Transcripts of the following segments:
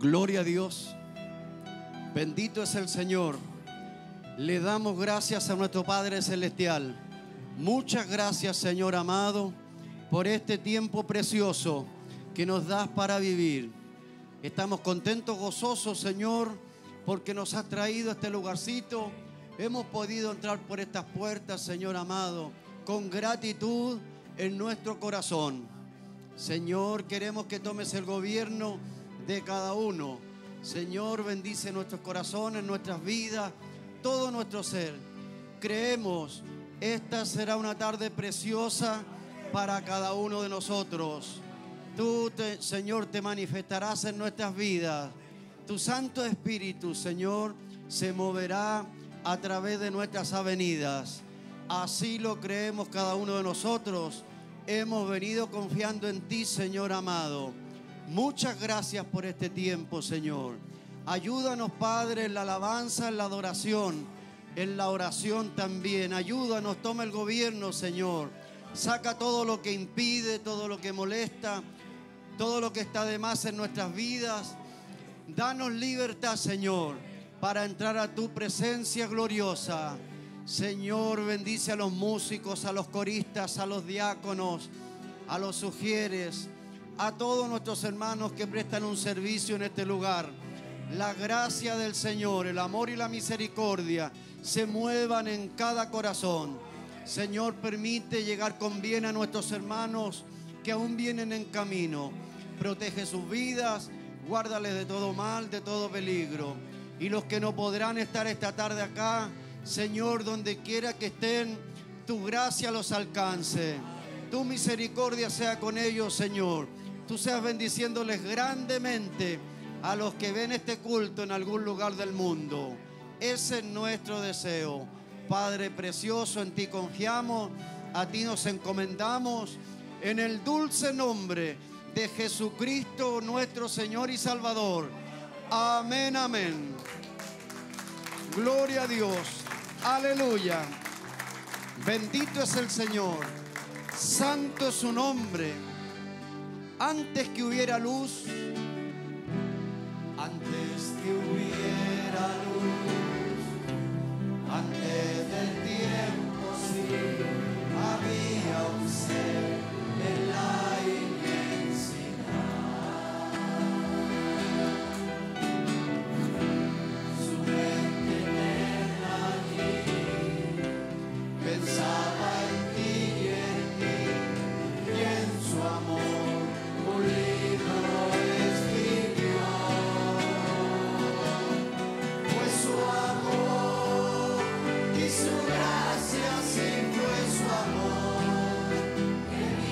Gloria a Dios. Bendito es el Señor. Le damos gracias a nuestro Padre Celestial. Muchas gracias, Señor amado, por este tiempo precioso que nos das para vivir. Estamos contentos, gozosos, Señor, porque nos has traído a este lugarcito. Hemos podido entrar por estas puertas, Señor amado, con gratitud en nuestro corazón. Señor, queremos que tomes el gobierno de cada uno. Señor, bendice nuestros corazones, nuestras vidas, todo nuestro ser. Creemos, esta será una tarde preciosa para cada uno de nosotros. Tú, Señor, te manifestarás en nuestras vidas. Tu Santo Espíritu, Señor, se moverá a través de nuestras avenidas. Así lo creemos cada uno de nosotros. Hemos venido confiando en ti, Señor amado. Muchas gracias por este tiempo, Señor. Ayúdanos, Padre, en la alabanza, en la adoración, en la oración también. Ayúdanos, toma el gobierno, Señor. Saca todo lo que impide, todo lo que molesta, todo lo que está de más en nuestras vidas. Danos libertad, Señor, para entrar a tu presencia gloriosa. Señor, bendice a los músicos, a los coristas, a los diáconos, a los sugieres, a todos nuestros hermanos que prestan un servicio en este lugar. La gracia del Señor, el amor y la misericordia se muevan en cada corazón. Señor, permite llegar con bien a nuestros hermanos que aún vienen en camino. Protege sus vidas, guárdales de todo mal, de todo peligro. Y los que no podrán estar esta tarde acá, Señor, donde quiera que estén, tu gracia los alcance. Tu misericordia sea con ellos, Señor. Tú seas bendiciéndoles grandemente a los que ven este culto en algún lugar del mundo. Ese es nuestro deseo. Padre precioso, en ti confiamos, a ti nos encomendamos, en el dulce nombre de Jesucristo, nuestro Señor y Salvador. Amén, amén. Gloria a Dios. Aleluya. Bendito es el Señor. Santo es su nombre. Antes que hubiera luz, antes del tiempo, sí, había un ser en la inmensidad. Su mente eterna allí pensaba en ti y en su amor un libro escribió. Pues su amor y su gracia sin fue su amor, que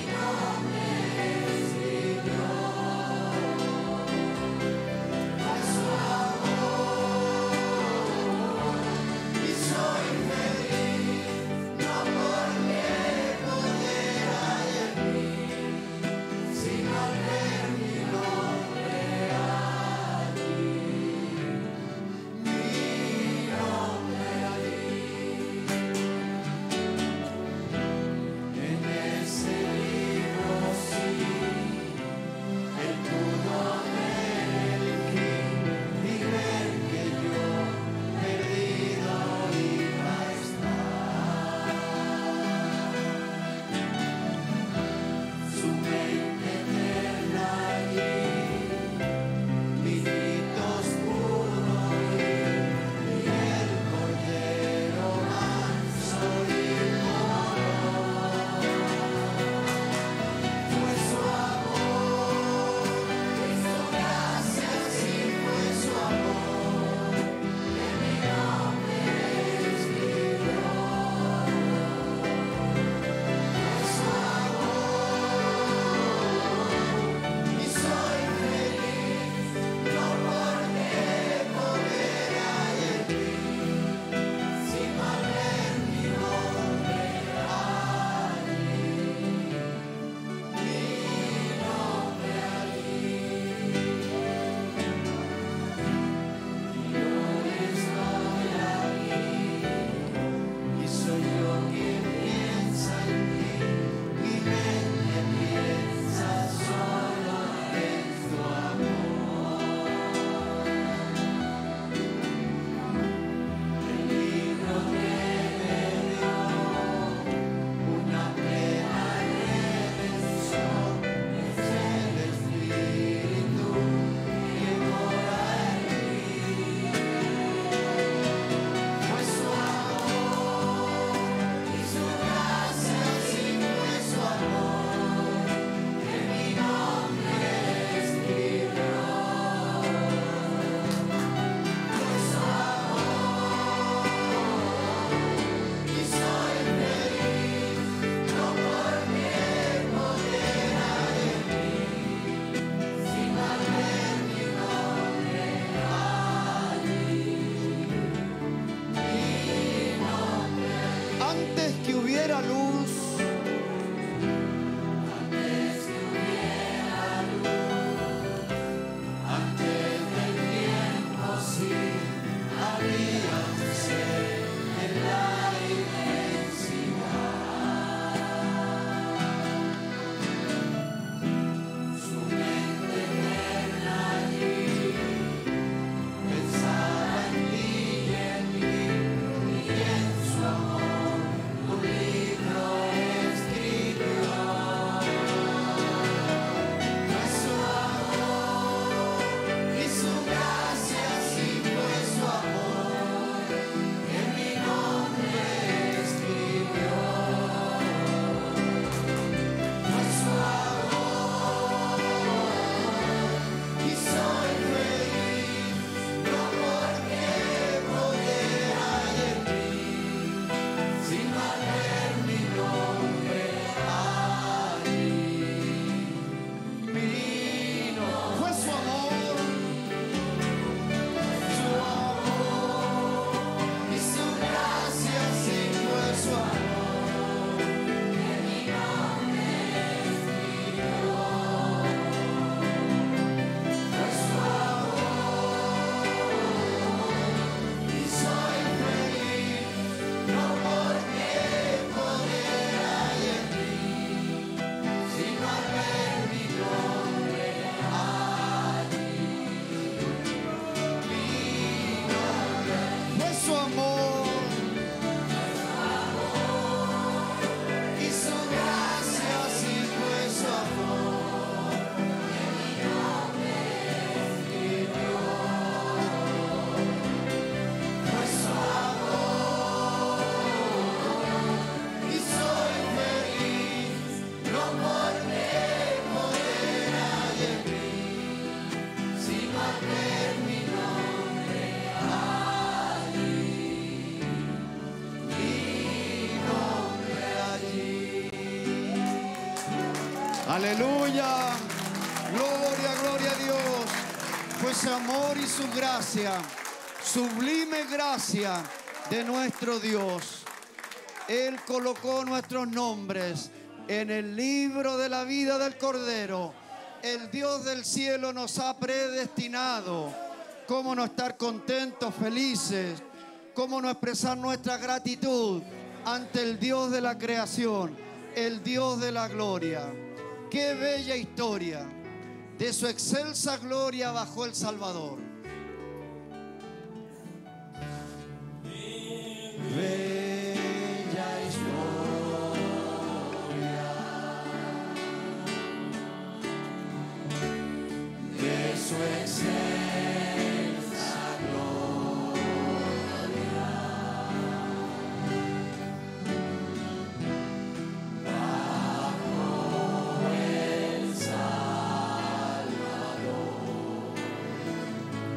Aleluya. Gloria, gloria a Dios. Pues su amor y su gracia, sublime gracia de nuestro Dios. Él colocó nuestros nombres en el libro de la vida del Cordero. El Dios del cielo nos ha predestinado. ¿Cómo no estar contentos, felices? ¿Cómo no expresar nuestra gratitud ante el Dios de la creación, el Dios de la gloria? ¡Qué bella historia! De su excelsa gloria bajó el Salvador. Bella historia de su excelsa gloria bajó el Salvador.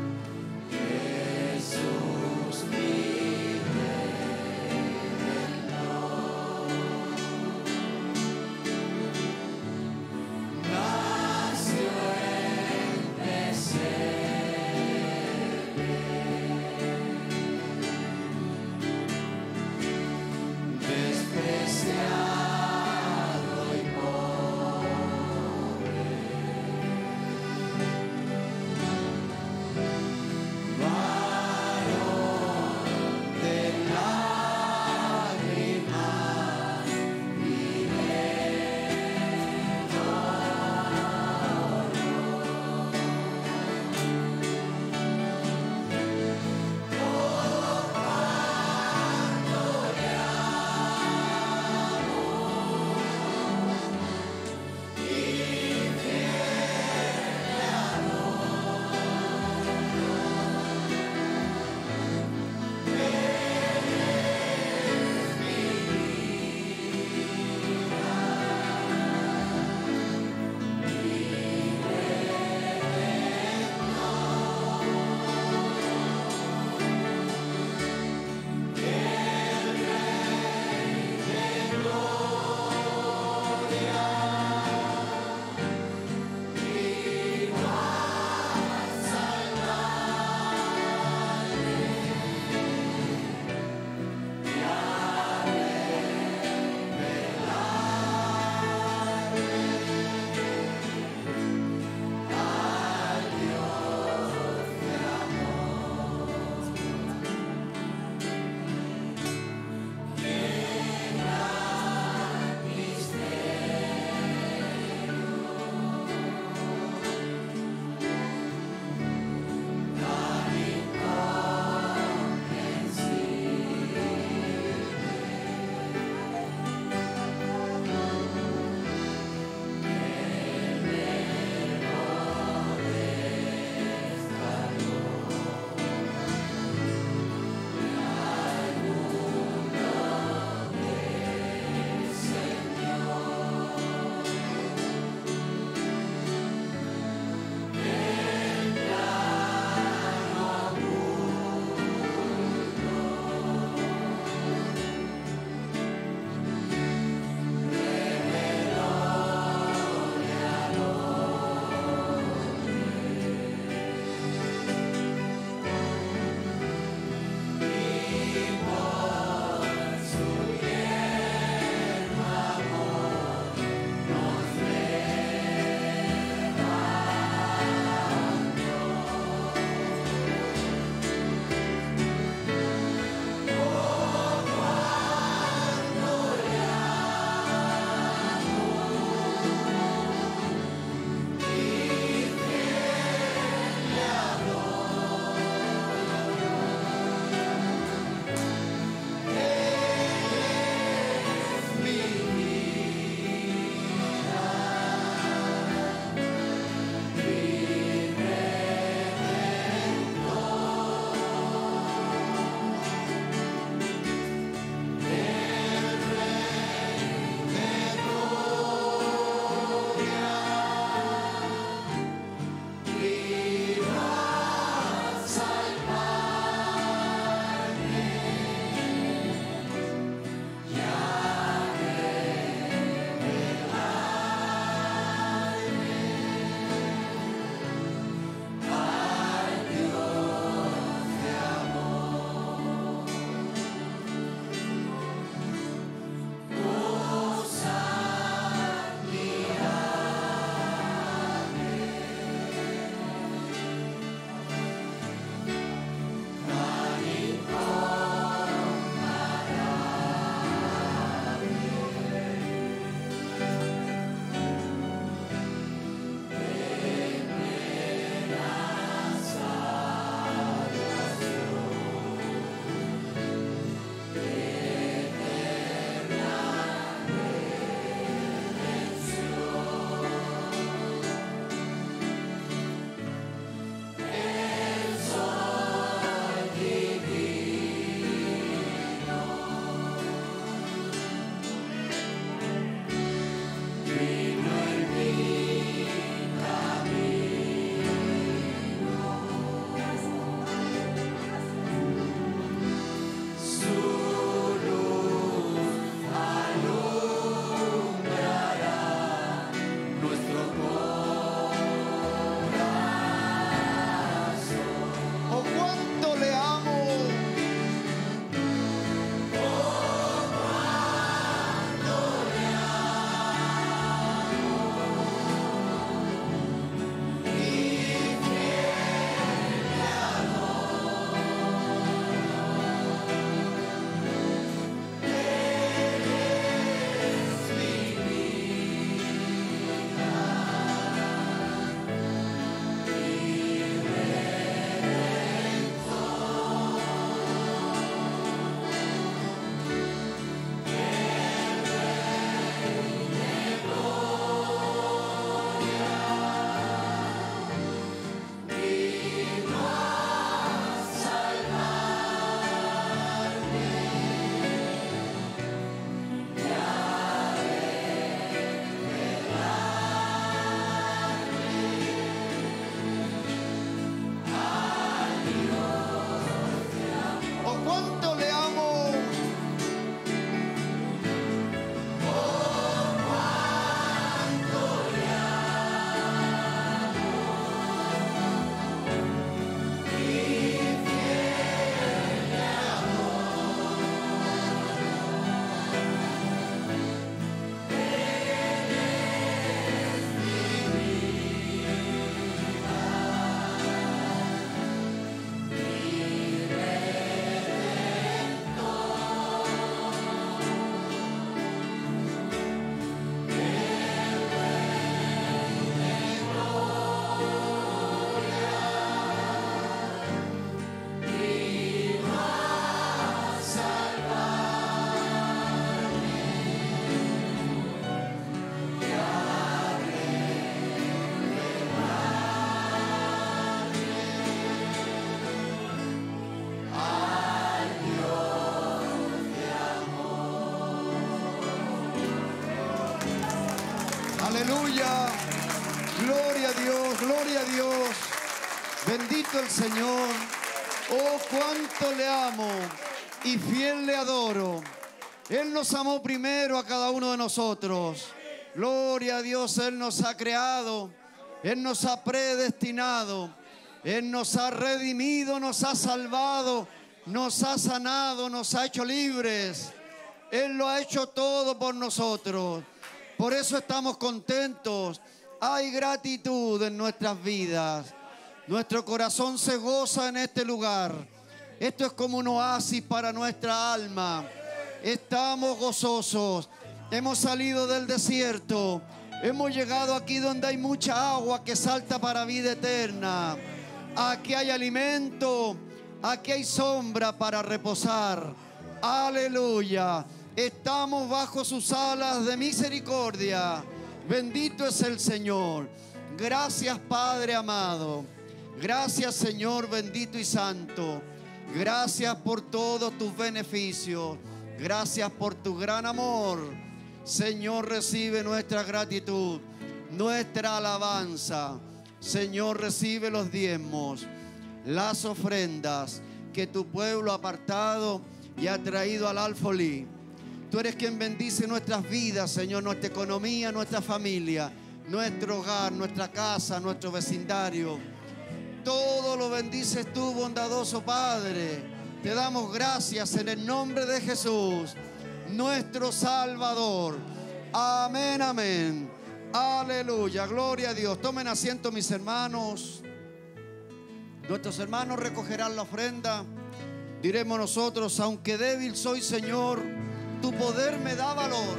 Gloria a Dios. Bendito el Señor. Oh, cuánto le amo y fiel le adoro. Él nos amó primero a cada uno de nosotros. Gloria a Dios, Él nos ha creado. Él nos ha predestinado. Él nos ha redimido, nos ha salvado, nos ha sanado, nos ha hecho libres. Él lo ha hecho todo por nosotros. Por eso estamos contentos. Hay gratitud en nuestras vidas. Nuestro corazón se goza en este lugar. Esto es como un oasis para nuestra alma. Estamos gozosos. Hemos salido del desierto. Hemos llegado aquí donde hay mucha agua que salta para vida eterna. Aquí hay alimento. Aquí hay sombra para reposar. Aleluya. Estamos bajo sus alas de misericordia. Bendito es el Señor. Gracias, Padre amado. Gracias, Señor bendito y santo. Gracias por todos tus beneficios. Gracias por tu gran amor. Señor, recibe nuestra gratitud, nuestra alabanza. Señor, recibe los diezmos, las ofrendas que tu pueblo ha apartado y ha traído al alfolí. Tú eres quien bendice nuestras vidas, Señor, nuestra economía, nuestra familia, nuestro hogar, nuestra casa, nuestro vecindario. Todo lo bendices tú, bondadoso Padre. Te damos gracias en el nombre de Jesús, nuestro Salvador. Amén, amén. Aleluya, gloria a Dios. Tomen asiento, mis hermanos. Nuestros hermanos recogerán la ofrenda. Diremos nosotros: aunque débil soy, Señor, tu poder me da valor.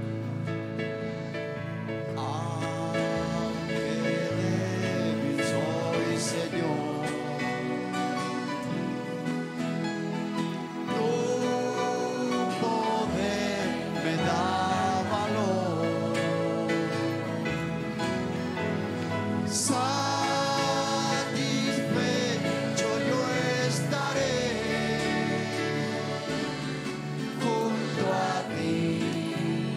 Aunque débil soy, Señor, tu poder me da valor. Satisfecho yo estaré junto a ti.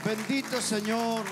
Bendito Señor.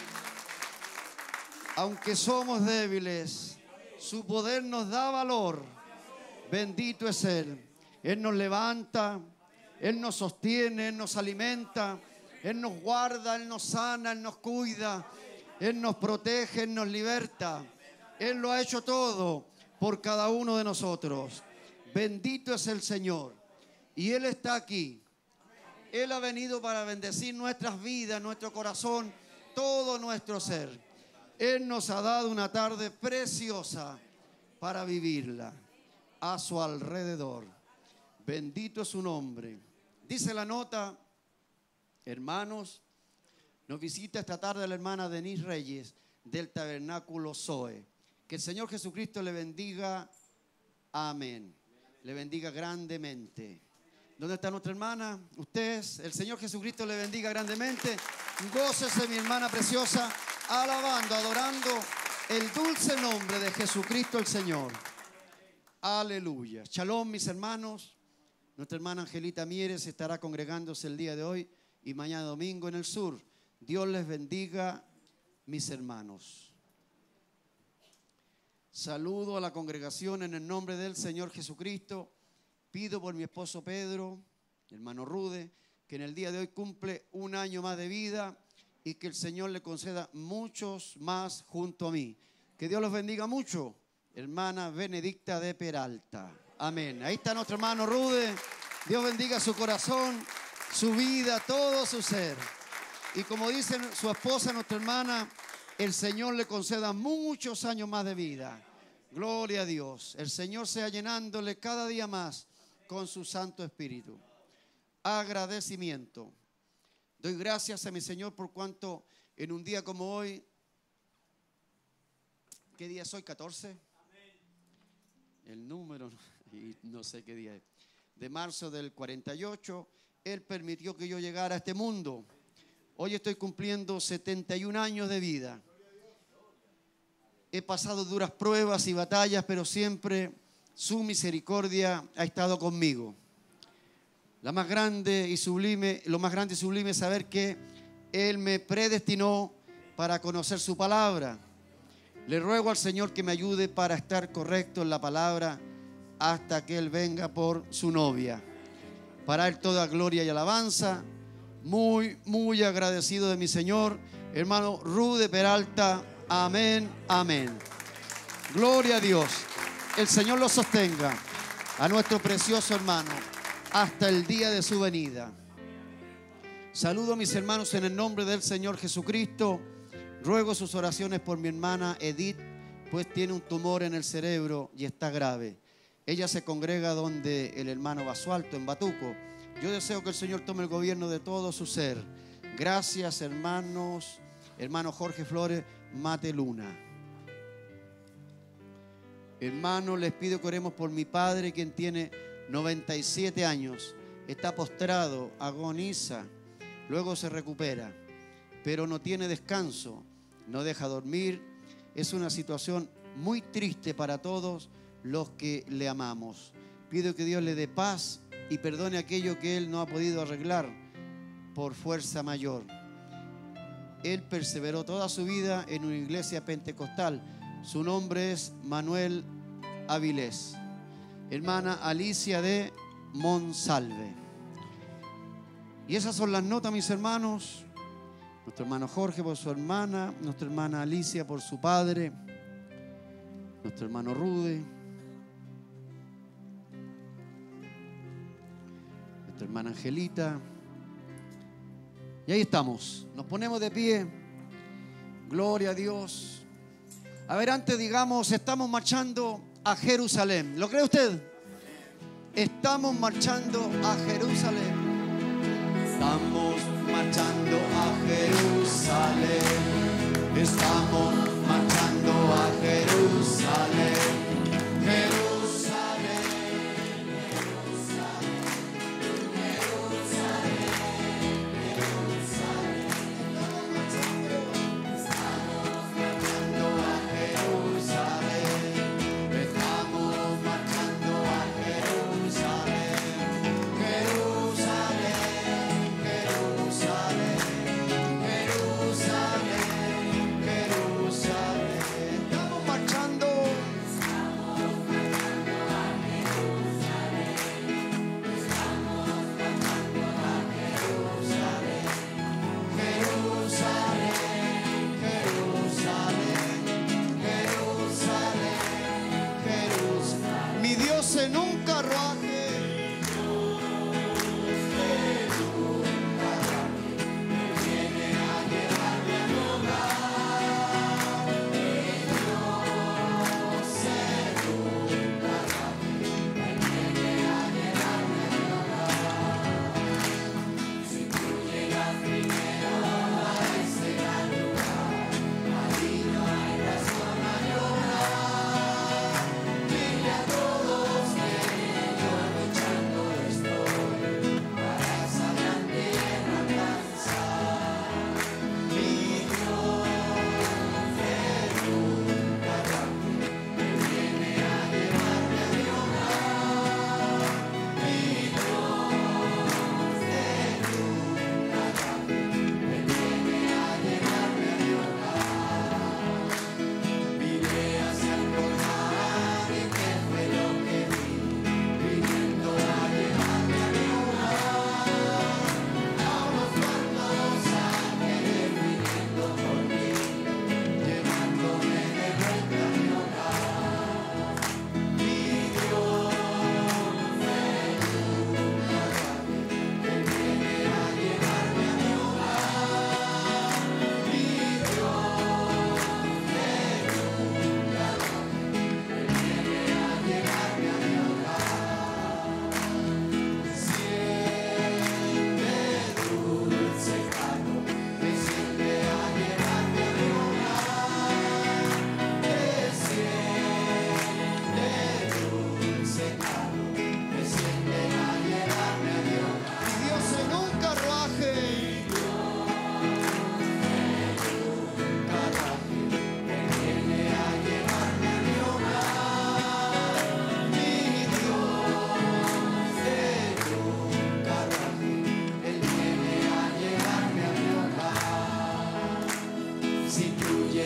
Aunque somos débiles, su poder nos da valor. Bendito es Él. Él nos levanta, Él nos sostiene, Él nos alimenta, Él nos guarda, Él nos sana, Él nos cuida, Él nos protege, Él nos liberta. Él lo ha hecho todo por cada uno de nosotros. Bendito es el Señor. Y Él está aquí. Él ha venido para bendecir nuestras vidas, nuestro corazón, todo nuestro ser. Él nos ha dado una tarde preciosa para vivirla a su alrededor. Bendito es su nombre. Dice la nota, hermanos, nos visita esta tarde la hermana Denise Reyes del Tabernáculo Zoe. Que el Señor Jesucristo le bendiga. Amén. Le bendiga grandemente. ¿Dónde está nuestra hermana? Ustedes, el Señor Jesucristo le bendiga grandemente. Gócese, mi hermana preciosa, alabando, adorando el dulce nombre de Jesucristo el Señor. Aleluya. Shalom, mis hermanos. Nuestra hermana Angelita Mieres estará congregándose el día de hoy y mañana domingo en el sur. Dios les bendiga, mis hermanos. Saludo a la congregación en el nombre del Señor Jesucristo. Pido por mi esposo Pedro, hermano Rude, que en el día de hoy cumple un año más de vida y que el Señor le conceda muchos más junto a mí. Que Dios los bendiga mucho. Hermana Benedicta de Peralta. Amén. Ahí está nuestro hermano Rude. Dios bendiga su corazón, su vida, todo su ser. Y como dice su esposa, nuestra hermana, el Señor le conceda muchos años más de vida. Gloria a Dios. El Señor sea llenándole cada día más con su Santo Espíritu. Agradecimiento. Doy gracias a mi Señor por cuanto en un día como hoy, ¿qué día es hoy? 14. El número, y no sé qué día es, de marzo del 48, Él permitió que yo llegara a este mundo. Hoy estoy cumpliendo 71 años de vida. He pasado duras pruebas y batallas, pero siempre su misericordia ha estado conmigo. Lo más grande y sublime es saber que Él me predestinó para conocer su palabra. Le ruego al Señor que me ayude para estar correcto en la palabra hasta que Él venga por su novia. Para Él toda gloria y alabanza. Muy, muy agradecido de mi Señor, hermano Rude Peralta. Amén, amén. Gloria a Dios. El Señor lo sostenga a nuestro precioso hermano hasta el día de su venida. Saludo a mis hermanos en el nombre del Señor Jesucristo. Ruego sus oraciones por mi hermana Edith, pues tiene un tumor en el cerebro y está grave. Ella se congrega donde el hermano Basualto, en Batuco. Yo deseo que el Señor tome el gobierno de todo su ser. Gracias, hermanos. Hermano Jorge Flores Mateluna. Hermanos, les pido que oremos por mi padre, quien tiene 97 años. Está postrado, agoniza, luego se recupera, pero no tiene descanso, no deja dormir. Es una situación muy triste para todos los que le amamos. Pido que Dios le dé paz y perdone aquello que Él no ha podido arreglar por fuerza mayor. Él perseveró toda su vida en una iglesia pentecostal. Su nombre es Manuel Avilés. Hermana Alicia de Monsalve. Y esas son las notas, mis hermanos. Nuestro hermano Jorge por su hermana, nuestra hermana Alicia por su padre, nuestro hermano Rude, nuestra hermana Angelita. Y ahí estamos, nos ponemos de pie. Gloria a Dios. A ver, antes digamos, estamos marchando a Jerusalén. ¿Lo cree usted? Estamos marchando a Jerusalén. Estamos marchando a Jerusalén. Estamos marchando a Jerusalén. Jerusalén, Jerusalén, Jerusalén, Jerusalén. Estamos marchando a Jerusalén. Estamos marchando a Jerusalén. Jerusalén, Jerusalén.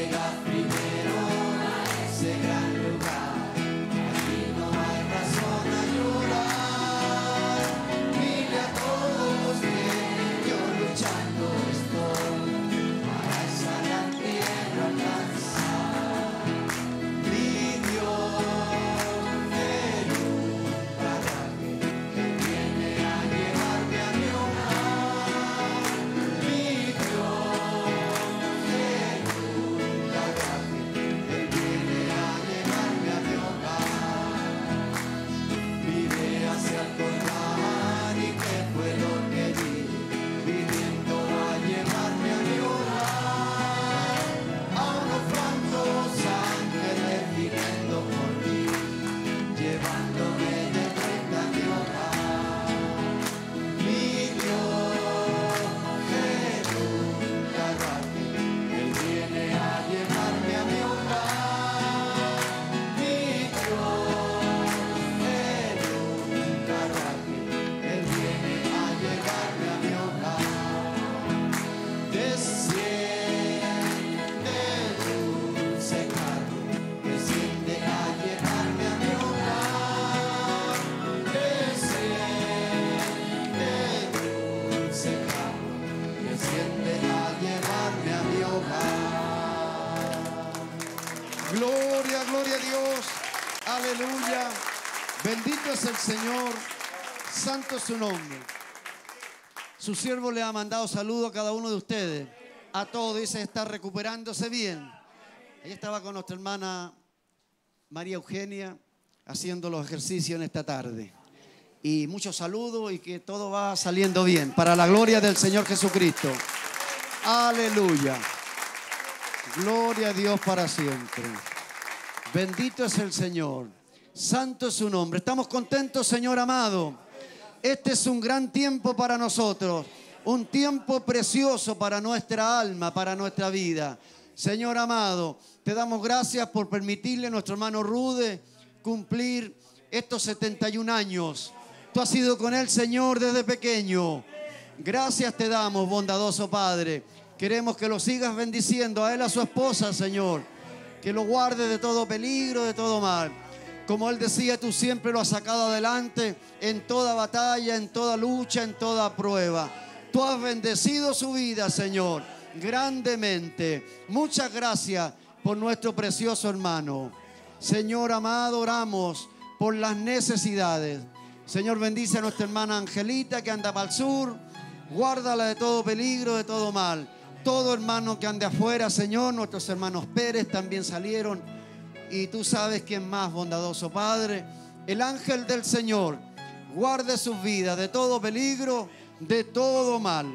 llega primero a ese gran lugar. Aquí no hay razón a llorar. Dile a todos que yo luchando estoy para esa gran tierra alcanzar. Mi Dios de nunca raje, que viene a llevarme a mi hogar. Mi Dios de nunca raje, que viene a llevarme a mi hogar. Miré hacia el Jordán y qué fue lo que vi, viniendo a llevarme a mi hogar. A unos cuantos ángeles viniendo por mí, llevándome de vuelta a mi hogar. Mi Dios que nunca raje, Él viene a llevarme a mi hogar. Mi Dios que nunca raje, Él viene a llevarme a mi hogar. Desciende dulce carro, desciende a llevarme a mi hogar. Desciende dulce carro, desciende a llevarme a mi hogar. Gloria, gloria a Dios. Aleluya. Bendito es el Señor. Santo es su nombre. Su siervo le ha mandado saludo a cada uno de ustedes. A todos, dice, está recuperándose bien. Ella estaba con nuestra hermana María Eugenia haciendo los ejercicios en esta tarde. Y muchos saludos y que todo va saliendo bien para la gloria del Señor Jesucristo. Aleluya. Gloria a Dios para siempre. Bendito es el Señor. Santo es su nombre. Estamos contentos, Señor amado. Este es un gran tiempo para nosotros. Un tiempo precioso para nuestra alma, para nuestra vida. Señor amado, te damos gracias por permitirle a nuestro hermano Rude cumplir estos 71 años. Tú has sido con él, Señor, desde pequeño. Gracias te damos, bondadoso Padre. Queremos que lo sigas bendiciendo a él, a su esposa, Señor. Que lo guarde de todo peligro, de todo mal. Como él decía, tú siempre lo has sacado adelante en toda batalla, en toda lucha, en toda prueba. Tú has bendecido su vida, Señor, grandemente. Muchas gracias por nuestro precioso hermano. Señor amado, oramos por las necesidades. Señor, bendice a nuestra hermana Angelita que anda para el sur. Guárdala de todo peligro, de todo mal. Todo hermano que ande afuera, Señor, nuestros hermanos Pérez también salieron. Y tú sabes quién más, bondadoso Padre. El ángel del Señor guarde sus vidas de todo peligro, de todo mal.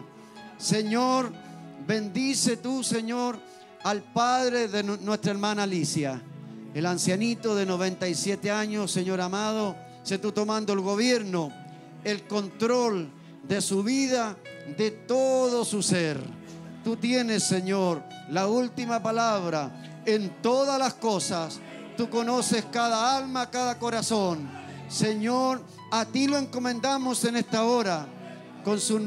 Señor, bendice tú, Señor, al padre de nuestra hermana Alicia, el ancianito de 97 años, Señor amado. Sé tú tomando el gobierno, el control de su vida, de todo su ser. Tú tienes, Señor, la última palabra en todas las cosas. Tú conoces cada alma, cada corazón. Señor, a ti lo encomendamos en esta hora. Con sus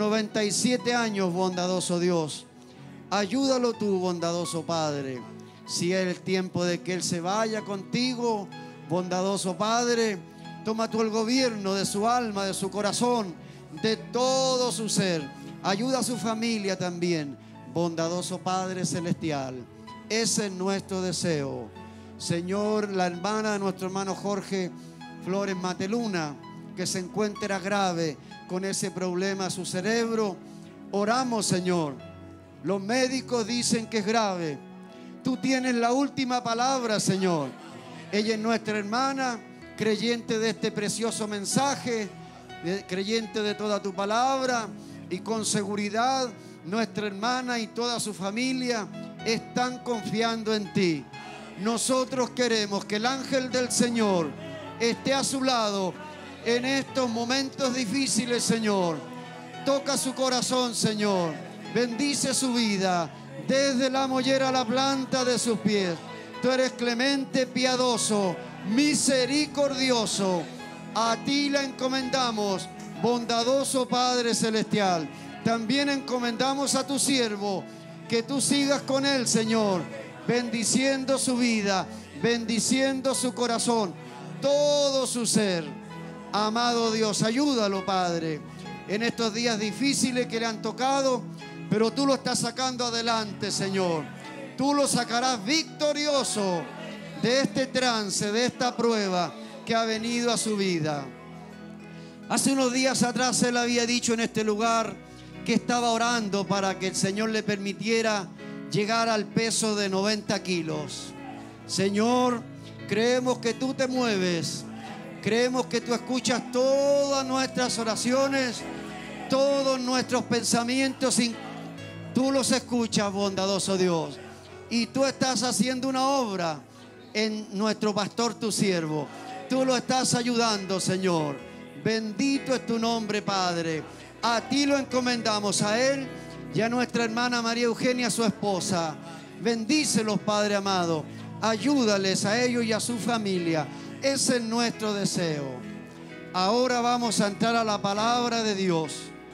97 años, bondadoso Dios. Ayúdalo tú, bondadoso Padre. Si es el tiempo de que Él se vaya contigo, bondadoso Padre, toma tú el gobierno de su alma, de su corazón, de todo su ser. Ayuda a su familia también, bondadoso Padre Celestial. Ese es nuestro deseo. Señor, la hermana de nuestro hermano Jorge Flores Mateluna, que se encuentra grave con ese problema a su cerebro. Oramos, Señor. Los médicos dicen que es grave. Tú tienes la última palabra, Señor. Ella es nuestra hermana, creyente de este precioso mensaje, creyente de toda tu palabra, y con seguridad nuestra hermana y toda su familia están confiando en ti. Nosotros queremos que el ángel del Señor esté a su lado en estos momentos difíciles, Señor. Toca su corazón, Señor. Bendice su vida desde la mollera a la planta de sus pies. Tú eres clemente, piadoso, misericordioso. A ti la encomendamos, bondadoso Padre Celestial. También encomendamos a tu siervo, que tú sigas con él, Señor, bendiciendo su vida, bendiciendo su corazón, todo su ser. Amado Dios, ayúdalo, Padre, en estos días difíciles que le han tocado, pero tú lo estás sacando adelante, Señor. Tú lo sacarás victorioso de este trance, de esta prueba que ha venido a su vida. Hace unos días atrás él había dicho en este lugar que estaba orando para que el Señor le permitiera llegar al peso de 90 kilos. Señor, creemos que tú te mueves, creemos que tú escuchas todas nuestras oraciones, todos nuestros pensamientos, tú los escuchas, bondadoso Dios. Y tú estás haciendo una obra en nuestro pastor, tu siervo. Tú lo estás ayudando, Señor. Bendito es tu nombre, Padre. A ti lo encomendamos, a él y a nuestra hermana María Eugenia, su esposa. Bendícelos, Padre amado. Ayúdales a ellos y a su familia. Ese es nuestro deseo. Ahora vamos a entrar a la palabra de Dios.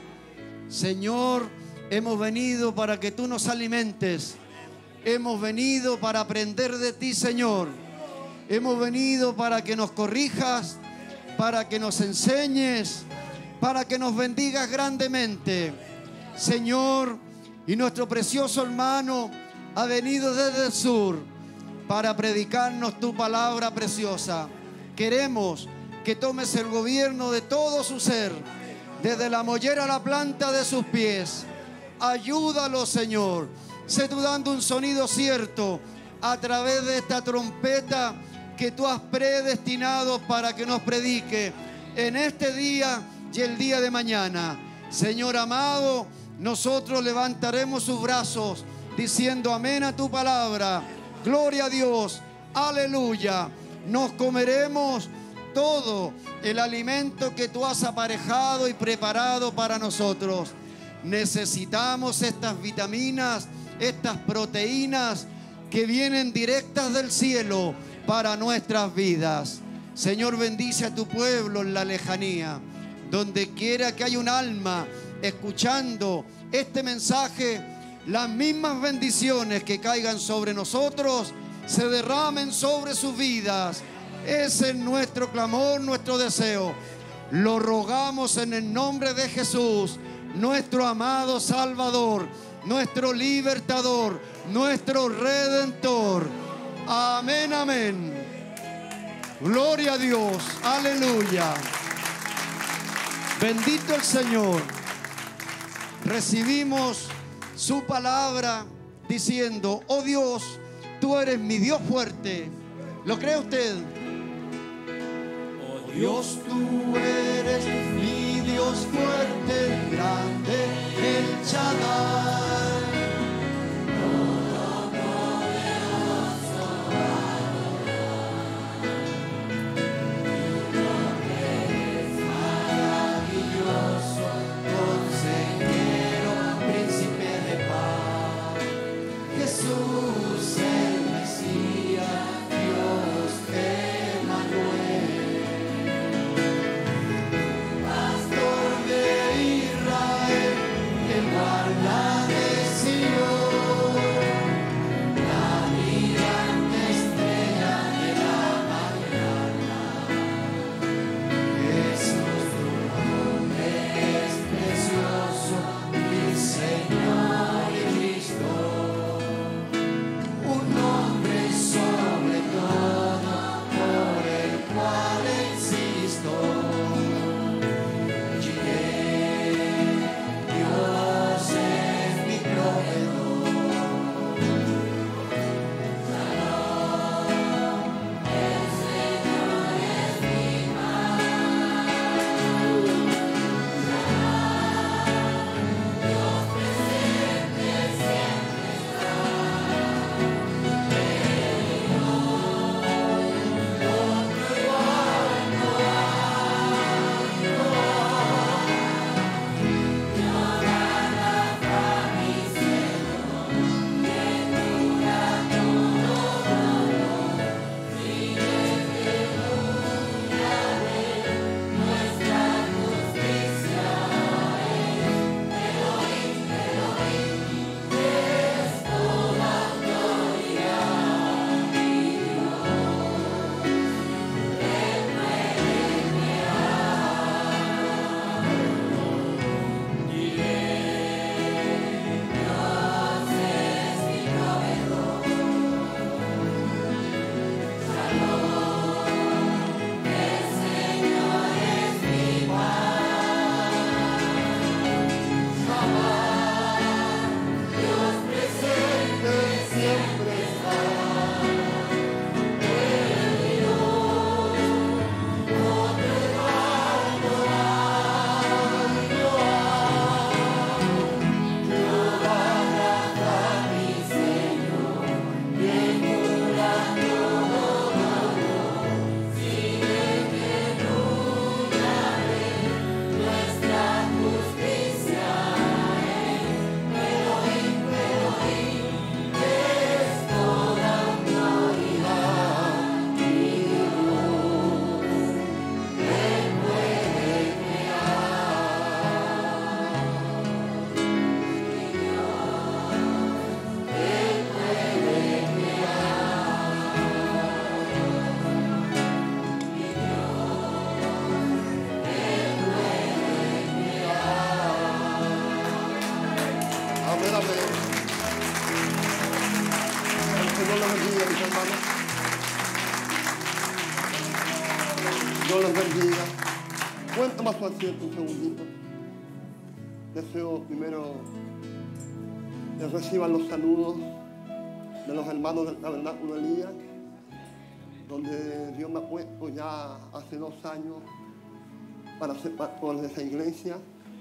Señor, hemos venido para que tú nos alimentes. Hemos venido para aprender de ti, Señor. Hemos venido para que nos corrijas, para que nos enseñes, para que nos bendigas grandemente. Señor, y nuestro precioso hermano ha venido desde el sur para predicarnos tu palabra preciosa. Queremos que tomes el gobierno de todo su ser, desde la mollera a la planta de sus pies. Ayúdalo, Señor. Sé tú dando un sonido cierto a través de esta trompeta que tú has predestinado para que nos predique en este día y el día de mañana. Señor amado, nosotros levantaremos sus brazos diciendo amén a tu palabra. Gloria a Dios, aleluya. Nos comeremos todo el alimento que tú has aparejado y preparado para nosotros. Necesitamos estas vitaminas, estas proteínas que vienen directas del cielo para nuestras vidas. Señor, bendice a tu pueblo en la lejanía. Donde quiera que haya un alma escuchando este mensaje, las mismas bendiciones que caigan sobre nosotros se derramen sobre sus vidas. Ese es nuestro clamor, nuestro deseo. Lo rogamos en el nombre de Jesús, nuestro amado Salvador, nuestro libertador, nuestro redentor. Amén, amén. Gloria a Dios, aleluya. Bendito el Señor. Recibimos su palabra diciendo: oh Dios, tú eres mi Dios fuerte. ¿Lo cree usted? Oh Dios, tú eres mi Dios fuerte, grande, el Shaddai. Dios les bendiga. Pueden tomar su asiento un segundito. Deseo primero que reciban los saludos de los hermanos del Tabernáculo Elías, donde Dios me ha puesto ya hace 2 años para ser pastor de esa iglesia.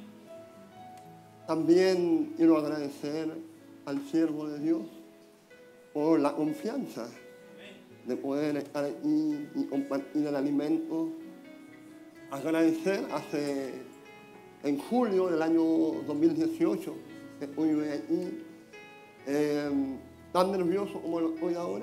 También quiero agradecer al siervo de Dios por la confianza de poder estar aquí y compartir el alimento. Agradecer en julio del año 2018, que estuve aquí, tan nervioso como lo estoy ahora,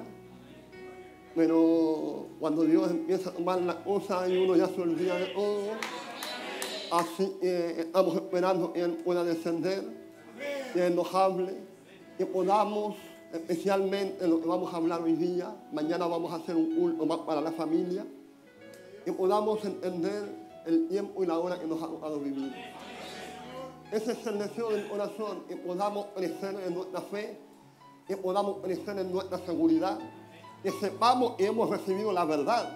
pero cuando Dios empieza a tomar las cosas y uno ya se olvida de todo, así estamos esperando que Él pueda descender, que Él nos hable, que podamos, especialmente lo que vamos a hablar hoy día, mañana vamos a hacer un culto más para la familia, que podamos entender el tiempo y la hora que nos ha tocado vivir. Ese es el deseo del corazón, que podamos crecer en nuestra fe, que podamos crecer en nuestra seguridad, que sepamos que hemos recibido la verdad.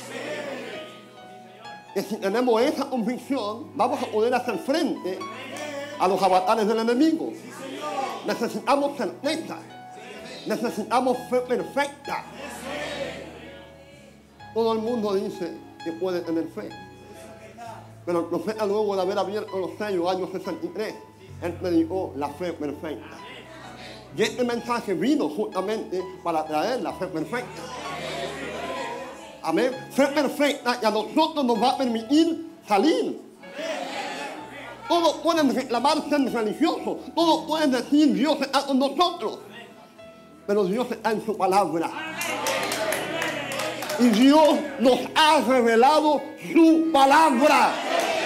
Que si tenemos esa convicción, vamos a poder hacer frente a los avatares del enemigo. Necesitamos certeza, necesitamos fe perfecta. Todo el mundo dice que puede tener fe, pero el profeta, luego de haber abierto los sellos, año 63, él predicó la fe perfecta. Y este mensaje vino justamente para traer la fe perfecta. Amén. Fe perfecta que a nosotros nos va a permitir salir. Todos pueden reclamar ser religiosos, todos pueden decir Dios está con nosotros, pero Dios está en su palabra. Y Dios nos ha revelado su palabra.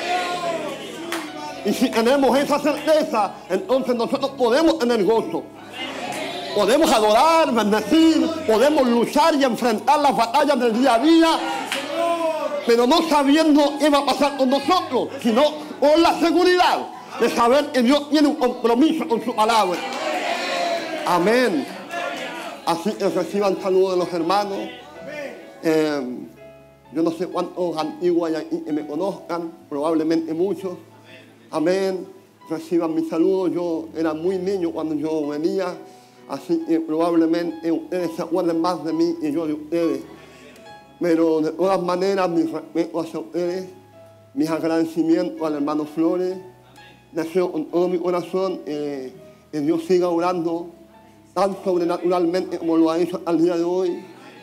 Y si tenemos esa certeza, entonces nosotros podemos tener gozo. Podemos adorar, bendecir, podemos luchar y enfrentar las batallas del día a día, pero no sabiendo qué va a pasar con nosotros, sino con la seguridad de saber que Dios tiene un compromiso con su palabra. Amén. Así que reciban saludos de los hermanos. Yo no sé cuántos antiguos hay aquí que me conozcan, probablemente muchos. Amén. Reciban mis saludos. Yo era muy niño cuando yo venía, así que probablemente ustedes se acuerden más de mí que yo de ustedes. Pero de todas maneras, mi respeto hacia ustedes, mis agradecimientos al hermano Flores. Deseo con todo mi corazón que Dios siga orando tan sobrenaturalmente como lo ha hecho al día de hoy.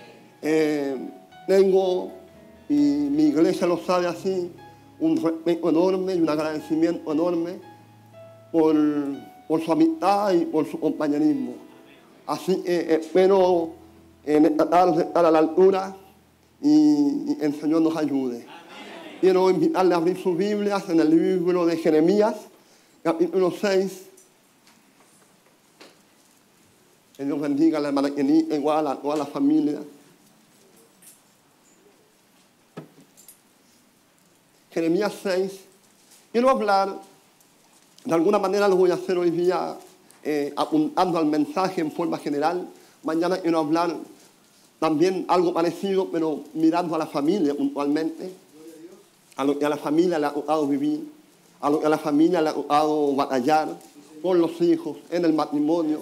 Tengo, y mi iglesia lo sabe así, un respeto enorme y un agradecimiento enorme por su amistad y por su compañerismo. Así que espero en esta tarde estar a la altura y el Señor nos ayude. Quiero invitarle a abrir sus Biblias en el libro de Jeremías, capítulo 6. Que Dios bendiga a la hermana Kenita, igual a toda la familia. Jeremías 6. Quiero hablar, de alguna manera lo voy a hacer hoy día apuntando al mensaje en forma general. Mañana quiero hablar también algo parecido, pero mirando a la familia puntualmente, a lo que a la familia le ha tocado vivir, a lo que a la familia le ha tocado batallar con los hijos, en el matrimonio.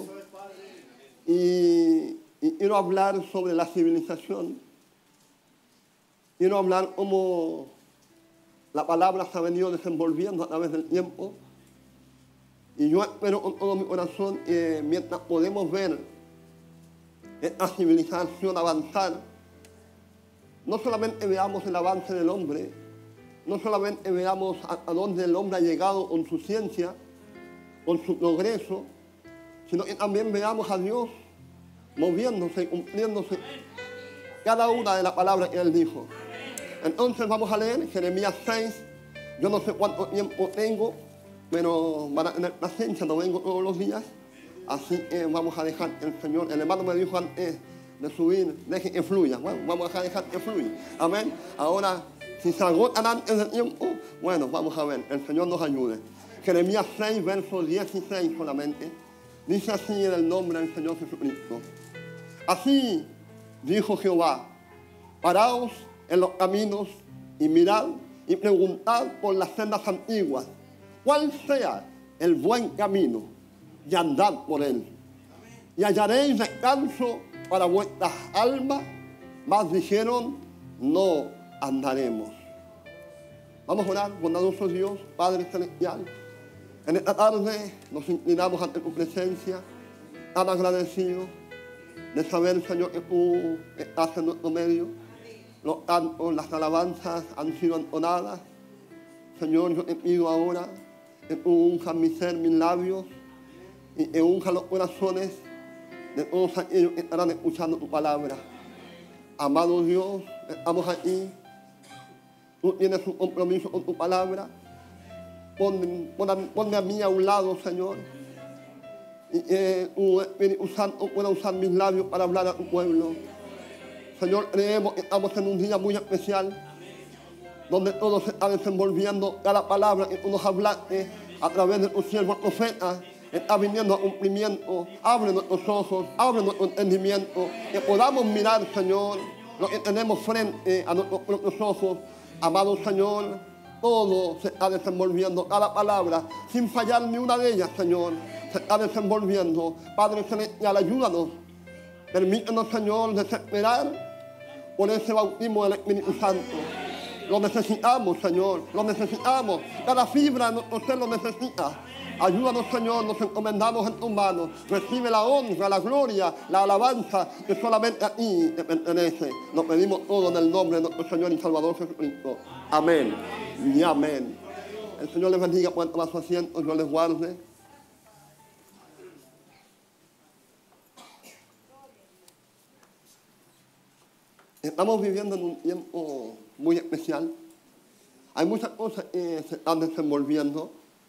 Y quiero hablar sobre la civilización. Quiero hablar cómo la palabra se ha venido desenvolviendo a través del tiempo. Y yo espero con todo mi corazón que mientras podemos ver esta civilización avanzar, no solamente veamos el avance del hombre, no solamente veamos a dónde el hombre ha llegado con su ciencia, con su progreso, sino que también veamos a Dios moviéndose y cumpliéndose cada una de las palabras que Él dijo. Entonces vamos a leer Jeremías 6. Yo no sé cuánto tiempo tengo, pero van a tener paciencia, no vengo todos los días. Así que vamos a dejar que el Señor, el hermano me dijo antes de subir, deje que fluya. Bueno, vamos a dejar que fluya. Amén. Ahora, si se agotan antes del tiempo, bueno, vamos a ver, el Señor nos ayude. Jeremías 6, verso 16 solamente. Dice así en el nombre del Señor Jesucristo. Así dijo Jehová, paraos en los caminos y mirad y preguntad por las sendas antiguas cuál sea el buen camino y andad por él. Y hallaréis descanso para vuestras almas, mas dijeron, no andaremos. Vamos a orar, bondadoso Dios, Padre Celestial. En esta tarde nos inclinamos ante tu presencia, tan agradecidos de saber, Señor, que tú estás en nuestro medio. Los cantos, las alabanzas han sido entonadas. Señor, yo te pido ahora que tú unjas mi ser, mis labios, y que unjas los corazones de todos aquellos que estarán escuchando tu palabra. Amado Dios, estamos aquí. Tú tienes un compromiso con tu palabra. Ponme a mí a un lado, Señor. Y que tu Espíritu Santo pueda usar mis labios para hablar a tu pueblo. Señor, creemos que estamos en un día muy especial, donde todo se está desenvolviendo. Cada palabra que tú nos hablaste a través de tus siervos profetas está viniendo a cumplimiento. Abre nuestros ojos, abre nuestro entendimiento, que podamos mirar, Señor, lo que tenemos frente a nuestros propios ojos. Amado Señor, todo se está desenvolviendo, cada palabra, sin fallar ni una de ellas, Señor, se está desenvolviendo. Padre Celestial, ayúdanos. Permítanos, Señor, desesperar por ese bautismo del Espíritu Santo. Lo necesitamos, Señor, lo necesitamos. Cada fibra de nuestro ser lo necesita. Ayúdanos, Señor, nos encomendamos en tus manos. Recibe la honra, la gloria, la alabanza que solamente a ti te pertenece. Lo pedimos todo en el nombre de nuestro Señor y Salvador Jesucristo. Amén y amén. El Señor les bendiga, pueden tomar su asiento, yo les guarde. Estamos viviendo en un tiempo muy especial. Hay muchas cosas que se están desenvolviendo.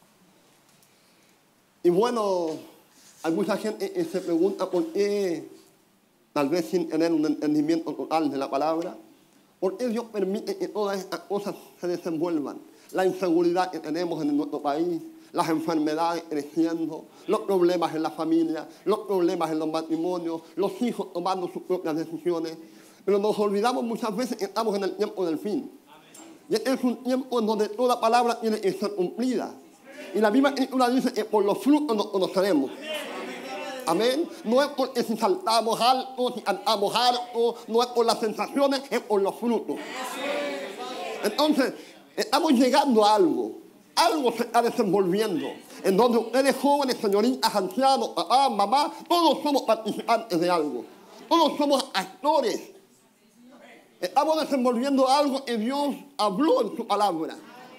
Y bueno, hay mucha gente que se pregunta por qué, tal vez sin tener un entendimiento total de la palabra, por qué Dios permite que todas estas cosas se desenvuelvan. La inseguridad que tenemos en nuestro país, las enfermedades creciendo, los problemas en la familia, los problemas en los matrimonios, los hijos tomando sus propias decisiones. Pero nos olvidamos muchas veces que estamos en el tiempo del fin. Y es un tiempo en donde toda palabra tiene que ser cumplida. Y la misma Escritura dice que por los frutos nos conoceremos. Amén. No es porque si saltamos alto, si cantamos alto, no es por las sensaciones, es por los frutos. Entonces, estamos llegando a algo. Algo se está desenvolviendo. En donde ustedes jóvenes, señoritas, ancianos, papá, mamá, todos somos participantes de algo. Todos somos actores. Estamos desenvolviendo algo que Dios habló en su palabra.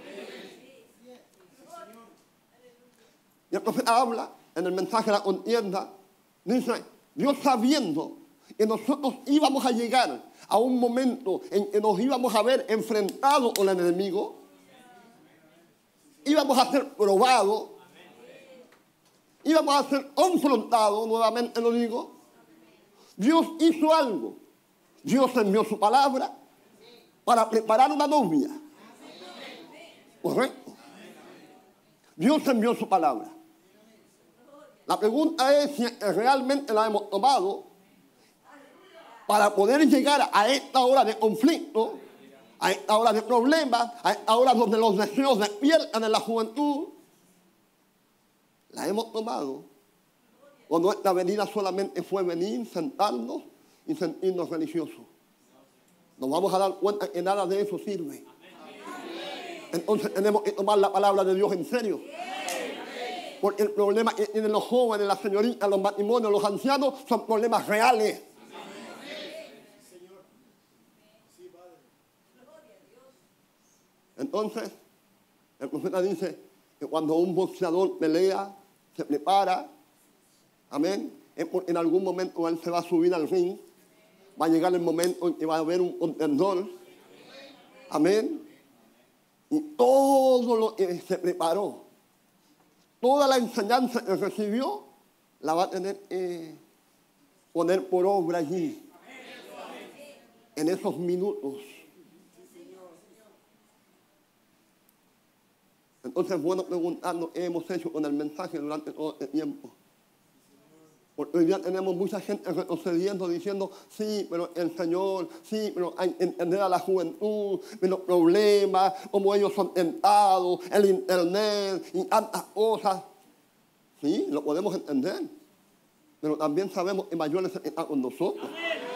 Y el profeta habla en el mensaje de la contienda, dice, Dios sabiendo que nosotros íbamos a llegar a un momento en que nos íbamos a ver enfrentados con el enemigo, íbamos a ser probados, íbamos a ser confrontados, nuevamente lo digo, Dios hizo algo. Dios envió su palabra para preparar una novia. ¿Correcto? Dios envió su palabra. La pregunta es si realmente la hemos tomado para poder llegar a esta hora de conflicto, a esta hora de problemas, a esta hora donde los deseos despiertan en la juventud. La hemos tomado. O nuestra venida solamente fue venir, sentarnos y sentirnos religiosos. Nos vamos a dar cuenta que nada de eso sirve. Entonces tenemos que tomar la palabra de Dios en serio. Porque el problema que tienen los jóvenes, las señoritas, los matrimonios, los ancianos, son problemas reales. Entonces, el profeta dice que cuando un boxeador pelea, se prepara, amén, es porque en algún momento él se va a subir al ring, va a llegar el momento en que va a haber un contendor, amén, y todo lo que se preparó, toda la enseñanza que recibió, la va a tener que poner por obra allí, en esos minutos. Entonces es bueno preguntarnos qué hemos hecho con el mensaje durante todo este tiempo. Porque hoy día tenemos mucha gente retrocediendo diciendo, sí, pero el Señor, sí, pero hay que entender a la juventud, los problemas, cómo ellos son tentados, el internet y tantas cosas. Sí, lo podemos entender. Pero también sabemos que mayor es el que está con nosotros.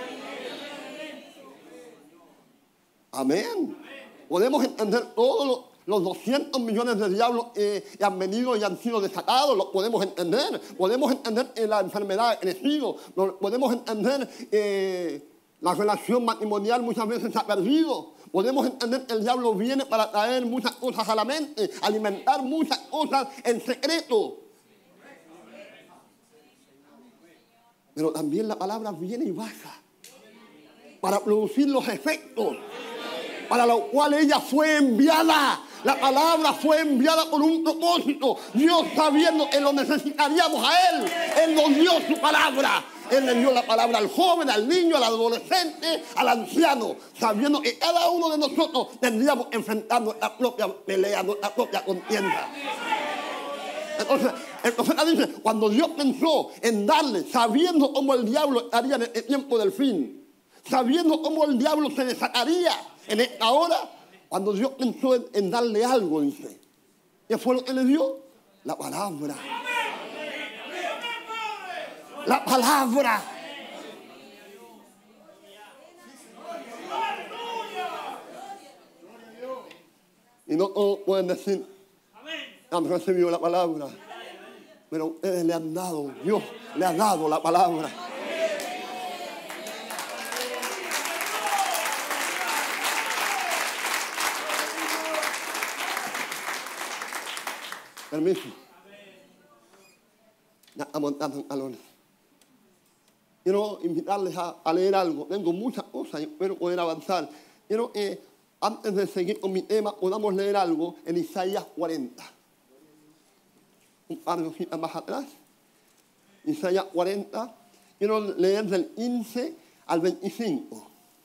Amén. Podemos entender todos los 200 millones de diablos que han venido y han sido desatados. Lo podemos entender. Podemos entender que la enfermedad ha crecido. Podemos entender que la relación matrimonial muchas veces se ha perdido. Podemos entender que el diablo viene para traer muchas cosas a la mente, alimentar muchas cosas en secreto. Pero también la palabra viene y baja para producir los efectos para los cuales ella fue enviada. La palabra fue enviada con un propósito. Dios, sabiendo que lo necesitaríamos a Él, Él nos dio su palabra. Él le dio la palabra al joven, al niño, al adolescente, al anciano, sabiendo que cada uno de nosotros tendríamos que enfrentar nuestra propia pelea, nuestra propia contienda. Entonces, el profeta dice, cuando Dios pensó en darle, sabiendo cómo el diablo estaría en el tiempo del fin, sabiendo cómo el diablo se desataría en esta hora, cuando Dios pensó en darle algo, dice, ¿qué fue lo que le dio? La palabra. La palabra. Y no todos pueden decir, han recibido la palabra, pero ustedes le han dado, Dios le ha dado la palabra. Permiso. Ya estamos entrando en calor. Quiero invitarles a leer algo. Tengo muchas cosas y espero poder avanzar. Quiero que antes de seguir con mi tema podamos leer algo en Isaías 40. Un par de hojitas más atrás. Isaías 40. Quiero leer del 15 al 25.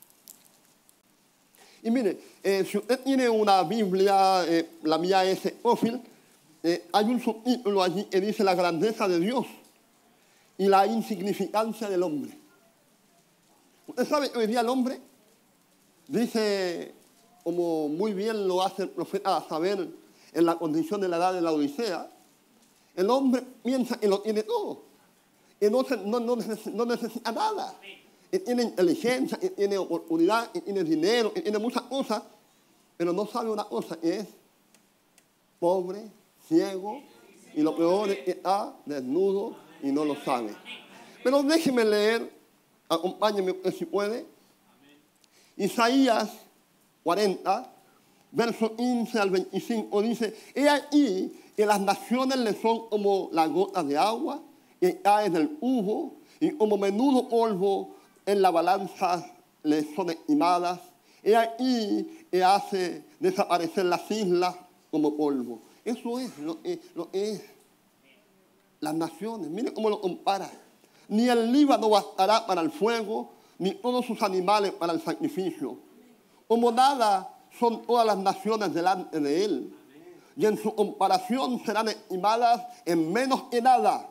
Y mire, si usted tiene una Biblia, la mía es Ófil, hay un subtítulo allí que dice la grandeza de Dios y la insignificancia del hombre. Usted sabe que hoy día el hombre dice, como muy bien lo hace el profeta a saber en la condición de la edad de la Odisea, el hombre piensa que lo tiene todo, que no necesita nada, que tiene inteligencia, que tiene oportunidad, que tiene dinero, que tiene muchas cosas, pero no sabe una cosa, que es pobre, ciego, y lo peor es que está desnudo y no lo sabe. Pero déjeme leer, acompáñeme si puede, Isaías 40, verso 15 al 25, dice, he aquí que las naciones le son como la gota de agua que cae del hubo, y como menudo polvo en la balanza le son estimadas. He aquí que hace desaparecer las islas como polvo. Eso es lo que es las naciones. Miren cómo lo compara. Ni el Líbano bastará para el fuego, ni todos sus animales para el sacrificio. Como nada son todas las naciones delante de él. Y en su comparación serán estimadas en menos que nada.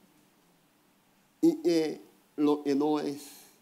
Y que lo que no es.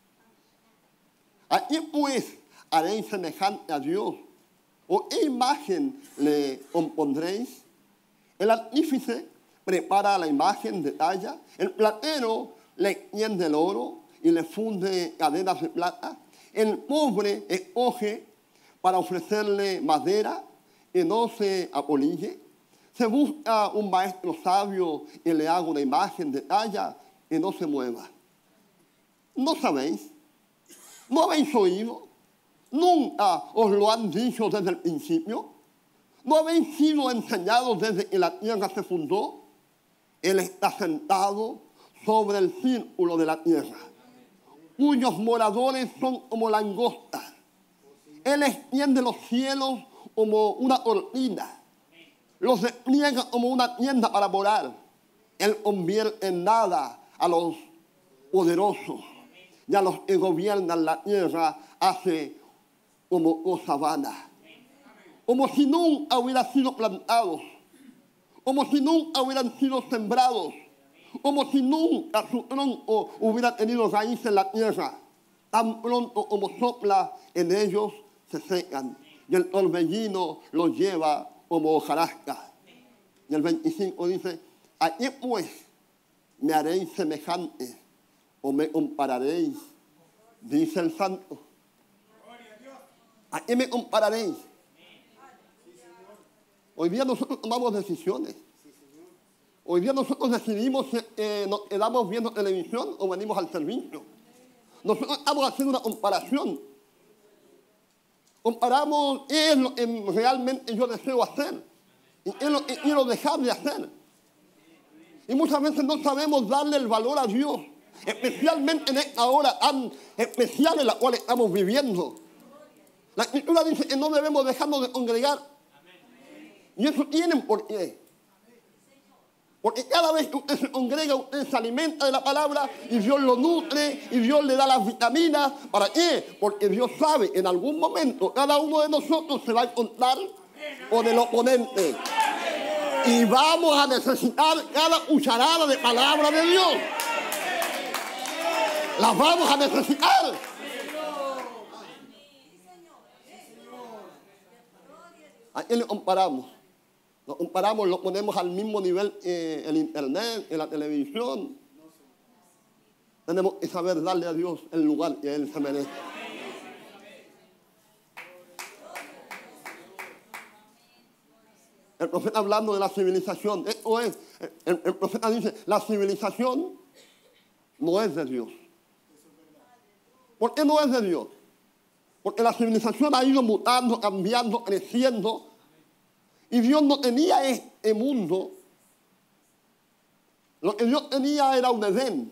¿A quién pues haréis semejante a Dios? ¿O qué imagen le compondréis? El artífice prepara la imagen de talla, el platero le extiende el oro y le funde cadenas de plata. El pobre escoge para ofrecerle madera que no se apolille. Se busca un maestro sabio y le haga una imagen de talla que no se mueva. ¿No sabéis? ¿No habéis oído? ¿Nunca os lo han dicho desde el principio? ¿No habéis sido enseñados desde que la tierra se fundó? Él está sentado sobre el círculo de la tierra, cuyos moradores son como langostas. Él extiende los cielos como una cortina, los despliega como una tienda para morar. Él convierte en nada a los poderosos y a los que gobiernan la tierra hace como cosa vana. Como si nunca hubieran sido plantados, como si nunca hubieran sido sembrados, como si nunca su tronco hubiera tenido raíz en la tierra. Tan pronto como sopla en ellos se secan, y el torbellino los lleva como hojarasca. Y el 25 dice, ¿a qué pues me haréis semejante o me compararéis? Dice el santo. ¿A qué me compararéis? Hoy día nosotros tomamos decisiones. Hoy día nosotros decidimos si nos quedamos viendo televisión o venimos al servicio. Nosotros estamos haciendo una comparación. Comparamos qué es lo que realmente yo deseo hacer y qué es lo que quiero dejar de hacer. Y muchas veces no sabemos darle el valor a Dios, especialmente en esta hora tan especial en la cual estamos viviendo. La Escritura dice que no debemos dejarnos de congregar. Y eso tiene un porqué. Porque cada vez que usted se congrega, usted se alimenta de la palabra y Dios lo nutre y Dios le da las vitaminas. ¿Para qué? Porque Dios sabe que en algún momento cada uno de nosotros se va a encontrar con el oponente. Y vamos a necesitar cada cucharada de palabra de Dios. Las vamos a necesitar. ¿A quién le comparamos? Lo comparamos, lo ponemos al mismo nivel en internet, en la televisión. Tenemos que saber darle a Dios el lugar que Él se merece. El profeta hablando de la civilización, esto es, el profeta dice, la civilización no es de Dios. ¿Por qué no es de Dios? Porque la civilización ha ido mutando, cambiando, creciendo. Y Dios no tenía este mundo. Lo que Dios tenía era un Edén.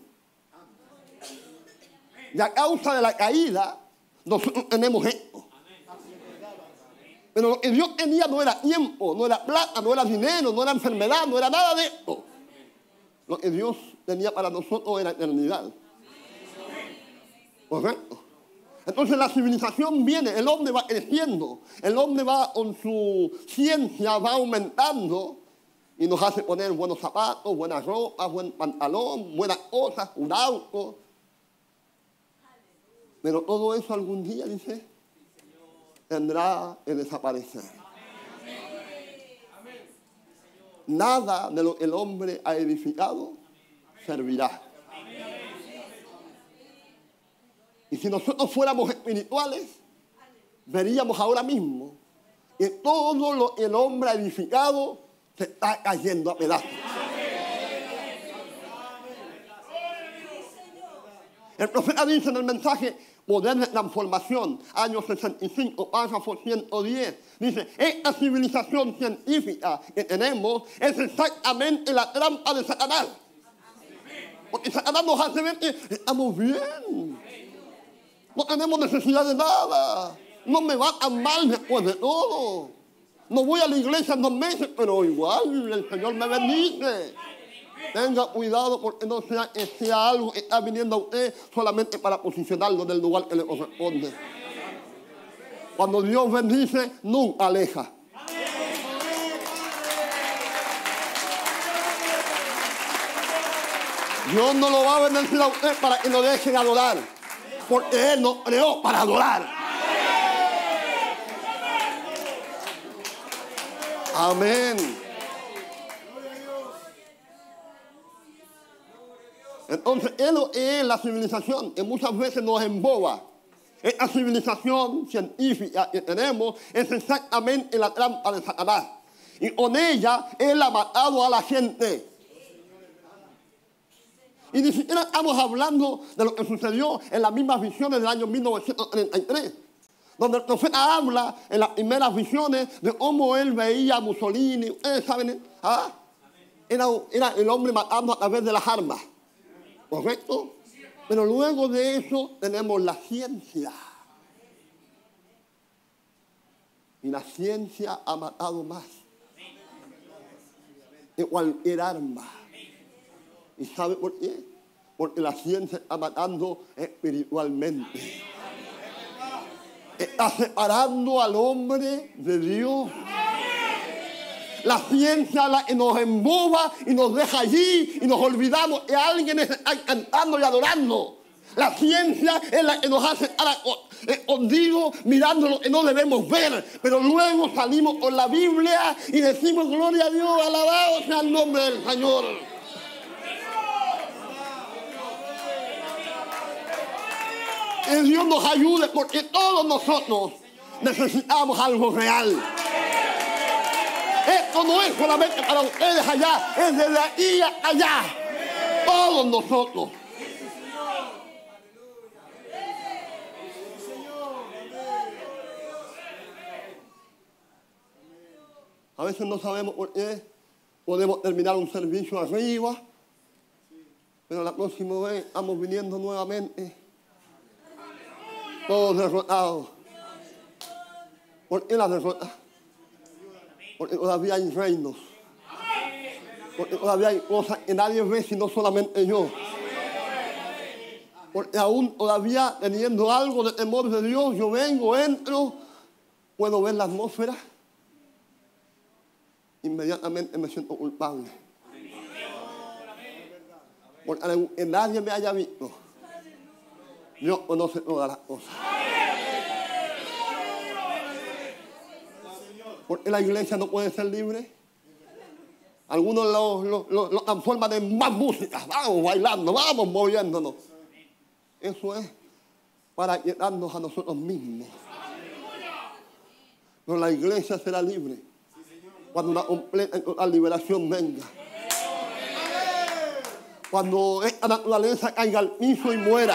Y a causa de la caída, nosotros tenemos esto. Pero lo que Dios tenía no era tiempo, no era plata, no era dinero, no era enfermedad, no era nada de esto. Lo que Dios tenía para nosotros era eternidad. ¿Correcto? Entonces la civilización viene, el hombre va creciendo, el hombre va con su ciencia, va aumentando y nos hace poner buenos zapatos, buena ropa, buen pantalón, buenas cosas, un auto. Pero todo eso algún día, dice, tendrá que desaparecer. Nada de lo que el hombre ha edificado servirá. Y si nosotros fuéramos espirituales, veríamos ahora mismo que todo lo que el hombre ha edificado se está cayendo a pedazos. El profeta dice en el mensaje Poder de Transformación, año 65, párrafo 110, dice, esta civilización científica que tenemos es exactamente la trampa de Satanás. Porque Satanás nos hace ver que estamos bien. No tenemos necesidad de nada. No me va tan mal después de todo. No voy a la iglesia en 2 meses, pero igual el Señor me bendice. Tenga cuidado porque no sea que sea algo que está viniendo a usted solamente para posicionarlo en el lugar que le corresponde. Cuando Dios bendice, nunca aleja. Dios no lo va a bendecir a usted para que lo dejen adorar. Porque Él nos creó para adorar. Amén. Entonces, es la civilización que muchas veces nos emboba. Esta civilización científica que tenemos es exactamente la trampa de Satanás. Y con ella, Él ha matado a la gente. Y ni siquiera estamos hablando de lo que sucedió en las mismas visiones del año 1933, donde el profeta habla en las primeras visiones de cómo él veía a Mussolini. Ustedes saben, era el hombre matando a través de las armas, ¿correcto? Pero luego de eso tenemos la ciencia. Y la ciencia ha matado más que cualquier arma. ¿Y sabe por qué? Porque la ciencia está matando espiritualmente. Está separando al hombre de Dios. La ciencia la que nos emboba y nos deja allí y nos olvidamos que alguien está cantando y adorando. La ciencia es la que nos hace estar escondidos mirando lo que no debemos ver. Pero luego salimos con la Biblia y decimos gloria a Dios, alabado sea el nombre del Señor. Que Dios nos ayude porque todos nosotros necesitamos algo real. Esto no es solamente para ustedes allá, es desde aquí a allá. Todos nosotros. A veces no sabemos por qué podemos terminar un servicio arriba, pero la próxima vez estamos viniendo nuevamente, todos derrotados. ¿Por qué la derrota? Porque todavía hay reinos. Porque todavía hay cosas que nadie ve sino solamente yo. Porque aún todavía teniendo algo de temor de Dios, yo vengo, entro, puedo ver la atmósfera. Inmediatamente me siento culpable. Porque aunque nadie me haya visto, Dios conoce todas las cosas. ¿Por qué la iglesia no puede ser libre? Algunos lo transforman en más música. Vamos bailando, vamos moviéndonos. Eso es para quedarnos a nosotros mismos. Pero la iglesia será libre cuando una completa y total liberación venga. Cuando esta naturaleza caiga al piso y muera.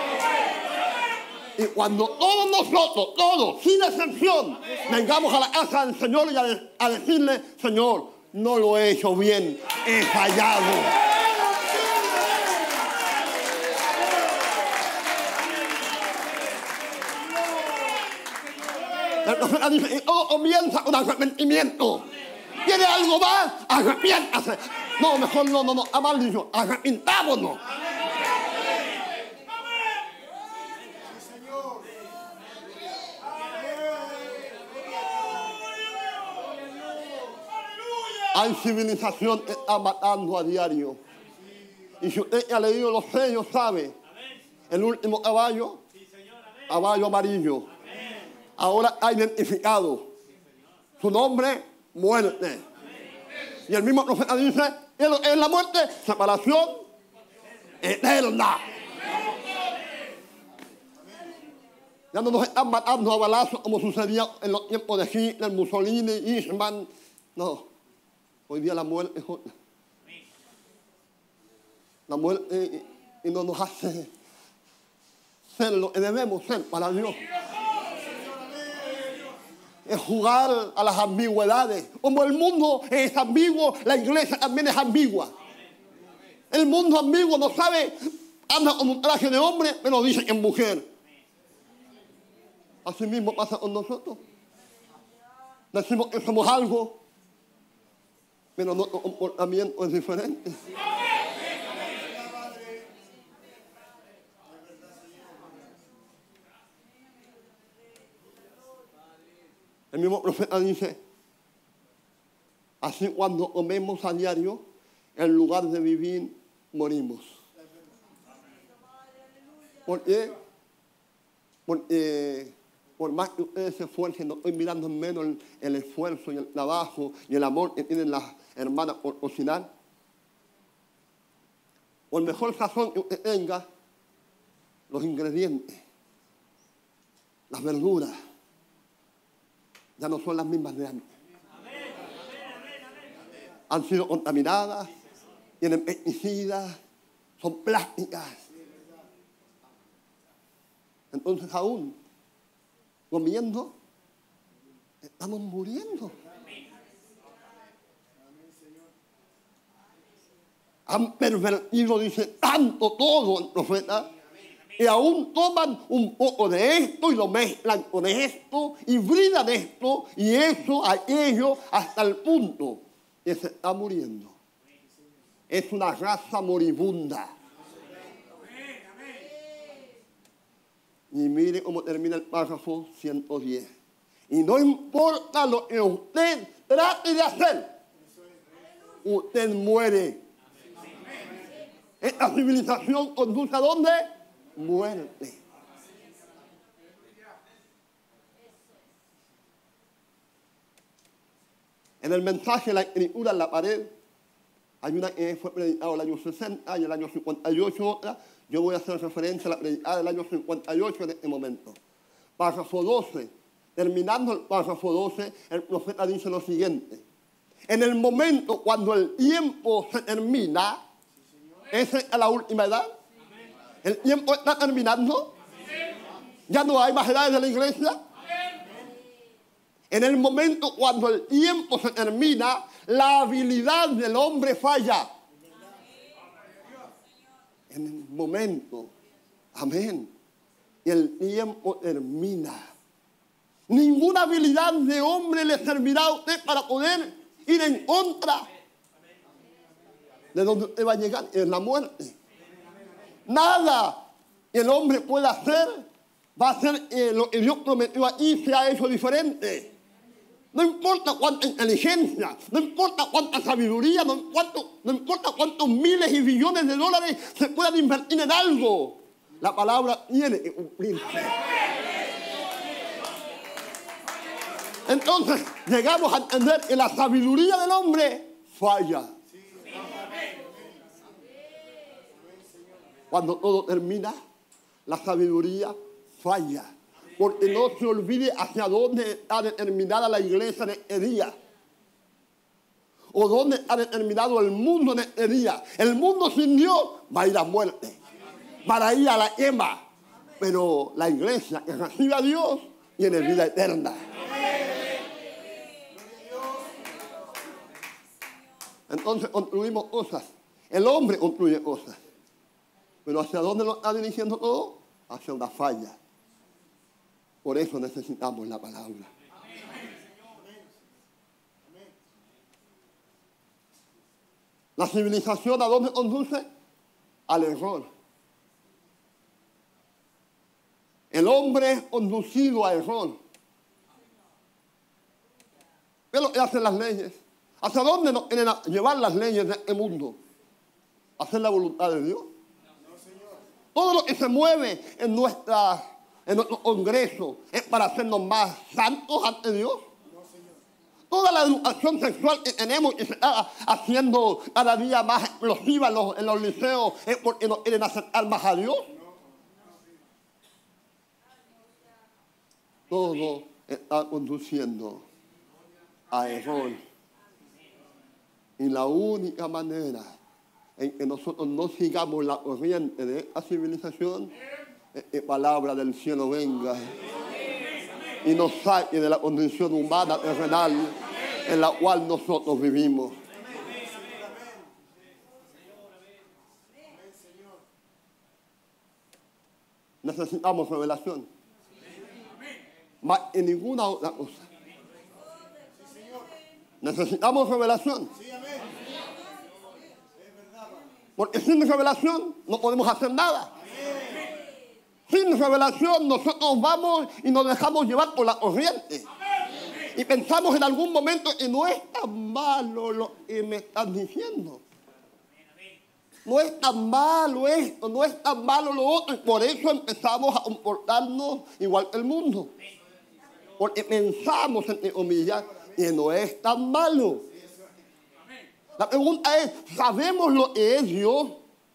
Y cuando todos nosotros, todos, sin excepción, vengamos a la casa del Señor y a decirle, Señor, no lo he hecho bien, he fallado. El profeta dice, y todo comienza con arrepentimiento. ¿Tiene algo más? Arrepiéntase. No, mejor no, a mal dicho, arrepintámonos. Hay civilización que está matando a diario. Y si usted ha leído los sellos, sabe, el último caballo, caballo amarillo. Ahora ha identificado su nombre, muerte. Y el mismo profeta dice, en la muerte, separación eterna. Ya no nos están matando a balazos como sucedía en los tiempos de Hitler, Mussolini, Eichmann. No. Hoy día la muerte es otra. La muerte y no nos hace ser lo que debemos ser para Dios. Es jugar a las ambigüedades. Como el mundo es ambiguo, la iglesia también es ambigua. El mundo ambiguo no sabe, anda con un traje de hombre, pero dice que es mujer. Así mismo pasa con nosotros. Decimos que somos algo, pero nuestro comportamiento es diferente. El mismo profeta dice, así cuando comemos a diario, en lugar de vivir, morimos. ¿Por qué? Porque por más que ustedes se esfuercen, no estoy mirando menos el esfuerzo y el trabajo y el amor que tienen las hermanas por cocinar. Por mejor sazón que usted tenga, los ingredientes, las verduras, ya no son las mismas de antes. Han sido contaminadas, tienen pesticidas, son plásticas. Entonces aún comiendo, estamos muriendo. Han pervertido, dice, tanto todo el profeta, y aún toman un poco de esto y lo mezclan con esto, y brindan esto y eso, aquello, hasta el punto que se está muriendo. Es una raza moribunda. Y mire cómo termina el párrafo 110. Y no importa lo que usted trate de hacer, usted muere. Esta civilización conduce a ¿dónde? Muerte. En el mensaje, la escritura en la pared, hay una que fue predicada en el año 60 y el año 58 otra. Yo voy a hacer referencia a la predicada del año 58 en este momento. Párrafo 12. Terminando el párrafo 12, el profeta dice lo siguiente. En el momento cuando el tiempo se termina, esa es la última edad. El tiempo está terminando. Ya no hay más edades de la iglesia. En el momento cuando el tiempo se termina, la habilidad del hombre falla. En el momento, amén, y el tiempo termina. Ninguna habilidad de hombre le servirá a usted para poder ir en contra de donde usted va a llegar, es la muerte. Nada que el hombre pueda hacer va a hacer lo que Dios prometió aquí sea hecho diferente. No importa cuánta inteligencia, no importa cuánta sabiduría, no importa cuántos miles y billones de dólares se puedan invertir en algo. La palabra tiene que cumplirse. Entonces, llegamos a entender que la sabiduría del hombre falla. Cuando todo termina, la sabiduría falla. Porque no se olvide hacia dónde está determinada la iglesia en este día. O dónde está determinado el mundo en este día. El mundo sin Dios va a ir a muerte. Va a ir a la quema. Pero la iglesia que recibe a Dios tiene vida eterna. Entonces construimos cosas. El hombre construye cosas. Pero ¿hacia dónde lo está dirigiendo todo? Hacia una falla. Por eso necesitamos la palabra. La civilización, ¿a dónde conduce? Al error. El hombre es conducido al error. ¿Qué es lo que hacen las leyes? ¿Hacia dónde nos quieren llevar las leyes de este mundo? ¿Hacer la voluntad de Dios? Todo lo que se mueve en nuestro congreso es para hacernos más santos ante Dios. Toda la educación sexual que tenemos y se está haciendo cada día más explosiva en los liceos es porque no quieren acercar más a Dios. Todo está conduciendo a error. Y la única manera en que nosotros no sigamos la corriente de esta civilización es que palabra del cielo venga y nos saque de la condición humana terrenal en la cual nosotros vivimos. Necesitamos revelación. Más que ninguna otra cosa. Necesitamos revelación. Porque sin revelación no podemos hacer nada. Sin revelación nosotros vamos y nos dejamos llevar por la corriente. Y pensamos en algún momento que no es tan malo lo que me están diciendo. No es tan malo esto, no es tan malo lo otro. Y por eso empezamos a comportarnos igual que el mundo. Porque pensamos, entre comillas, que no es tan malo. La pregunta es, ¿sabemos lo que es Dios?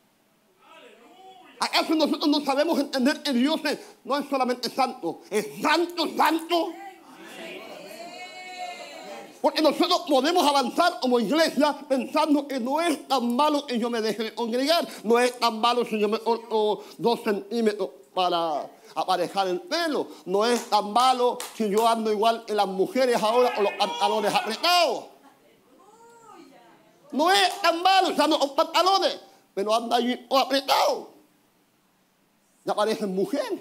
¿Acaso nosotros no sabemos entender que Dios no es solamente santo, es santo, santo? Porque nosotros podemos avanzar como iglesia pensando que no es tan malo que yo me deje de congregar, no es tan malo si yo me corto 2 centímetros para aparejar el pelo, no es tan malo si yo ando igual que las mujeres ahora con los pantalones apretados. No es tan malo usando los pantalones, pero anda allí apretado. Ya parecen mujeres.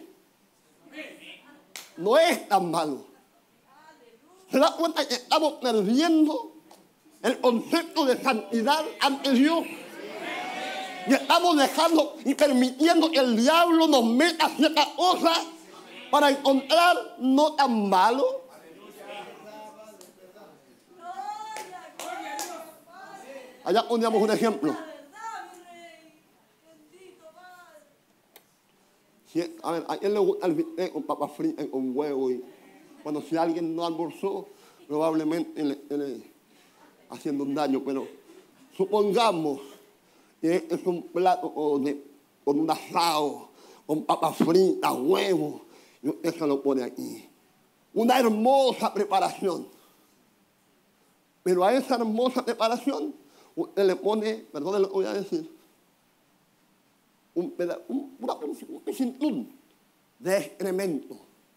No es tan malo. ¿Se da cuenta que estamos perdiendo el concepto de santidad ante Dios? Y estamos dejando y permitiendo que el diablo nos meta ciertas cosas para encontrar no tan malo. Allá poníamos un ejemplo. Si, a ver, ¿a quién le gusta el bistec con papas fritas y con huevo? Y cuando si alguien no almorzó, probablemente le haciendo un daño. Pero supongamos que es un plato con un asado, con papas fritas, huevos, y usted se lo pone aquí. Una hermosa preparación. Pero a esa hermosa preparación, usted le pone, perdón lo que voy a decir, un pichintún de excremento.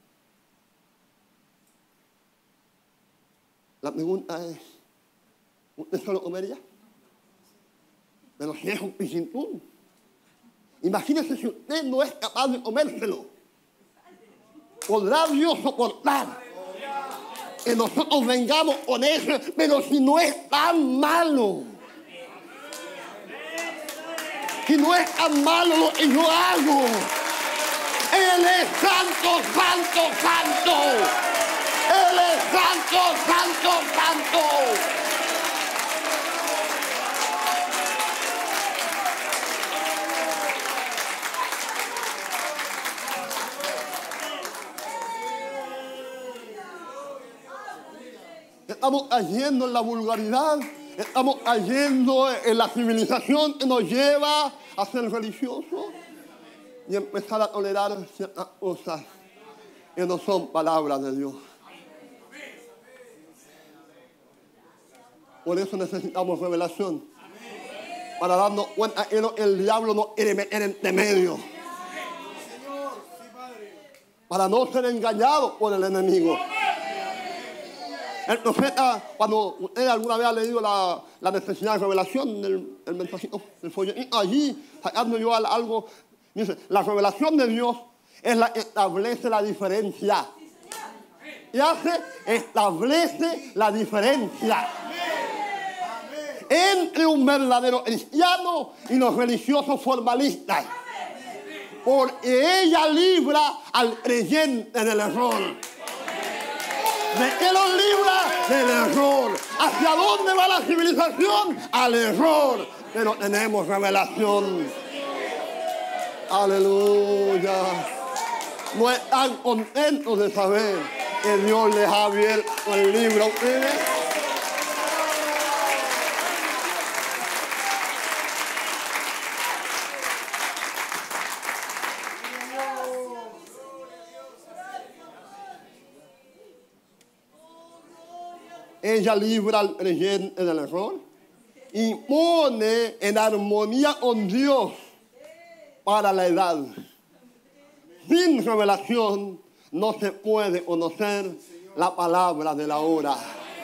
La pregunta es, ¿usted se lo comería? Pero si es un pichintún, imagínese si usted no es capaz de comérselo. ¿Podrá Dios soportar que nosotros vengamos con eso? Pero si no es tan malo, si no es tan malo lo que yo hago, Él es santo, santo, santo. Él es santo, santo, santo. Estamos cayendo en la vulgaridad, estamos cayendo en la civilización que nos lleva a ser religiosos y empezar a tolerar ciertas cosas que no son palabras de Dios. Por eso necesitamos revelación, para darnos cuenta que el diablo nos quiere meter entre medio, para no ser engañados por el enemigo. El profeta, cuando usted alguna vez ha leído la necesidad de revelación del mensajito, del folletito, allí, sacando yo algo, dice, la revelación de Dios es la que establece la diferencia. Y establece la diferencia entre un verdadero cristiano y los religiosos formalistas. Porque ella libra al creyente del error. ¿De qué los libra? Del error. ¿Hacia dónde va la civilización? Al error. Pero tenemos revelación. Aleluya. No están contentos de saber que Dios les ha abierto el libro a ustedes. Ella libra al creyente del error y pone en armonía con Dios para la edad. Sin revelación no se puede conocer la palabra de la hora.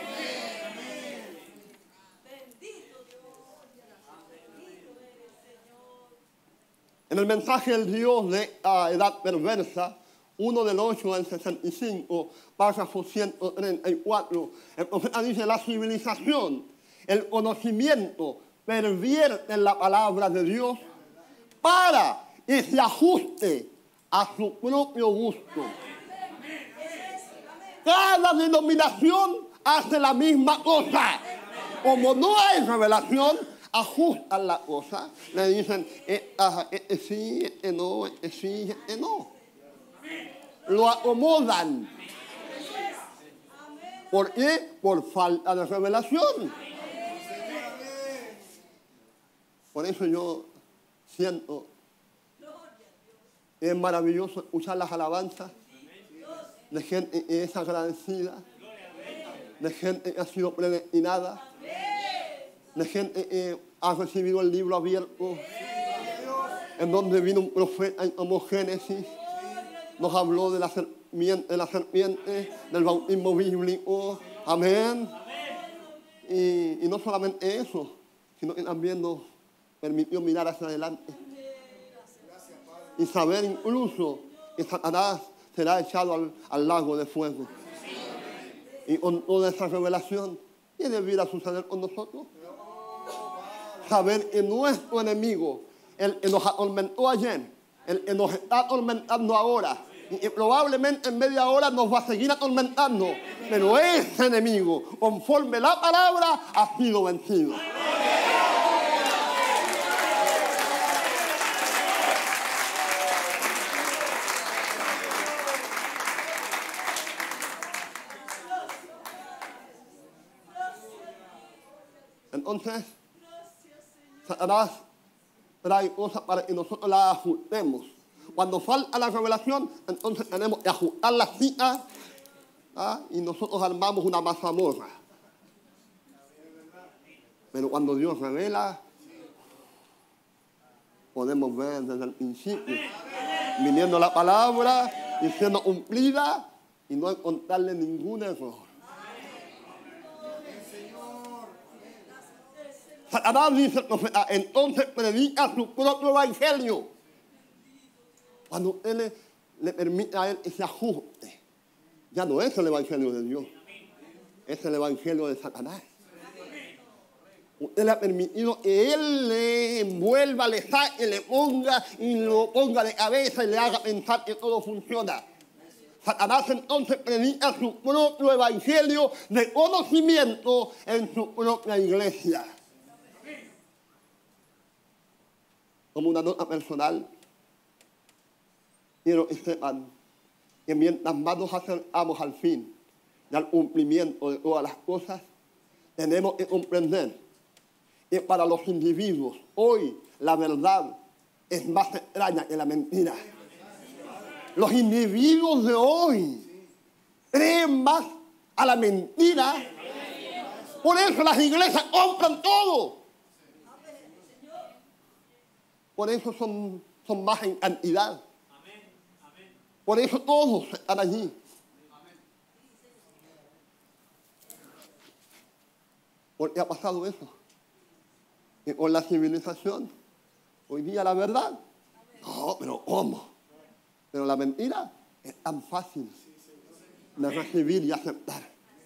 En el mensaje del Dios de la edad perversa, 1 del 8 al 65, párrafo 134, el profeta dice, la civilización, el conocimiento, pervierten la palabra de Dios para que se ajuste a su propio gusto. Cada denominación hace la misma cosa. Como no hay revelación, ajustan la cosa. Le dicen, sí, no, sí, no. Lo acomodan. ¿Por qué? Por falta de revelación. Por eso yo siento que es maravilloso escuchar las alabanzas de gente que es agradecida, de gente que ha sido predestinada, de gente que ha recibido el libro abierto, en donde vino un profeta como Génesis, nos habló de la serpiente, del bautismo bíblico, amén. Y no solamente eso, sino que también nos permitió mirar hacia adelante y saber incluso que Satanás será echado al lago de fuego. Y con toda esa revelación, ¿qué debiera suceder con nosotros? Saber que nuestro enemigo, el que nos atormentó ayer, el que nos está atormentando ahora, y que probablemente en media hora nos va a seguir atormentando, pero ese enemigo, conforme la palabra, ha sido vencido. Entonces, Satanás trae cosas para que nosotros las ajustemos. Cuando falta la revelación, entonces tenemos que ajustar las citas, y nosotros armamos una mazamorra. Pero cuando Dios revela, podemos ver desde el principio, viniendo la palabra y siendo cumplida y no encontrarle ningún error. Satanás dice el profeta, entonces predica su propio evangelio. Cuando usted le permite a él ese ajuste, ya no es el evangelio de Dios, es el evangelio de Satanás. Usted le ha permitido que él le envuelva, le saque, le ponga y lo ponga de cabeza y le haga pensar que todo funciona. Satanás entonces predica su propio evangelio de conocimiento en su propia iglesia. Como una nota personal, quiero que sepan que mientras más nos acercamos al fin y al cumplimiento de todas las cosas, tenemos que comprender que para los individuos hoy la verdad es más extraña que la mentira. Los individuos de hoy creen más a la mentira. Por eso las iglesias compran todo. Por eso son más en cantidad. Por eso todos están allí. ¿Por qué ha pasado eso? Que con la civilización, hoy día la verdad, no, pero ¿cómo? Pero la mentira es tan fácil de recibir y aceptar.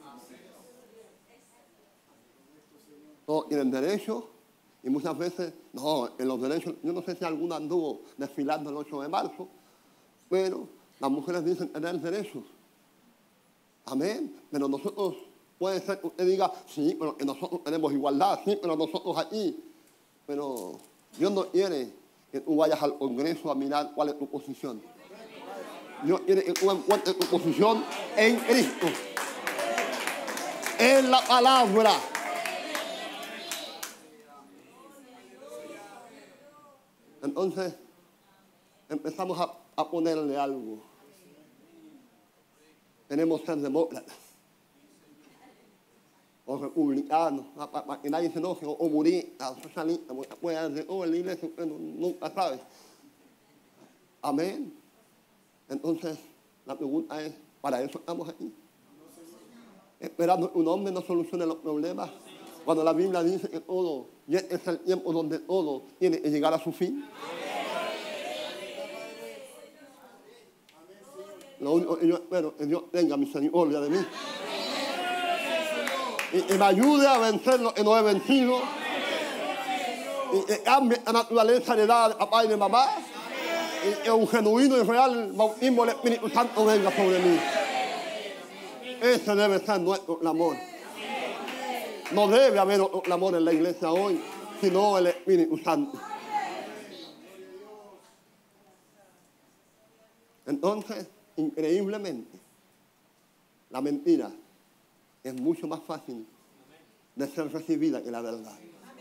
Todos tienen derecho y muchas veces, no, en los derechos, yo no sé si alguno anduvo desfilando el 8 de marzo, pero las mujeres dicen tener derechos. Amén. Pero nosotros, puede ser que usted diga, sí, pero que nosotros tenemos igualdad, sí, pero nosotros aquí. Pero Dios no quiere que tú vayas al Congreso a mirar cuál es tu posición. Dios quiere que tú encuentres tu posición en Cristo, en la palabra. Entonces, empezamos a ponerle algo. Queremos ser demócratas o republicanos, para que nadie se enoje, o comunistas, o socialistas, porque puede decir, oh, en la iglesia usted nunca sabe. Amén. Entonces, la pregunta es, ¿para eso estamos aquí? Esperando que un hombre no solucione los problemas. Cuando la Biblia dice que todo, y este es el tiempo donde todo tiene que llegar a su fin. Lo único que yo espero es que Dios tenga misericordia de mí. Y me ayude a vencer lo que no he vencido. Y que cambie la naturaleza heredada de papá y de mamá. Y que un genuino y real bautismo del Espíritu Santo venga sobre mí. Ese debe ser nuestro clamor. No debe haber otro clamor en la iglesia hoy, sino el Espíritu Santo. Entonces, increíblemente, la mentira es mucho más fácil de ser recibida que la verdad.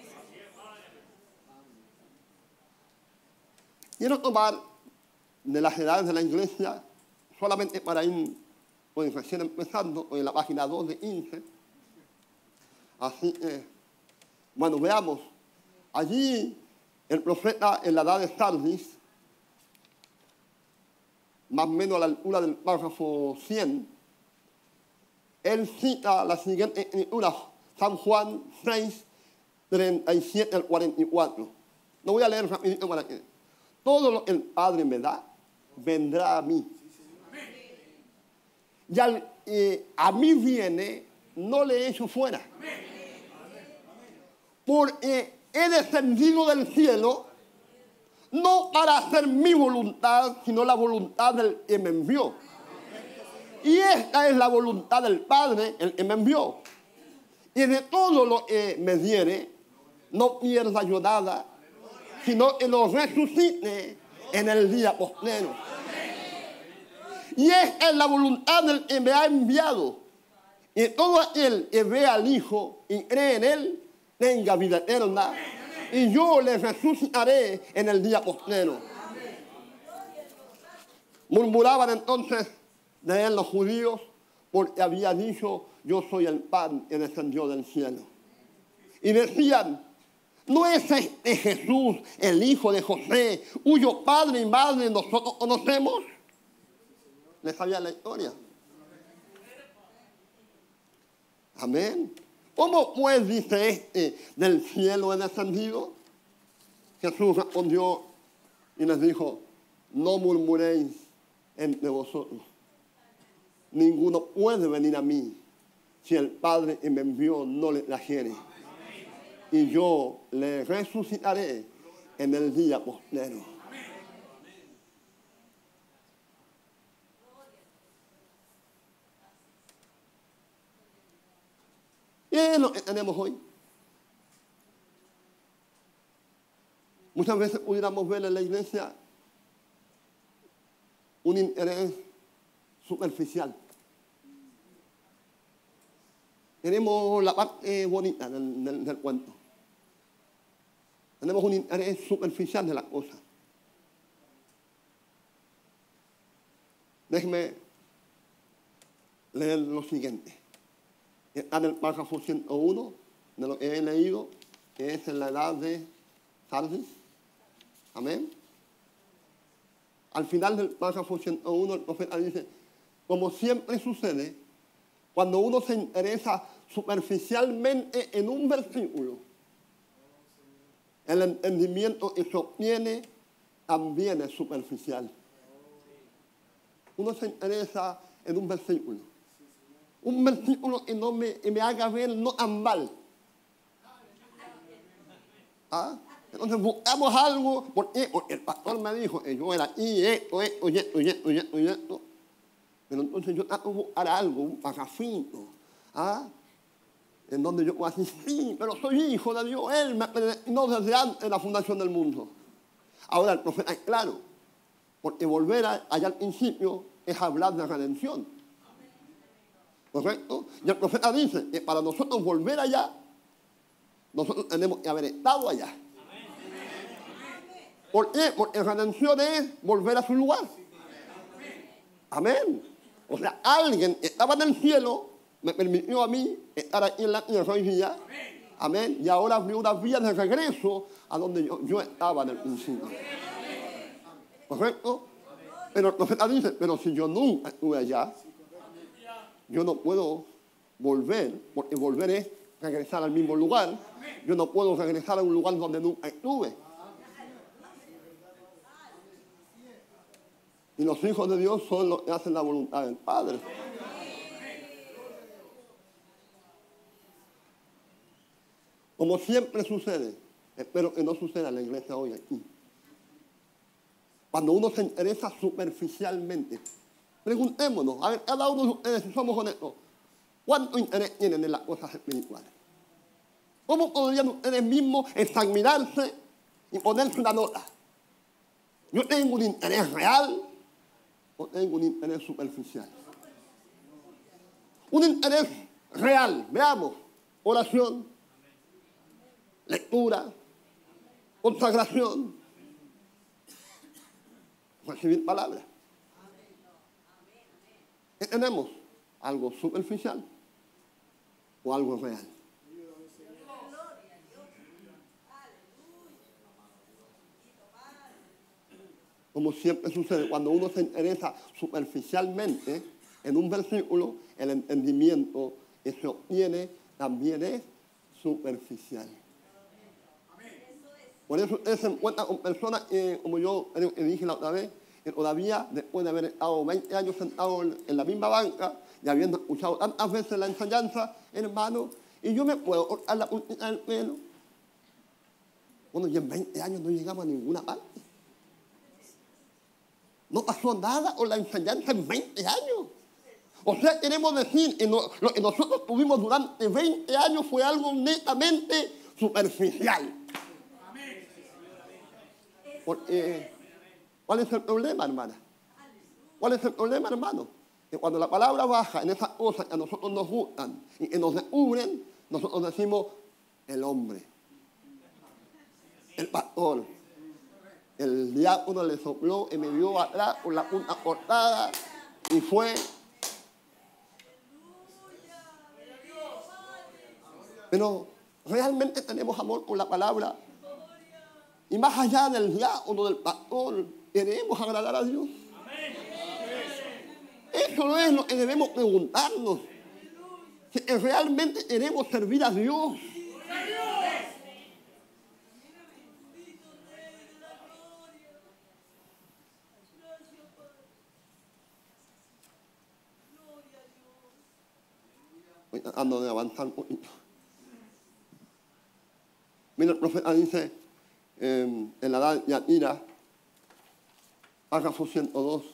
Quiero tomar de las edades de la iglesia, solamente para ir pues, recién empezando, en la página 2 de 15. Así que, bueno, veamos. Allí, el profeta en la edad de Sardis, más o menos a la altura del párrafo 100, él cita la siguiente escritura, San Juan 6, 37 al 44. Lo voy a leer rapidito para que. Todo lo que el Padre me da, vendrá a mí. Y a mí viene, no le echo fuera. Porque he descendido del cielo, no para hacer mi voluntad, sino la voluntad del que me envió. Y esta es la voluntad del Padre, el que me envió. Y de todo lo que me diere, no pierda yo nada, sino que lo resucite en el día postrero. Y esta es la voluntad del que me ha enviado. Y todo aquel que ve al Hijo y cree en él, tenga vida eterna. Y yo le resucitaré en el día postrero. Murmuraban entonces de él los judíos porque había dicho, yo soy el pan que descendió del cielo. Y decían, ¿no es este Jesús el hijo de José, cuyo padre y madre nosotros conocemos? ¿Les sabía la historia? Amén. ¿Cómo pues dice este del cielo he descendido? Jesús respondió y les dijo, no murmuréis entre vosotros. Ninguno puede venir a mí si el Padre que me envió no le trajere. Y yo le resucitaré en el día postrero. ¿Y es lo que tenemos hoy? Muchas veces pudiéramos ver en la iglesia un interés superficial. Tenemos la parte bonita del cuento. Tenemos un interés superficial de la cosa. Déjeme leer lo siguiente. Está en el párrafo 101 de lo que he leído, que es en la edad de Sardis. Amén. Al final del párrafo 101 el profeta dice, como siempre sucede, cuando uno se interesa superficialmente en un versículo, el entendimiento que se obtiene también es superficial. Uno se interesa en un versículo que me haga ver no tan mal. ¿Ah? Entonces buscamos algo, porque el pastor me dijo que yo era esto. Pero entonces yo trato de buscar algo, un parrafito, en donde yo puedo decir, sí, pero soy hijo de Dios, Él me predestinó desde antes de la fundación del mundo. Ahora el profeta es claro, porque volver allá al principio es hablar de redención. ¿Correcto? Y el profeta dice que para nosotros volver allá, nosotros tenemos que haber estado allá. ¿Por qué? Porque redención es volver a su lugar. Amén. O sea, alguien que estaba en el cielo me permitió a mí estar aquí en la tierra hoy día. Amén. Y ahora abrió una vía de regreso a donde yo estaba en el principio. ¿Correcto? Pero el profeta dice, pero si yo nunca estuve allá, yo no puedo volver, porque volver es regresar al mismo lugar. Yo no puedo regresar a un lugar donde nunca estuve. Y los hijos de Dios son los que hacen la voluntad del Padre. Como siempre sucede, espero que no suceda en la iglesia hoy aquí. Cuando uno se interesa superficialmente, preguntémonos, a ver, cada uno de ustedes, si somos honestos, ¿cuánto interés tienen en las cosas espirituales? ¿Cómo podrían ustedes mismos examinarse y ponerse una nota? ¿Yo tengo un interés real o tengo un interés superficial? Un interés real, veamos, oración, lectura, consagración, recibir palabras. ¿Qué tenemos? ¿Algo superficial o algo real? Como siempre sucede, cuando uno se interesa superficialmente en un versículo, el entendimiento que se obtiene también es superficial. Por eso ustedes se encuentran con personas que, como yo dije la otra vez, que todavía, después de haber estado 20 años sentado en la misma banca y habiendo escuchado tantas veces la enseñanza, hermano, y yo me puedo cortar la puntita del pelo. Bueno, y en 20 años no llegamos a ninguna parte. No pasó nada con la enseñanza en 20 años. O sea, queremos decir que lo que nosotros tuvimos durante 20 años fue algo netamente superficial. Porque, ¿cuál es el problema, hermana? ¿Cuál es el problema, hermano? Que cuando la palabra baja en esas cosas que a nosotros nos gustan y que nos descubren, nosotros decimos, el hombre, el pastor. El diácono le sopló y me vio atrás con la punta cortada y fue. Pero realmente tenemos amor por la palabra. Y más allá del diácono, del pastor, queremos agradar a Dios. Eso no es lo que debemos preguntarnos. Si realmente queremos servir a Dios. Voy tratando de avanzar un poquito. Mira, el profeta dice en la edad de Yatira, párrafo 102.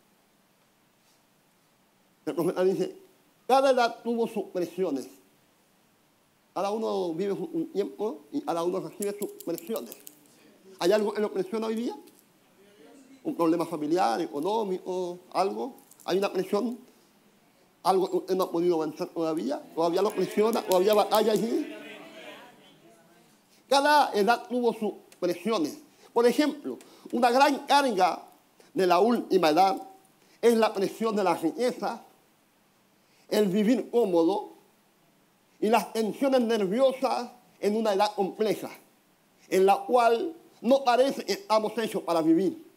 El profeta dice, cada edad tuvo sus presiones. Cada uno vive un tiempo y cada uno recibe sus presiones. ¿Hay algo que lo presiona hoy día? ¿Un problema familiar, económico, algo? ¿Hay una presión? ¿Algo que usted no ha podido avanzar todavía? ¿Todavía lo presiona? ¿Todavía batalla allí? Cada edad tuvo sus presiones. Por ejemplo, una gran carga de la última edad es la presión de la riqueza, el vivir cómodo y las tensiones nerviosas en una edad compleja, en la cual no parece que estamos hechos para vivir.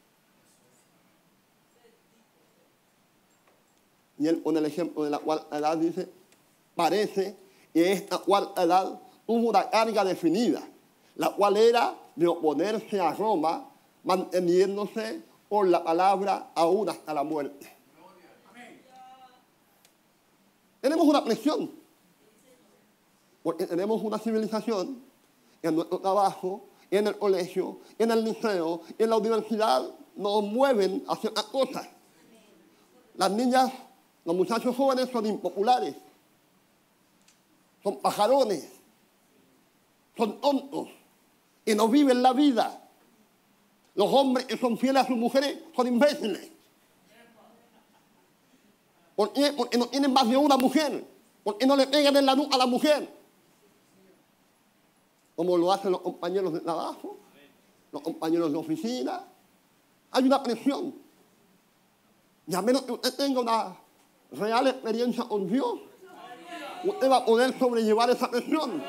Y él pone el ejemplo de la cuarta edad, dice, parece que esta cuarta edad tuvo una carga definida, la cual era de oponerse a Roma, manteniéndose por la palabra aún hasta la muerte. Tenemos una presión, porque tenemos una civilización en nuestro trabajo, en el colegio, en el liceo, en la universidad, nos mueven a ciertas cosas. Las niñas, los muchachos jóvenes son impopulares, son pajarones, son tontos y no viven la vida. Los hombres que son fieles a sus mujeres son imbéciles. ¿Por qué? Porque no tienen más de una mujer. Porque no le pegan en la nuca a la mujer. Como lo hacen los compañeros de trabajo, los compañeros de oficina. Hay una presión. Y a menos que usted tenga una real experiencia con Dios, usted va a poder sobrellevar esa presión.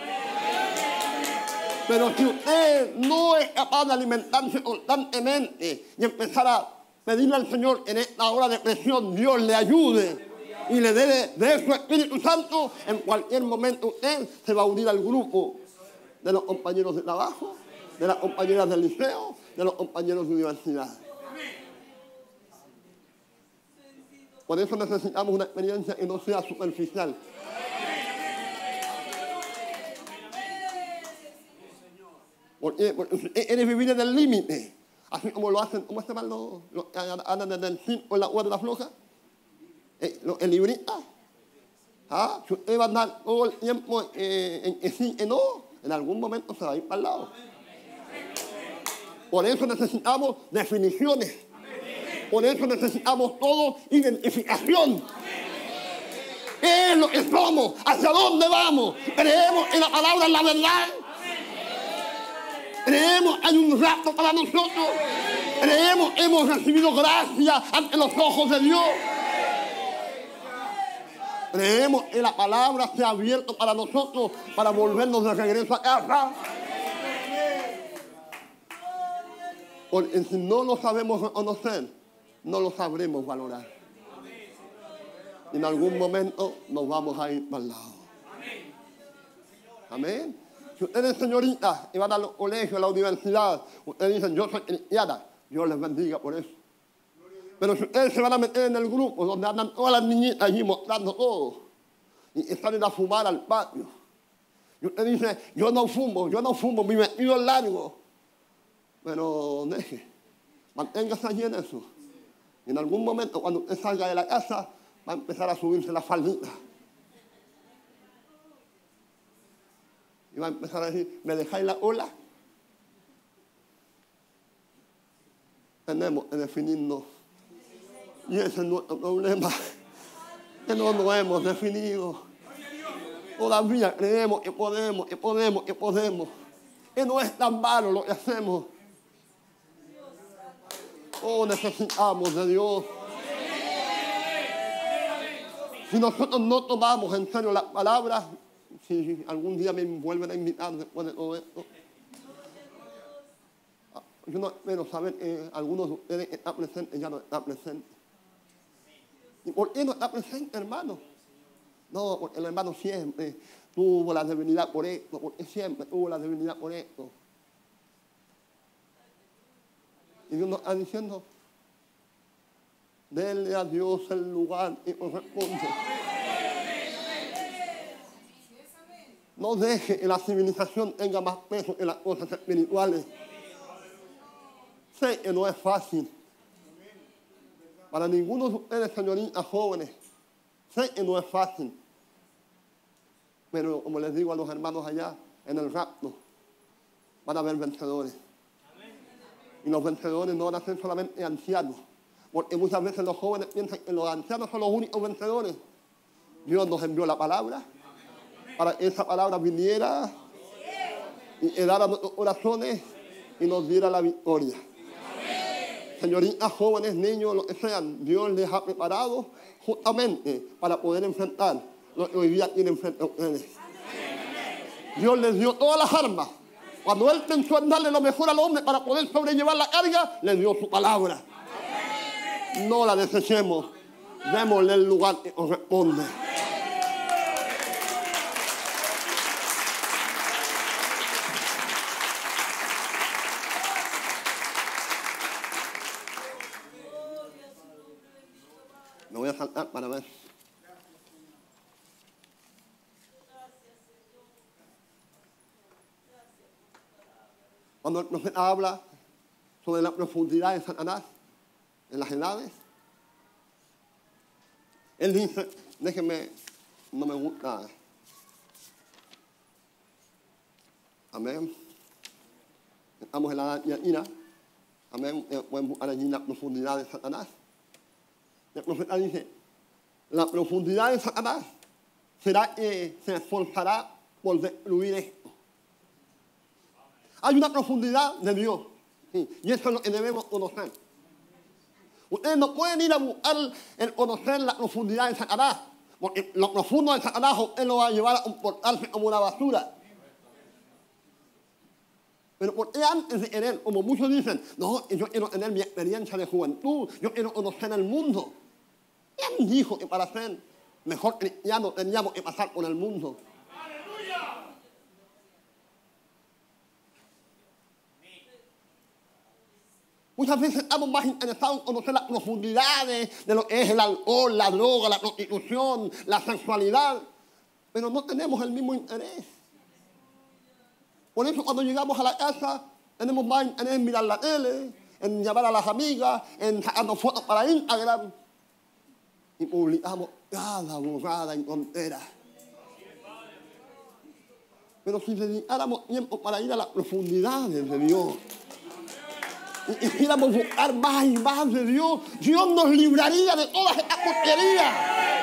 Pero si usted no es capaz de alimentarse constantemente y empezar a pedirle al Señor en esta hora de presión, Dios le ayude y le dé de su Espíritu Santo, en cualquier momento usted se va a unir al grupo de los compañeros de trabajo, de las compañeras del liceo, de los compañeros de universidad. Por eso necesitamos una experiencia que no sea superficial. Porque eres vivir en el límite. Así como lo hacen, ¿cómo se llaman los que andan en el circo en la cuerda floja? El librista. ¿Ah? Si usted va a andar todo el tiempo en que sí, que no, en algún momento se va a ir para el lado. Por eso necesitamos definiciones. Por eso necesitamos todo identificación. ¿Qué es lo que somos? ¿Hacia dónde vamos? ¿Creemos en la palabra, en la verdad? ¿Creemos que hay un rapto para nosotros? ¿Creemos que hemos recibido gracia ante los ojos de Dios? ¿Creemos que la palabra se ha abierto para nosotros para volvernos de regreso a casa? Porque si no lo sabemos reconocer, no lo sabremos valorar. Y en algún momento nos vamos a ir para el lado. Amén. Si ustedes, señoritas, y van a los colegios, a la universidad, ustedes dicen, yo soy cristiana, Dios les bendiga por eso. Pero si ustedes se van a meter en el grupo donde andan todas las niñitas allí mostrando todo, y salen a fumar al patio, y usted dice, yo no fumo, mi vestido es largo. Pero deje, manténgase allí en eso. Y en algún momento, cuando usted salga de la casa, va a empezar a subirse la faldita. Y va a empezar a decir, ¿me dejáis la ola? Tenemos que definirnos. Y ese es nuestro problema, que no nos hemos definido. todavía creemos que podemos, que podemos, que podemos. Que no es tan malo lo que hacemos. Oh, necesitamos de Dios. Si nosotros no tomamos en serio las palabras, si algún día me vuelven a invitar después de todo esto, yo no espero saber que algunos de ustedes están presentes, ya no están presentes. ¿Y por qué no está presente, hermano? No, porque el hermano siempre tuvo la debilidad por esto, porque siempre tuvo la debilidad por esto. Y Dios nos está diciendo, denle a Dios el lugar que corresponde. No deje que la civilización tenga más peso que las cosas espirituales. Sé que no es fácil. Para ninguno de ustedes, señoritas jóvenes, sé que no es fácil. Pero como les digo a los hermanos allá, en el rapto van a haber vencedores. Y los vencedores no van a ser solamente ancianos. Porque muchas veces los jóvenes piensan que los ancianos son los únicos vencedores. Dios nos envió la palabra para que esa palabra viniera y quedara en nuestros corazones y nos diera la victoria. Señoritas, jóvenes, niños, lo que sean, Dios les ha preparado justamente para poder enfrentar lo que hoy día tienen frente a ustedes. Dios les dio todas las armas. Cuando Él pensó en darle lo mejor al hombre para poder sobrellevar la carga, le dio su palabra. No la desechemos. Démosle el lugar que corresponde. Me voy a saltar para ver. Cuando el profeta habla sobre la profundidad de Satanás en las edades, él dice, déjenme, no me gusta. Amén. Estamos en la edad de ira. Amén. Pueden buscar allí la profundidad de Satanás. El profeta dice, la profundidad de Satanás será que se esforzará por destruir esto. Hay una profundidad de Dios, sí, y eso es lo que debemos conocer. Ustedes no pueden ir a buscar el conocer la profundidad de Satanás, porque lo profundo de Satanás usted lo va a llevar a comportarse como una basura. Pero ¿por qué antes de querer, como muchos dicen, no, yo quiero tener mi experiencia de juventud, yo quiero conocer el mundo? ¿Quién dijo que para ser mejor cristiano teníamos que pasar por el mundo? Muchas veces estamos más interesados en conocer las profundidades de lo que es el alcohol, la droga, la prostitución, la sexualidad, pero no tenemos el mismo interés. Por eso cuando llegamos a la casa tenemos más interés en mirar la tele, en llamar a las amigas, en sacarnos fotos para Instagram y publicamos cada burrada y tontera. Pero si dedicáramos tiempo para ir a las profundidades de Dios, y quisiéramos buscar más y más de Dios, Dios nos libraría de todas estas porquerías.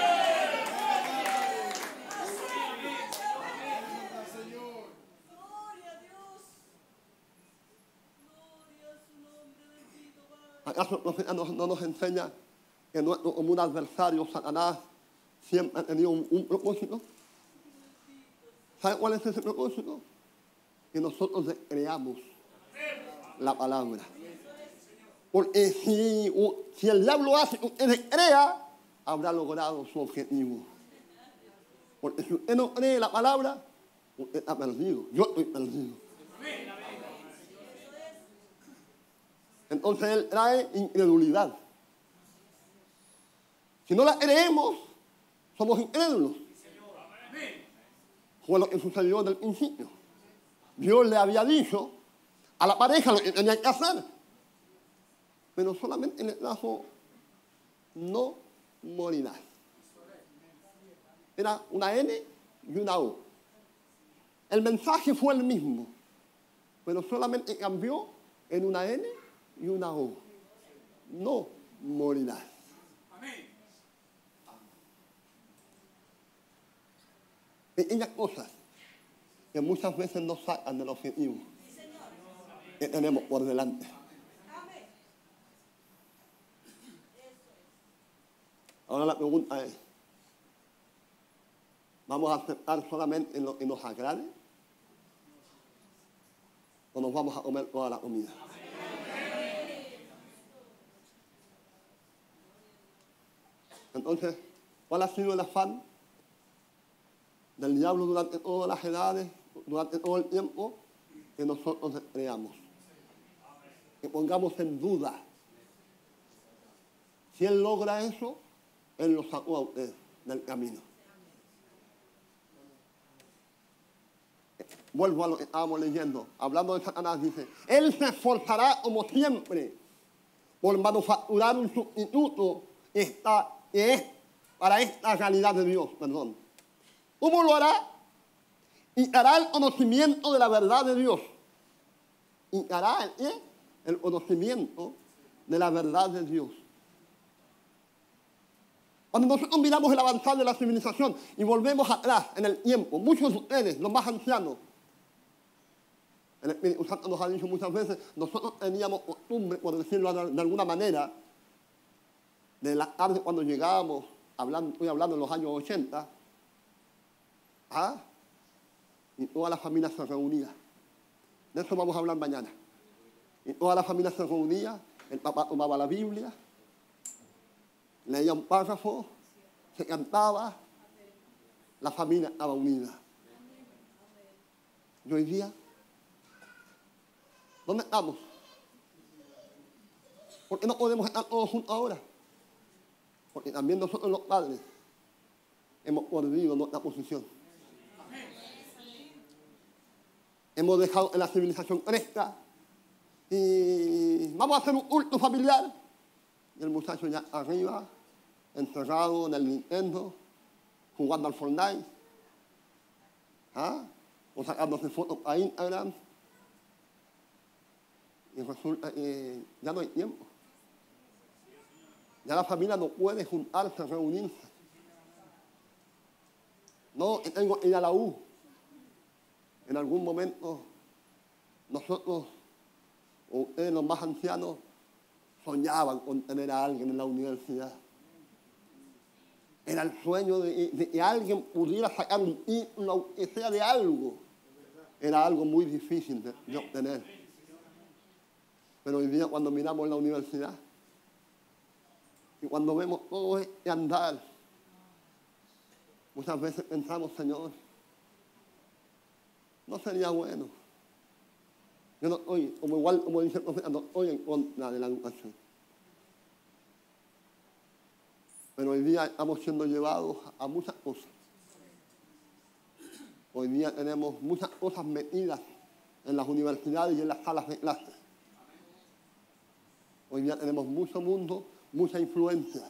¿Acaso el profeta no nos enseña que nuestro común adversario, Satanás, siempre ha tenido un propósito? ¿Sabe cuál es ese propósito? Que nosotros creamos la palabra. Porque si el diablo hace que usted crea, habrá logrado su objetivo. Porque si usted no cree la palabra, usted está perdido. Yo estoy perdido. Entonces él trae incredulidad. Si no la creemos, somos incrédulos. Fue lo que sucedió desde el principio. Dios le había dicho a la pareja lo que tenía que hacer. Pero solamente le trajo, no morirás. Era una N y una O. El mensaje fue el mismo, pero solamente cambió en una N y una O. No morirás. pequeñas cosas que muchas veces nos sacan del objetivo que tenemos por delante. Ahora la pregunta es, ¿vamos a aceptar solamente lo que nos agrade? ¿O nos vamos a comer toda la comida? Entonces, ¿cuál ha sido el afán del diablo durante todas las edades, durante todo el tiempo que nosotros creamos? Que pongamos en duda. Si él logra eso, él lo sacó a usted del camino. Vuelvo a lo que estábamos leyendo. Hablando de Satanás, dice, él se esforzará como siempre por manufacturar un sustituto que es para esta realidad de Dios. Perdón. ¿Cómo lo hará? Y hará el conocimiento de la verdad de Dios. Y hará el conocimiento de la verdad de Dios. Cuando nosotros miramos el avanzar de la civilización y volvemos atrás en el tiempo, muchos de ustedes, los más ancianos, el Espíritu Santo nos ha dicho muchas veces, nosotros teníamos costumbre, por decirlo de alguna manera, de la tarde cuando llegábamos, estoy hablando en los años 80, y toda la familia se reunía. De eso vamos a hablar mañana. Y toda la familia se reunía, el papá tomaba la Biblia, leía un párrafo, se cantaba, la familia estaba unida. Y hoy día, ¿dónde estamos? ¿Por qué no podemos estar todos juntos ahora? Porque también nosotros los padres hemos perdido nuestra posición. Hemos dejado que la civilización crezca y vamos a hacer un culto familiar. Y el muchacho ya arriba, encerrado en el Nintendo, jugando al Fortnite, o sacándose fotos a Instagram. Y resulta que ya no hay tiempo. Ya la familia no puede juntarse, reunirse. No, tengo que ir a la U. En algún momento, nosotros, o ustedes los más ancianos, soñaban con tener a alguien en la universidad. Era el sueño de que alguien pudiera sacar un título, aunque sea de algo. Era algo muy difícil de obtener. Pero hoy día cuando miramos la universidad y cuando vemos todo este andar, muchas veces pensamos, Señor, no sería bueno. Yo no estoy, como dice el profeta, no estoy en contra de la educación. Pero hoy día estamos siendo llevados a muchas cosas. Hoy día tenemos muchas cosas metidas en las universidades y en las salas de clases. Hoy día tenemos mucho mundo, mucha influencia.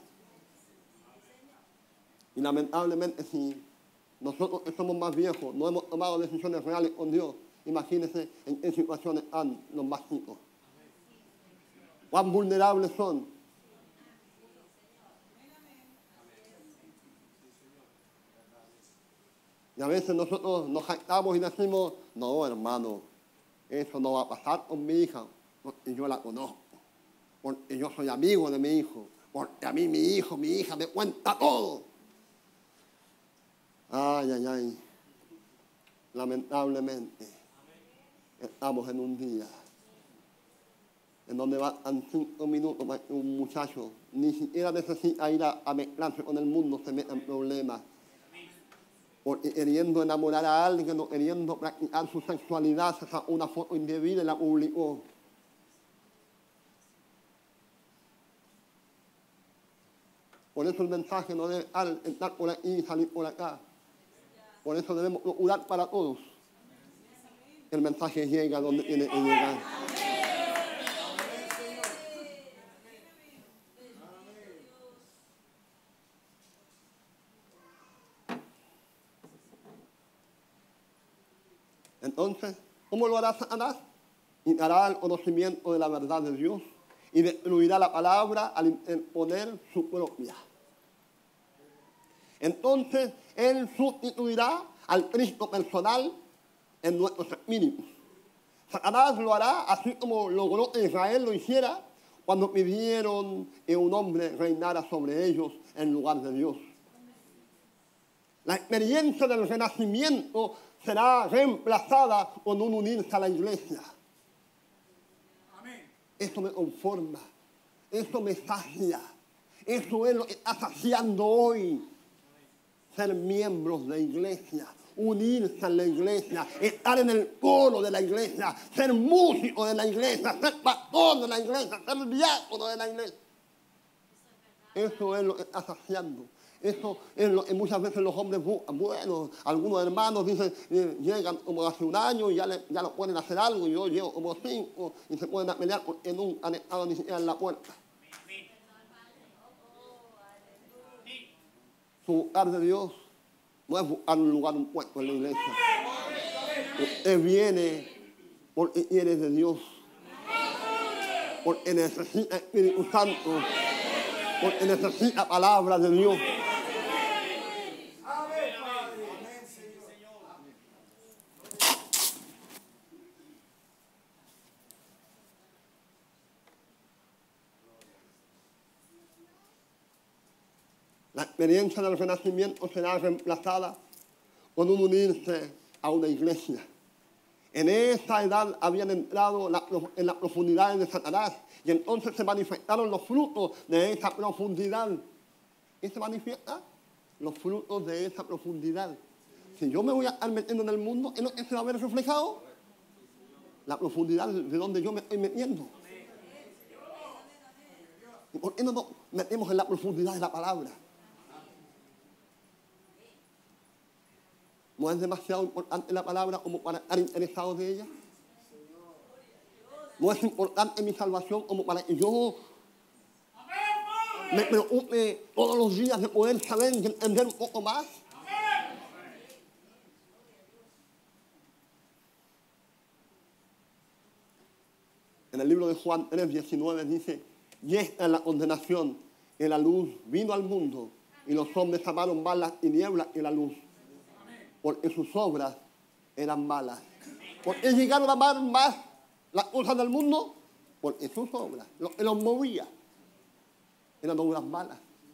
Y lamentablemente si nosotros que somos más viejos no hemos tomado decisiones reales con Dios, imagínense en qué situaciones están los más chicos. Cuán vulnerables son. Y a veces nosotros nos jactamos y decimos, no, hermano, eso no va a pasar con mi hija, porque yo la conozco, porque yo soy amigo de mi hijo, porque a mí mi hijo, mi hija me cuenta todo. Ay, ay, ay. Lamentablemente, estamos en un día en donde van 5 minutos para que un muchacho ni siquiera necesita ir a mezclarse con el mundo, se mete en problemas. Porque queriendo enamorar a alguien o queriendo practicar su sexualidad, se sacó una foto indebida y la publicó. Por eso el mensaje no debe entrar por aquí y salir por acá. Por eso debemos orar para todos. El mensaje llega donde tiene que llegar. Entonces, ¿cómo lo hará Satanás? Y hará el conocimiento de la verdad de Dios y destruirá la palabra al imponer su propia. Entonces, él sustituirá al Cristo personal en nuestros espíritus. Satanás lo hará así como logró que Israel lo hiciera cuando pidieron que un hombre reinara sobre ellos en lugar de Dios. La experiencia del renacimiento será reemplazada con un unirse a la iglesia. Esto me conforma, esto me sacia, eso es lo que está saciando hoy. Ser miembros de iglesia, unirse a la iglesia, estar en el coro de la iglesia, ser músico de la iglesia, ser pastor de la iglesia, ser diácono de la iglesia. Eso es lo que está saciando. Eso es lo que muchas veces los hombres buscan. Bueno, algunos hermanos dicen, llegan como hace un año y ya lo pueden hacer algo, y yo llevo como 5 y se pueden pelear porque nunca han estado ni siquiera en la puerta. Su buscar de Dios no es buscar un lugar, un puesto en la iglesia. Usted viene porque quiere de Dios, porque necesita Espíritu Santo, porque necesita palabra de Dios. La experiencia del renacimiento será reemplazada con un unirse a una iglesia. En esa edad habían entrado en las profundidades de Satanás y entonces se manifestaron los frutos de esa profundidad. ¿Qué se manifiesta? Los frutos de esa profundidad. Si yo me voy a estar metiendo en el mundo, ¿es lo que se va a ver reflejado? La profundidad de donde yo me estoy metiendo. ¿Y por qué no nos metemos en la profundidad de la palabra? ¿No es demasiado importante la palabra como para estar interesados de ella? ¿No es importante mi salvación como para que yo me preocupe todos los días de poder saber y entender un poco más? En el libro de Juan 3:19 dice, y esta es la condenación, que la luz vino al mundo y los hombres amaron más las tinieblas que la luz, porque sus obras eran malas. ¿Por qué llegaron a amar más las cosas del mundo? Porque sus obras, lo que los movía, eran obras malas.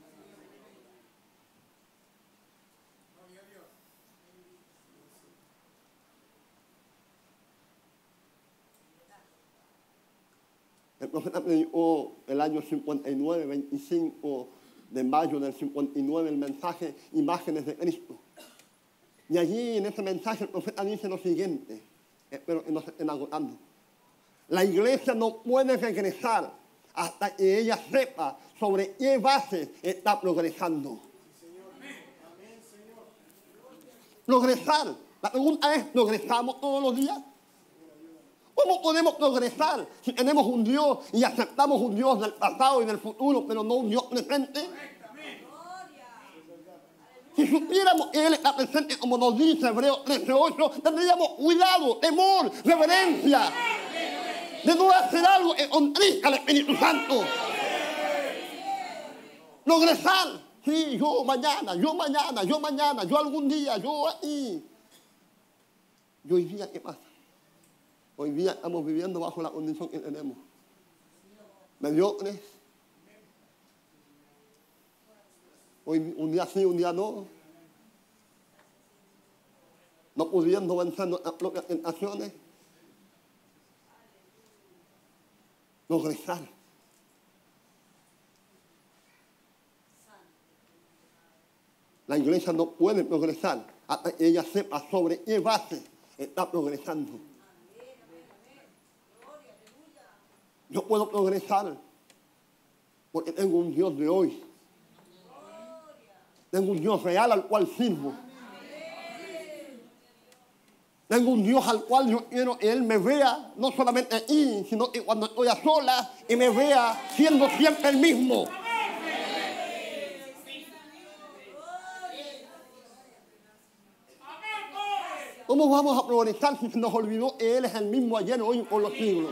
El profeta predicó el año 59, 25 de mayo del 59, el mensaje Imágenes de Cristo. Y allí en ese mensaje el profeta dice lo siguiente, espero que no se estén agotando. La iglesia no puede regresar hasta que ella sepa sobre qué base está progresando. Progresar. La pregunta es, ¿progresamos todos los días? ¿Cómo podemos progresar si tenemos un Dios y aceptamos un Dios del pasado y del futuro, pero no un Dios presente? Si supiéramos que Él está presente, como nos dice Hebreos 13:8, tendríamos cuidado, temor, reverencia, de no hacer algo que contrista al Espíritu Santo. Progresar. Sí, yo mañana, yo algún día, yo ahí. ¿Y hoy día qué pasa? Hoy día estamos viviendo bajo la condición que tenemos. Mediocres. Hoy un día sí, un día no. No pudiendo vencer nuestras propias tentaciones. Progresar. La iglesia no puede progresar hasta que ella sepa sobre qué base está progresando. Yo puedo progresar porque tengo un Dios de hoy. Tengo un Dios real al cual sirvo. Tengo un Dios al cual yo quiero que Él me vea, no solamente aquí, sino que cuando estoy a solas, y me vea siendo siempre el mismo. ¿Cómo vamos a progresar si se nos olvidó que Él es el mismo ayer, hoy y por los siglos?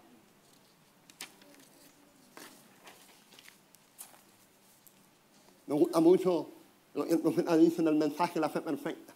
Me Me gusta mucho lo que el profeta dice en el mensaje de la fe perfecta.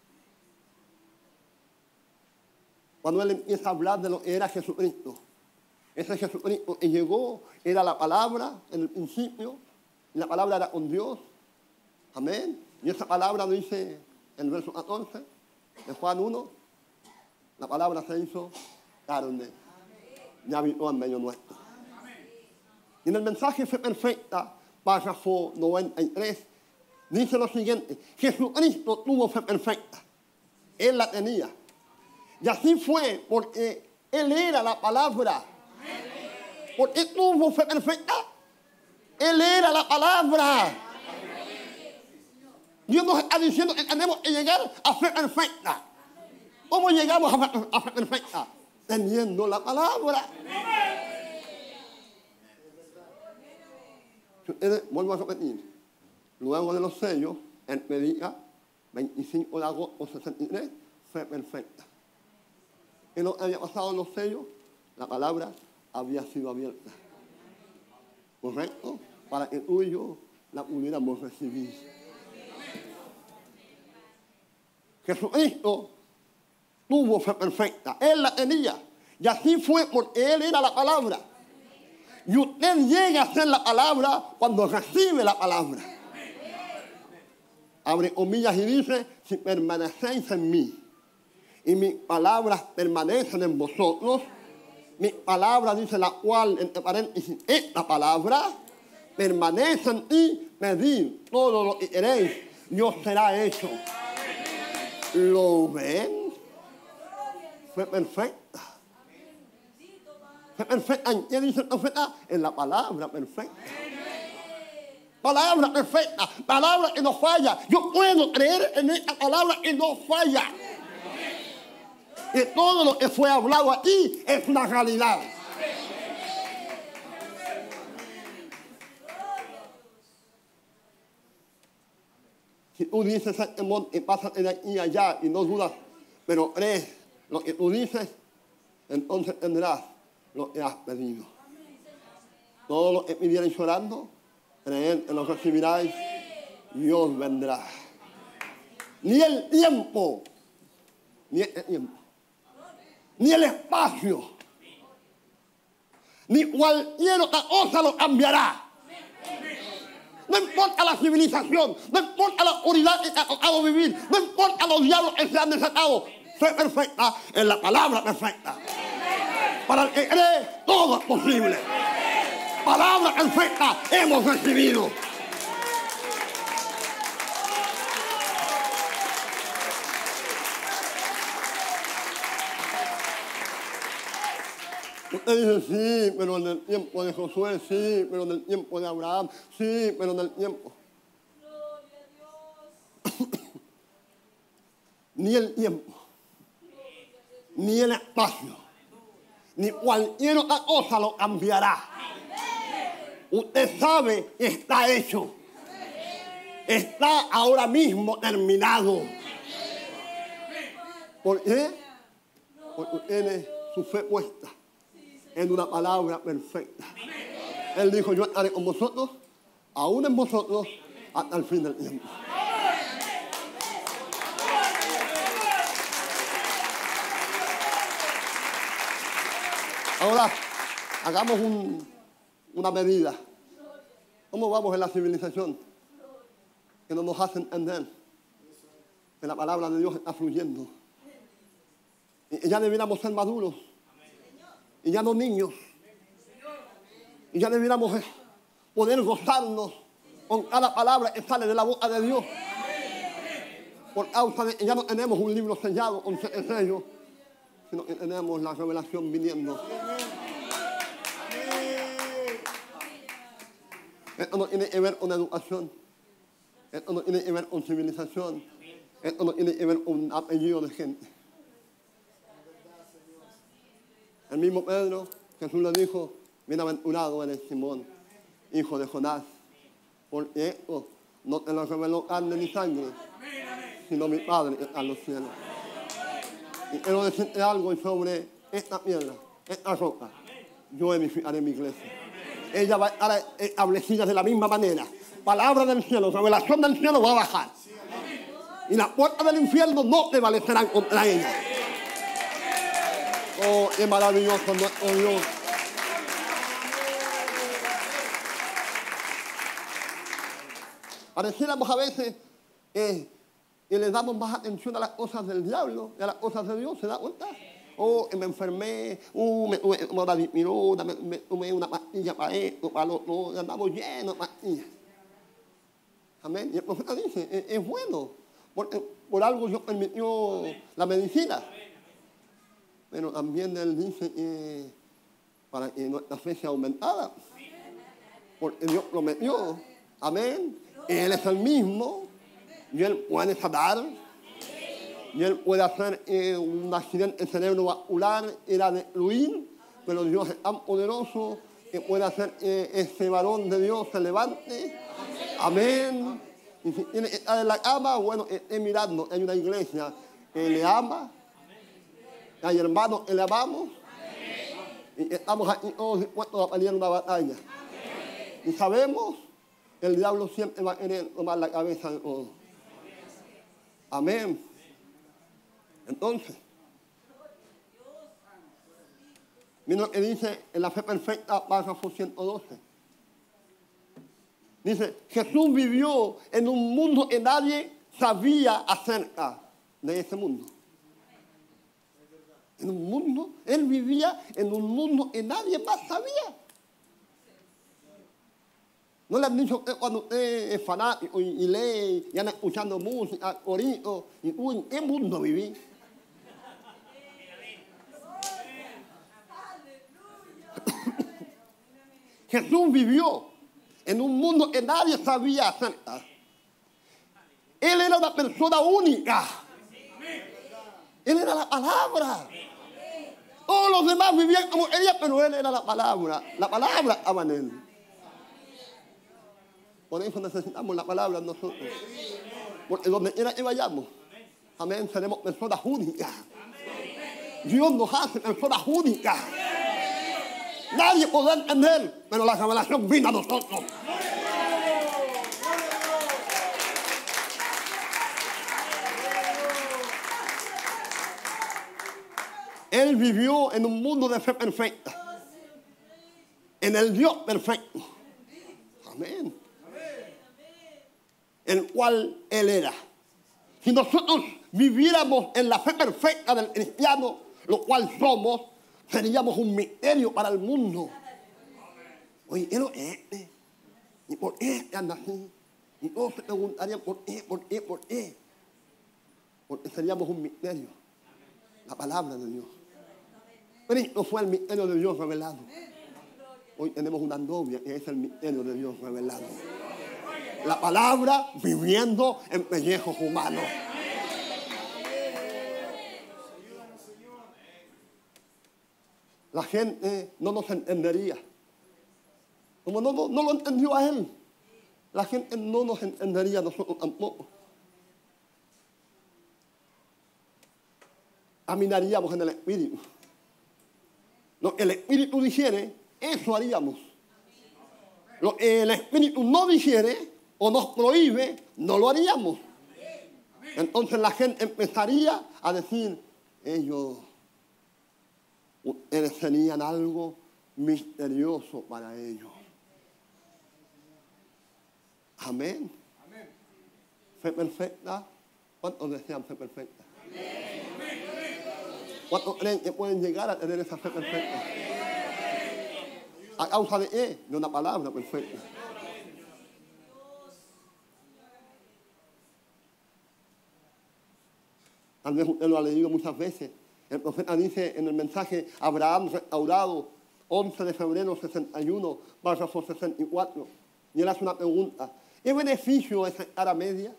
Cuando él empieza a hablar de lo que era Jesucristo. Ese Jesucristo que llegó, era la palabra en el principio, y la palabra era con Dios. Amén. Y esa palabra dice en el verso 14 de Juan 1, la palabra se hizo carne, y habitó en medio nuestro. Y en el mensaje Fe Perfecta, párrafo 93, dice lo siguiente: Jesucristo tuvo fe perfecta. Él la tenía. Y así fue porque Él era la palabra. Porque tuvo fe perfecta. Él era la palabra. Dios nos está diciendo que tenemos que llegar a fe perfecta. ¿Cómo llegamos a fe perfecta? Teniendo la palabra. Vuelvo a repetir. Luego de los sellos, él me diga 25 de agosto 63, fe perfecta. ¿Qué no había pasado en los sellos? La palabra había sido abierta. ¿Correcto? Para que tú y yo la pudiéramos recibir. Jesucristo tuvo fe perfecta. Él la tenía. Y así fue porque Él era la palabra. Y usted llega a ser la palabra cuando recibe la palabra. Abre comillas y dice: si permanecéis en mí y mis palabras permanecen en vosotros, mi palabra, dice, la cual, entre paréntesis, esta palabra, permanece en ti, pedid todo lo que queréis, y os será hecho. ¿Lo ven? Fue perfecta. Fue perfecta. ¿En qué dice el profeta? En la palabra perfecta. Palabra perfecta. Palabra que no falla. Yo puedo creer en esta palabra que no falla. Que todo lo que fue hablado aquí es una realidad. Si tú dices este monte, pásate de aquí y allá y no dudas, pero crees lo que tú dices, entonces tendrás lo que has pedido. Todo lo que pidierais orando, creed que lo recibiráis y os vendrá. Ni el tiempo, ni el espacio, ni cualquier otra cosa lo cambiará. No importa la civilización, no importa la oscuridad que te ha tocado vivir, no importa los diablos que se han desatado. Fe perfecta es la palabra perfecta. Para el que cree, todo es posible. Palabra perfecta hemos recibido. Usted dice: sí, pero en el tiempo de Josué, sí, pero en el tiempo de Abraham, sí, pero en el tiempo. Ni el tiempo, ni el espacio, ni cualquier otra cosa lo cambiará. Usted sabe que está hecho. Está ahora mismo terminado. ¿Por qué? Porque tiene su fe puesta en una palabra perfecta. Él dijo: yo estaré con vosotros, aún en vosotros, hasta el fin del tiempo. Ahora, hagamos una medida. ¿Cómo vamos en la civilización? Que no nos hace entender que la palabra de Dios está fluyendo. Y ya debiéramos ser maduros. Y ya no niños. Y ya debiéramos poder gozarnos con cada palabra que sale de la boca de Dios. Por causa de que ya no tenemos un libro sellado con sellos, sino que tenemos la revelación viniendo. Esto no tiene que ver con educación. Esto no tiene que ver con civilización. Esto no tiene que ver con un apellido de gente. El mismo Pedro, Jesús le dijo: bienaventurado eres Simón, hijo de Jonás, porque esto no te lo reveló carne ni sangre, sino mi Padre que está en los cielos. Y quiero decirte algo sobre esta piedra, esta roca. Yo edificaré mi iglesia. Ella va a estar establecida de la misma manera. palabra del cielo, revelación del cielo va a bajar. Y las puertas del infierno no prevalecerán contra ella. Oh, qué maravilloso nuestro Dios. Pareciéramos a veces que le damos más atención a las cosas del diablo que a las cosas de Dios. ¿Se da cuenta? Oh, me enfermé, me tuve una dipirona, me tomé una pastilla para esto, para lo otro, andamos llenos de pastillas. Amén. Y el profeta dice, es bueno, porque por algo Dios permitió la medicina. Pero también Él dice que para que nuestra fe sea aumentada. Porque Dios prometió, amén, Él es el mismo, y Él puede sanar, y Él puede hacer un accidente cerebrovascular, era destruir, pero Dios es tan poderoso que puede hacer que ese varón de Dios se levante. Amén. Y si tiene que estar en la cama, bueno, esté mirando. Hay una iglesia que le ama. Hay hermanos que le amamos. Y estamos aquí todos dispuestos a pelear una batalla. Y sabemos que el diablo siempre va a querer tomar la cabeza de todos. Amén. Entonces, mira lo que dice en la fe perfecta, párrafo 112. Dice, Jesús vivió en un mundo que nadie sabía acerca de ese mundo. En un mundo, Él vivía en un mundo que nadie más sabía. ¿No le han dicho que cuando usted es fanático y lee y anda escuchando música, coritos, y tú en qué mundo viví? Jesús vivió en un mundo que nadie sabía acerca. Él era una persona única. Él era la palabra. Todos los demás vivían como ella, pero Él era la palabra. La palabra estaba en Él. Por eso necesitamos la palabra nosotros. Porque donde quiera que vayamos, amén, seremos personas únicas. Dios nos hace personas únicas. Nadie podrá entender, pero la revelación vino a nosotros. Él vivió en un mundo de fe perfecta. En el Dios perfecto. Amén. El cual Él era. Si nosotros viviéramos en la fe perfecta del cristiano, lo cual somos, seríamos un misterio para el mundo. Oye, ¿qué lo es? ¿Y por qué anda así? Y todos se preguntarían por qué. Porque seríamos un misterio. La palabra de Dios. Cristo fue el misterio de Dios revelado. Hoy tenemos una novia que es el misterio de Dios revelado. La palabra viviendo en pellejos humanos. La gente no nos entendería. Como no lo entendió a Él, la gente no nos entendería a nosotros tampoco. Caminaríamos en el Espíritu. Lo que el Espíritu dijere, eso haríamos. Lo que el Espíritu no dijere o nos prohíbe, no lo haríamos. Entonces la gente empezaría a decir, ustedes tenían algo misterioso para ellos. Amén. Amén. Fe perfecta. ¿Cuántos desean fe perfecta? Amén. ¿Cuántos creen que pueden llegar a tener esa fe perfecta? ¿A causa de qué? De una palabra perfecta. Tal vez usted lo ha leído muchas veces. El profeta dice en el mensaje, Abraham restaurado, 11 de febrero 61, párrafo 64. Y él hace una pregunta. ¿Qué beneficio es estar a media?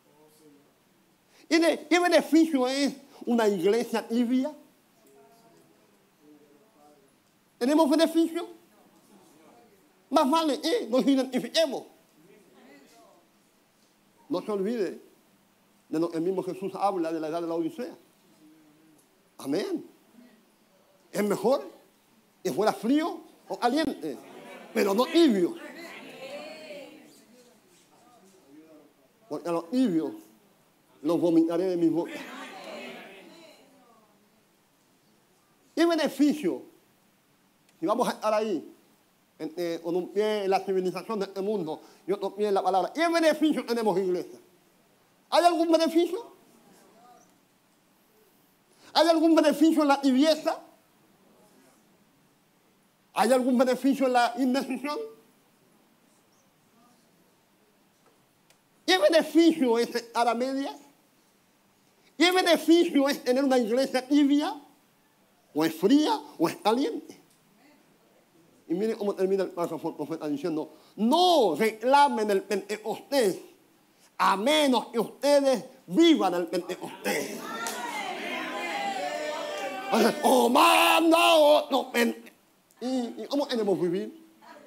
¿Qué beneficio es una iglesia tibia? ¿Tenemos beneficio? Más vale que nos identifiquemos. No se olvide de lo que el mismo Jesús habla de la edad de la Odisea. Amén. Es mejor que fuera frío o caliente, pero no tibio. Porque a los tibios los vomitaré de mi boca. ¿Qué beneficio? Si vamos a estar ahí, con un pie en la civilización de este mundo y otro pie en la palabra, ¿qué beneficio tenemos, iglesia? ¿Hay algún beneficio? ¿Hay algún beneficio en la tibieza? ¿Hay algún beneficio en la indecisión? ¿Qué beneficio es estar a medias? ¿Qué beneficio es tener una iglesia tibia? ¿O es fría o es caliente? Y miren cómo termina el párrafo, el profeta diciendo, no reclamen el Pentecostés, a menos que ustedes vivan el Pentecostés. O manda otro Pentecostés. ¿Y cómo queremos vivir?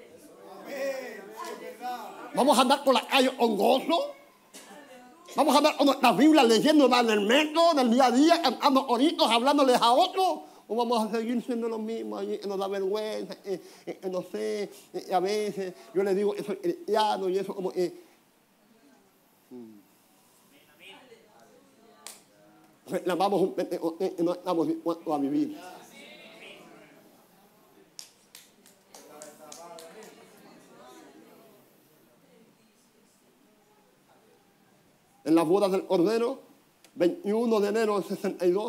¿Vamos a andar por la calle con gozo? ¿Vamos a andar con nuestras Biblias leyendo en el metro, del día a día, cantando coritos, hablándoles a otros? ¿O vamos a seguir siendo los mismos? Y nos da vergüenza, no sé, a veces yo les digo, eso es cristiano y eso como reclamamos un Pentecostés y no estamos dispuestos a vivir. En las bodas del Cordero, 21 de enero del 62,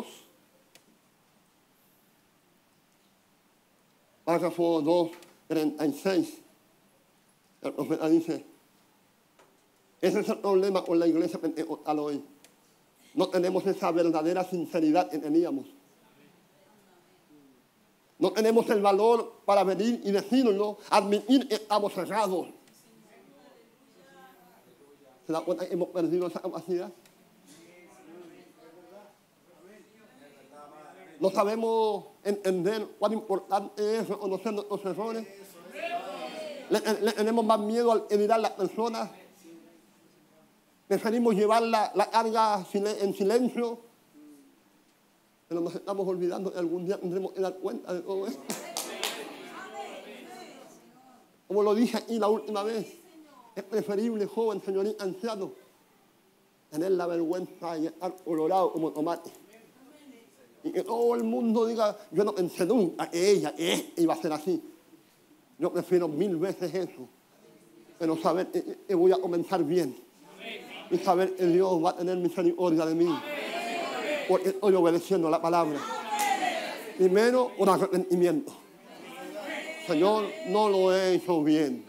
párrafo 2:36, el profeta dice, ese es el problema con la iglesia pentecostal hoy. No tenemos esa verdadera sinceridad que teníamos. No tenemos el valor para venir y decirlo, admitir que estamos cerrados. ¿Se da cuenta que hemos perdido esa capacidad? No sabemos entender cuán importante es reconocer nuestros errores. Le tenemos más miedo al que dirán las personas. Preferimos llevar la carga en silencio. Pero nos estamos olvidando que algún día tendremos que dar cuenta de todo esto. Como lo dije aquí la última vez, es preferible, joven, señorita, anciano, tener la vergüenza y estar colorado como tomate. Y que todo el mundo diga, yo no pensé nunca que ella iba a ser así. Yo prefiero 1000 veces eso. Pero saber que voy a comenzar bien. Y saber que Dios va a tener misericordia de mí. Porque estoy obedeciendo la palabra. Primero, un arrepentimiento. Señor, no lo he hecho bien.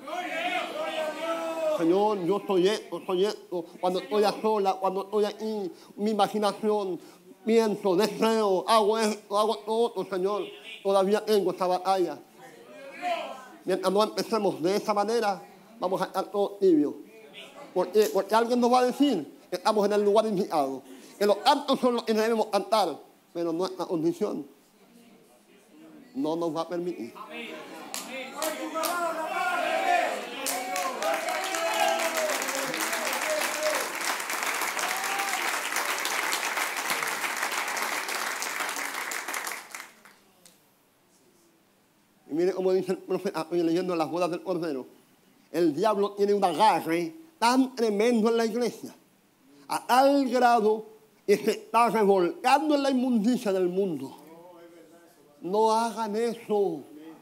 Señor, yo soy esto. Cuando estoy a sola, cuando estoy aquí, mi imaginación, pienso, deseo, hago esto, hago todo, Señor. Todavía tengo esa batalla. Mientras no empecemos de esa manera, vamos a estar todos tibios. Porque alguien nos va a decir que estamos en el lugar indicado. Que los cantos son los que debemos cantar, pero nuestra condición no nos va a permitir. Y mire cómo dice el profeta, estoy leyendo las bodas del Cordero. El diablo tiene un agarre tan tremendo en la iglesia, a tal grado que se está revolcando en la inmundicia del mundo. No hagan eso.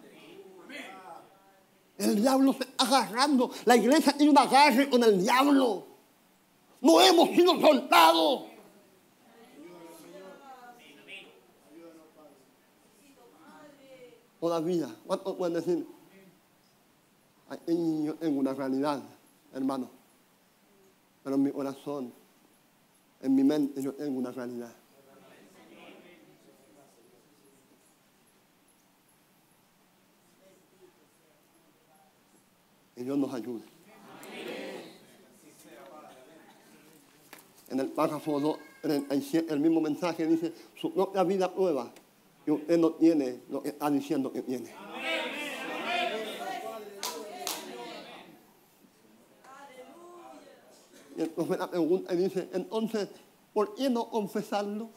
El diablo se está agarrando. La iglesia tiene un agarre con el diablo. No hemos sido soltados. Todavía, ¿cuántos pueden decir? Yo tengo una realidad, hermano. Pero en mi corazón, en mi mente, yo tengo una realidad. Que Dios nos ayude. En el párrafo 2:37, el mismo mensaje dice, su propia vida prueba que usted no tiene lo que está diciendo que tiene. Y el profeta pregunta y dice, entonces, ¿por qué no confesarlo?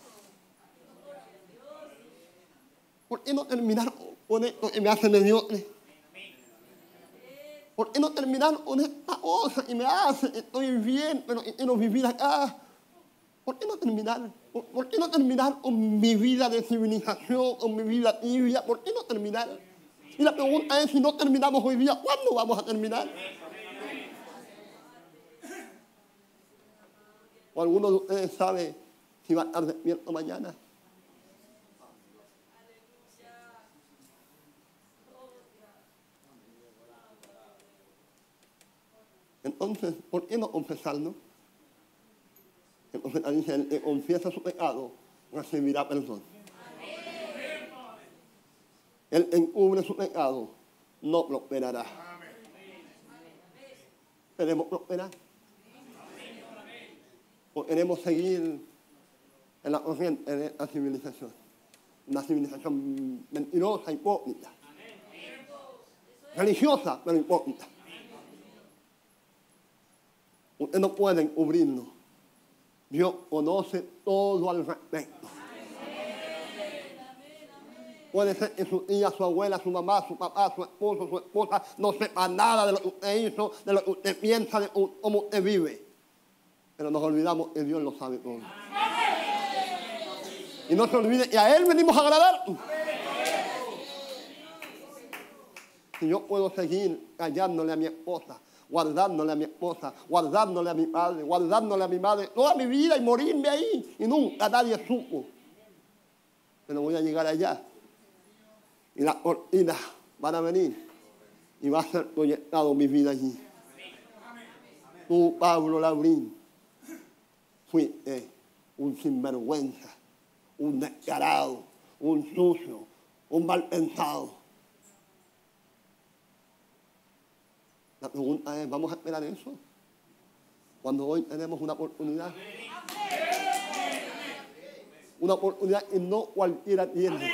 ¿Por qué no terminar con esto que me hace mediocre? ¿Por qué no terminar con esta cosa y me hace, estoy bien, pero quiero vivir acá? ¿Por qué no terminar? ¿Por qué no terminar con mi vida de civilización, con mi vida tibia? ¿Por qué no terminar? Y la pregunta es, si no terminamos hoy día, ¿cuándo vamos a terminar? ¿O alguno de ustedes sabe si va a estar despierto mañana? Entonces, ¿por qué no confesarlo? Entonces, dice, el que confiesa su pecado recibirá perdón. El que encubre su pecado no prosperará. ¿Queremos prosperar? ¿O queremos seguir en la corriente de esta civilización? Una civilización mentirosa, hipócrita. Religiosa, pero hipócrita. Usted no puede encubrirlo. Dios conoce todo al respecto. Puede ser que su tía, su abuela, su mamá, su papá, su esposo, su esposa no sepa nada de lo que usted hizo, de lo que usted piensa, de cómo usted vive. Pero nos olvidamos que Dios lo sabe todo. Y no se olvide que a Él venimos a agradar. Si yo puedo seguir callándole a mi esposa, guardándole a mi esposa, guardándole a mi padre, guardándole a mi madre toda mi vida y morirme ahí y nunca nadie supo. Pero voy a llegar allá y las cortinas van a venir y va a ser proyectado mi vida allí. Tú, Pablo Laurín, fuiste un sinvergüenza, un descarado, un sucio, un mal pensado. La pregunta es, ¿vamos a esperar eso? Cuando hoy tenemos una oportunidad. Una oportunidad que no cualquiera tiene.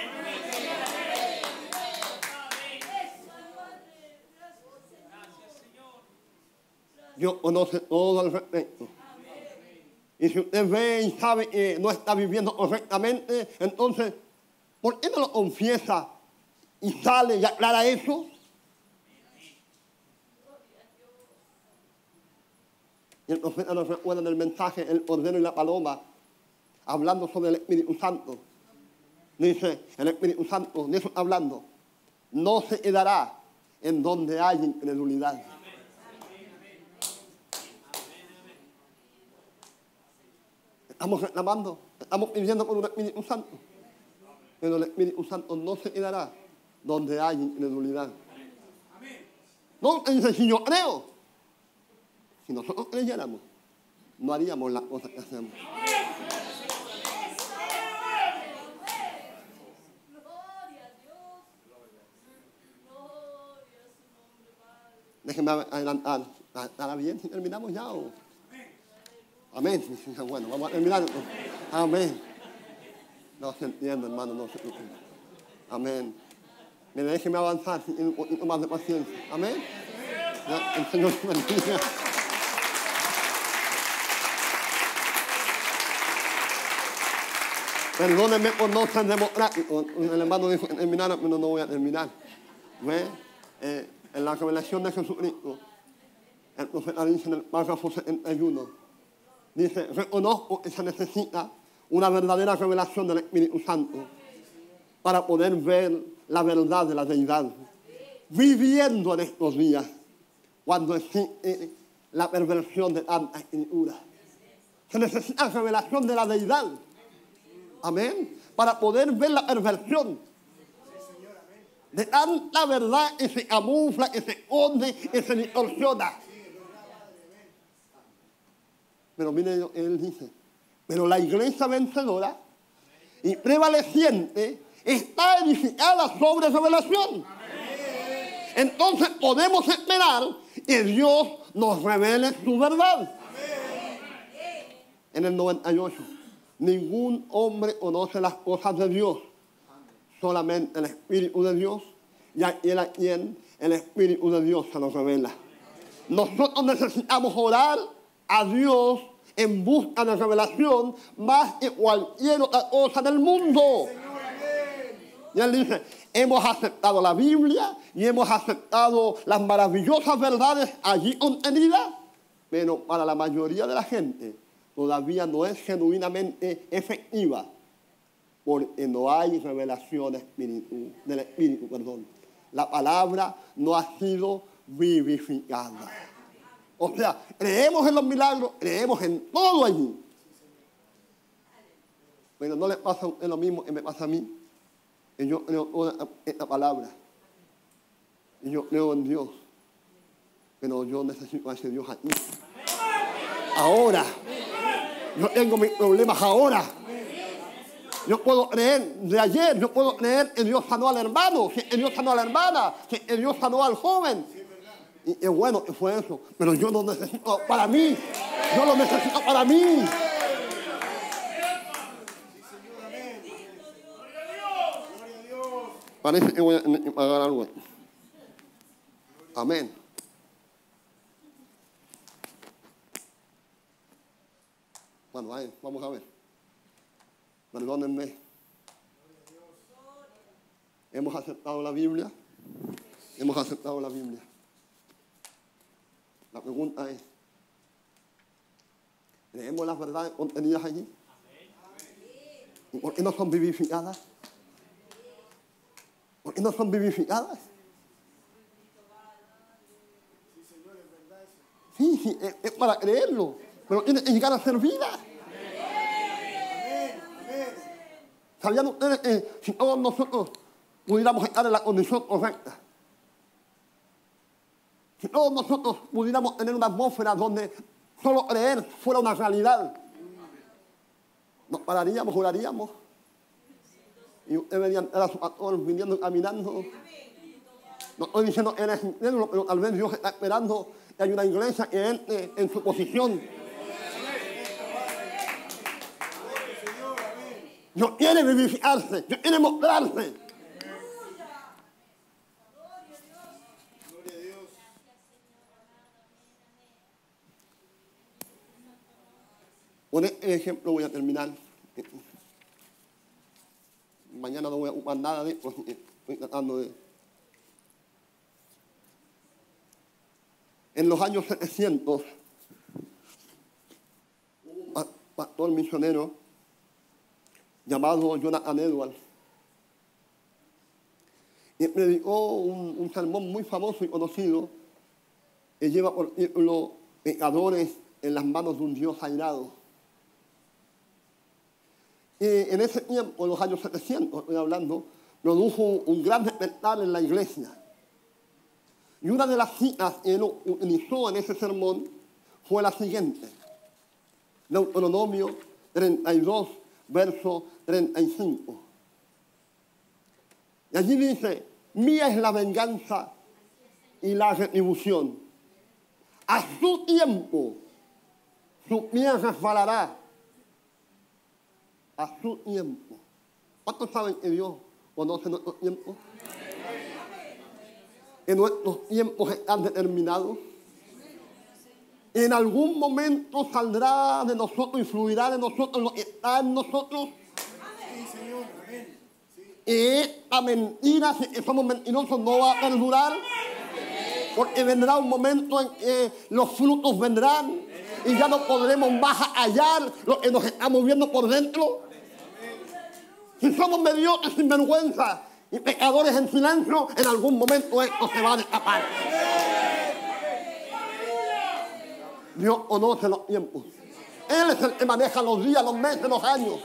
Dios conoce todo al respecto. Y si usted ve y sabe que no está viviendo correctamente, entonces, ¿por qué no lo confiesa y sale y aclara eso? Y el profeta nos recuerda en el mensaje, el cordero y la paloma, hablando sobre el Espíritu Santo. Dice, el Espíritu Santo, de eso está hablando, no se quedará en donde hay incredulidad. Estamos reclamando, estamos pidiendo por un Espíritu Santo. Pero el Espíritu Santo no se quedará donde hay incredulidad. No, dice, si yo creo. Si nosotros creyéramos, no haríamos las cosas que hacemos. Déjenme adelantar. ¿Estará bien si terminamos ya o? Amén. Bueno, vamos a terminar. Amén. No se entiende, hermano, no se entiende. Amén. Mire, déjenme avanzar un poquito más de paciencia. Amén. Ya, el Señor te bendiga. Perdónenme por no ser democrático. El hermano dijo que terminara, pero no voy a terminar. ¿Ve? En la revelación de Jesucristo, el profeta dice en el párrafo 71, dice, reconozco que se necesita una verdadera revelación del Espíritu Santo para poder ver la verdad de la deidad. Viviendo en estos días, cuando existe la perversión de tanta escritura. Se necesita revelación de la deidad. Amén. Para poder ver la perversión de tanta verdad que se camufla, que se esconde, que se distorsiona. Pero mire, él dice, pero la iglesia vencedora y prevaleciente está edificada sobre revelación. Entonces podemos esperar que Dios nos revele su verdad. En el 98. Ningún hombre conoce las cosas de Dios, solamente el Espíritu de Dios, y a quien el Espíritu de Dios se nos revela. Nosotros necesitamos orar a Dios en busca de revelación más que cualquier otra cosa del mundo. Y él dice, hemos aceptado la Biblia y hemos aceptado las maravillosas verdades allí contenidas, pero para la mayoría de la gente todavía no es genuinamente efectiva, porque no hay revelación del Espíritu. La palabra no ha sido vivificada. O sea, creemos en los milagros, creemos en todo allí. Pero no le pasa a lo mismo que me pasa a mí. Que yo creo toda esta palabra. Y yo creo en Dios. Pero yo necesito a ese Dios aquí. Ahora. Yo tengo mis problemas ahora. Yo puedo creer de ayer, yo puedo creer que Dios sanó al hermano, que Dios sanó a la hermana, que Dios sanó al joven. Y es bueno que fue eso, pero yo lo necesito para mí. Yo lo necesito para mí. Parece que voy a pagar algo. Amén. Bueno, vamos a ver. Perdónenme. Hemos aceptado la Biblia. Hemos aceptado la Biblia. La pregunta es, ¿creemos las verdades contenidas allí? ¿Y por qué no son vivificadas? ¿Por qué no son vivificadas? Sí, es para creerlo, pero tiene que llegar a ser vida. ¿Sabían ustedes que si todos nosotros pudiéramos estar en la condición correcta, si todos nosotros pudiéramos tener una atmósfera donde solo creer fuera una realidad, nos pararíamos, oraríamos, y ustedes verían a su pastor viniendo caminando? No estoy diciendo que eres incrédulo, pero tal vez Dios está esperando que haya una iglesia que entre en su posición. Dios quiere vivificarse, Dios quiere mostrarse. Con este ejemplo voy a terminar. Mañana no voy a ocupar nada de esto, estoy tratando de... En los años 700, un pastor misionero llamado Jonathan Edwards, y predicó un sermón muy famoso y conocido que lleva por título Pecadores en las manos de un Dios airado. En ese tiempo, en los años 700, estoy hablando, produjo un gran despertar en la iglesia. Y una de las citas que él utilizó en ese sermón fue la siguiente. Deuteronomio 32, verso 35. Y allí dice, mía es la venganza y la retribución. A su tiempo, su pie resbalará. A su tiempo. ¿Cuántos saben que Dios conoce nuestros tiempos? Que nuestros tiempos están determinados. En algún momento saldrá de nosotros y fluirá de nosotros lo que está en nosotros. Y esta mentira, si somos mentirosos, no va a perdurar. Porque vendrá un momento en que los frutos vendrán y ya no podremos más hallar lo que nos está moviendo por dentro. Si somos mediocres, sin vergüenza y pecadores en silencio, en algún momento esto se va a destapar. Dios conoce los tiempos. Él es el que maneja los días, los meses, los años.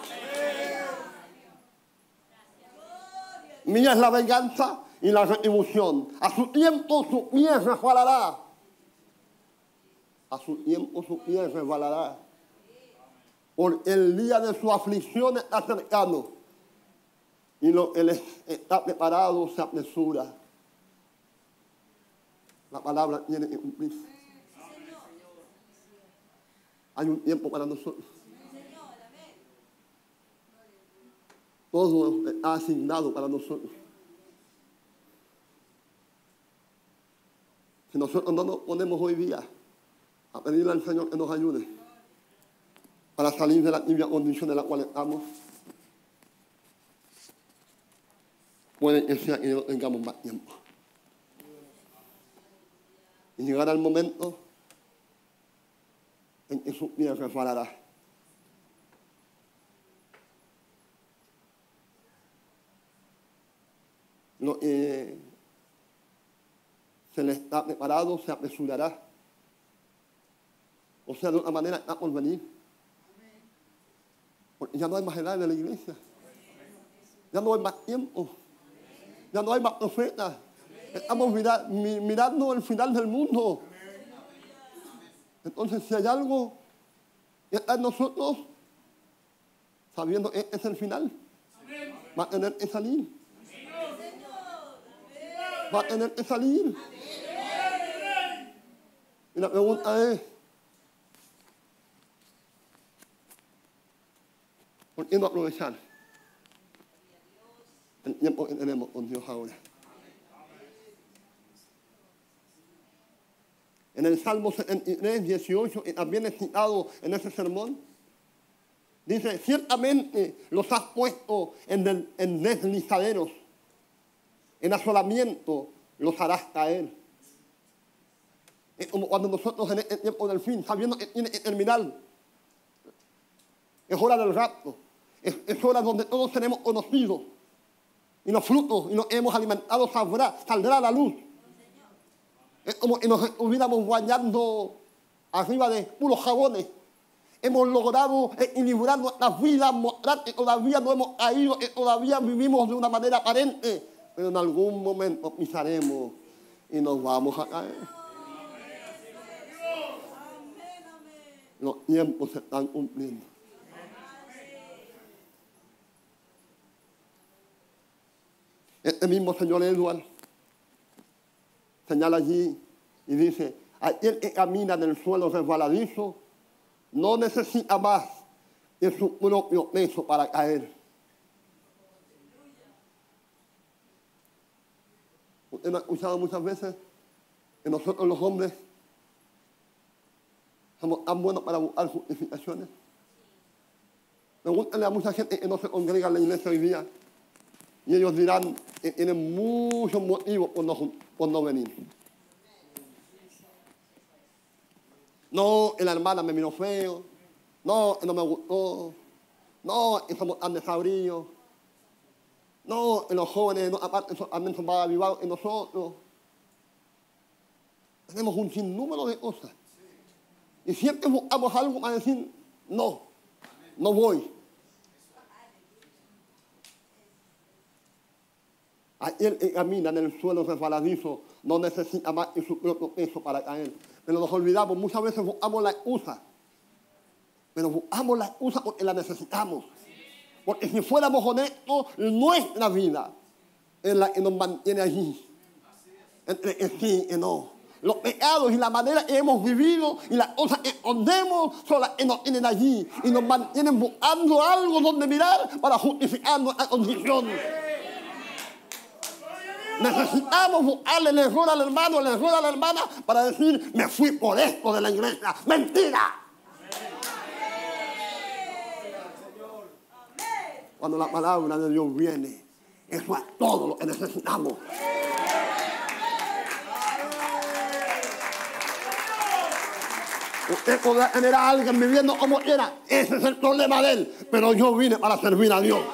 Mía es la venganza y la retribución. A su tiempo su pie resbalará. A su tiempo su pie resbalará. Porque el día de su aflicción está cercano. Y lo que les está preparado se apresura. La palabra tiene que cumplirse. Hay un tiempo para nosotros. Todo está asignado para nosotros. Si nosotros no nos ponemos hoy día a pedirle al Señor que nos ayude para salir de la tibia condición en la cual estamos, puede que sea que no tengamos más tiempo. Y llegará el momento en que su vida resbalará. Lo que se le está preparado se apresurará. O sea, de una manera está por venir. Porque ya no hay más edad en la iglesia. Ya no hay más tiempo. Ya no hay más profetas. Estamos mirando el final del mundo. Entonces, si hay algo que está en nosotros, sabiendo que este es el final, va a tener que salir. Va a tener que salir. Y la pregunta es, ¿por qué no aprovechar el tiempo que tenemos con Dios ahora? En el Salmo 73, 18, que también es citado en ese sermón, dice, ciertamente los has puesto en deslizaderos, en asolamiento los harás caer. Es como cuando nosotros en este tiempo del fin, sabiendo que tiene que terminar, es hora del rapto, es hora donde todos tenemos conocido y los frutos y los hemos alimentado saldrá a la luz. Es como que nos estuviéramos bañando arriba de puros jabones. Hemos logrado equilibrar nuestras vidas, mostrar que todavía no hemos caído, que todavía vivimos de una manera aparente, pero en algún momento pisaremos y nos vamos a caer. Los tiempos se están cumpliendo. Este mismo señor Edward señala allí y dice, aquel que camina en el suelo resbaladizo no necesita más de su propio peso para caer. Usted me ha escuchado muchas veces que nosotros los hombres somos tan buenos para buscar justificaciones. Pregúntale a mucha gente que no se congrega en la iglesia hoy día y ellos dirán que tienen muchos motivos por no venir. No, la hermana me miró feo. No, no me gustó. No, somos tan desabridos. No, los jóvenes aparte también son más avivados que nosotros. Tenemos un sinnúmero de cosas. Y siempre buscamos algo para decir, no voy. Aquel que camina en el suelo resbaladizo no necesita más que su propio peso para caer. Pero nos olvidamos, muchas veces buscamos la excusa. Pero buscamos la excusa porque la necesitamos. Porque si fuéramos honestos, nuestra vida es la que nos mantiene allí. Entre que sí y no. Los pecados y la manera que hemos vivido y las cosas que escondemos son las que nos tienen allí. Y nos mantienen buscando algo donde mirar para justificar nuestra condición. Necesitamos buscarle el error al hermano, el error a la hermana para decir, me fui por esto de la iglesia. ¡Mentira! Cuando la palabra de Dios viene, eso es todo lo que necesitamos. Usted podrá tener a alguien viviendo como quiera, ese es el problema de él, pero yo vine para servir a Dios.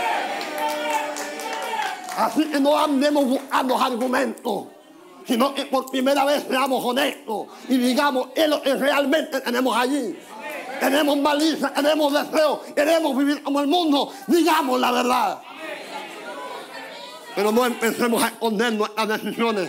Así que no andemos buscando argumentos, sino que por primera vez seamos honestos y digamos, es lo que realmente tenemos allí. Tenemos malicia, tenemos deseo, queremos vivir como el mundo, digamos la verdad. Pero no empecemos a esconder nuestras decisiones.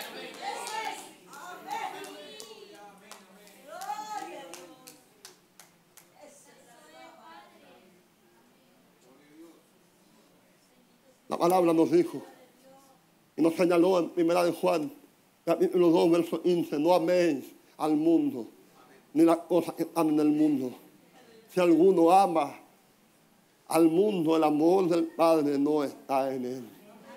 La palabra nos dijo y nos señaló en 1 de Juan, capítulo 2, verso 15, no améis al mundo, ni las cosas que están en el mundo. Si alguno ama al mundo, el amor del Padre no está en él.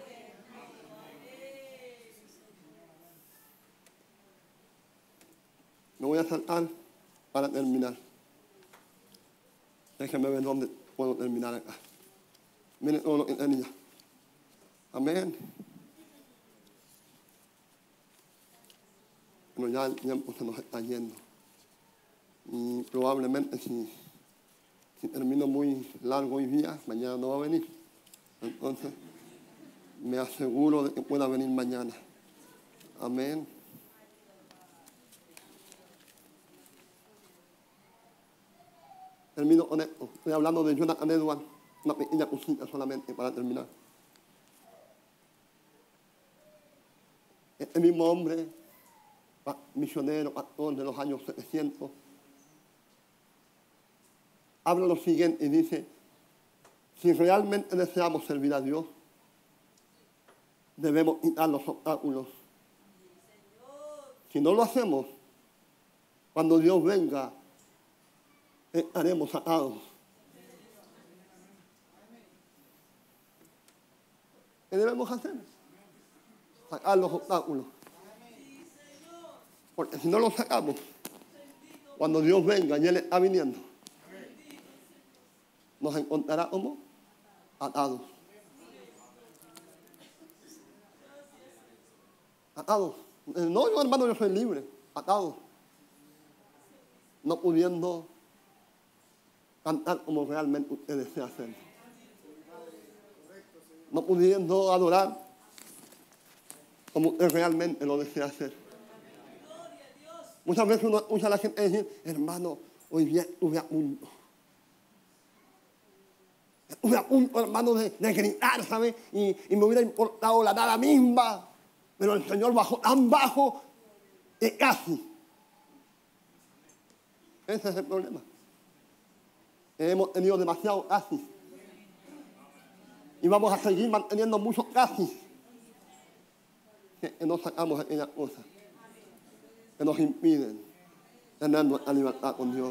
Me voy a saltar para terminar. Déjenme ver dónde puedo terminar acá. Miren todo lo que tenía. Amén. Bueno, ya el tiempo se nos está yendo. Y probablemente si termino muy largo hoy día, mañana no va a venir. Entonces, me aseguro de que pueda venir mañana. Amén. Termino con esto. Estoy hablando de Jonathan Edwards. Una pequeña cosita solamente para terminar. Este mismo hombre, misionero, pastor de los años 700, habla lo siguiente y dice: si realmente deseamos servir a Dios, debemos quitar los obstáculos. Si no lo hacemos, cuando Dios venga, estaremos atados. ¿Qué debemos hacer? Sacar los obstáculos. Porque si no los sacamos, cuando Dios venga y Él está viniendo, nos encontrará como atados. Atados. No, yo hermano, yo soy libre. Atados. No pudiendo cantar como realmente usted desea hacer. No pudiendo adorar como usted realmente lo desea hacer. Muchas veces uno escucha a la gente decir: hermano, hoy día estuve a punto. Estuve a punto, hermano, de gritar, ¿sabes? Y me hubiera importado la nada misma. Pero el Señor bajó tan bajo que casi. Ese es el problema. Hemos tenido demasiado casi. Y vamos a seguir manteniendo muchos casi. Que no sacamos aquellas cosas que nos impiden tener nuestra libertad con Dios.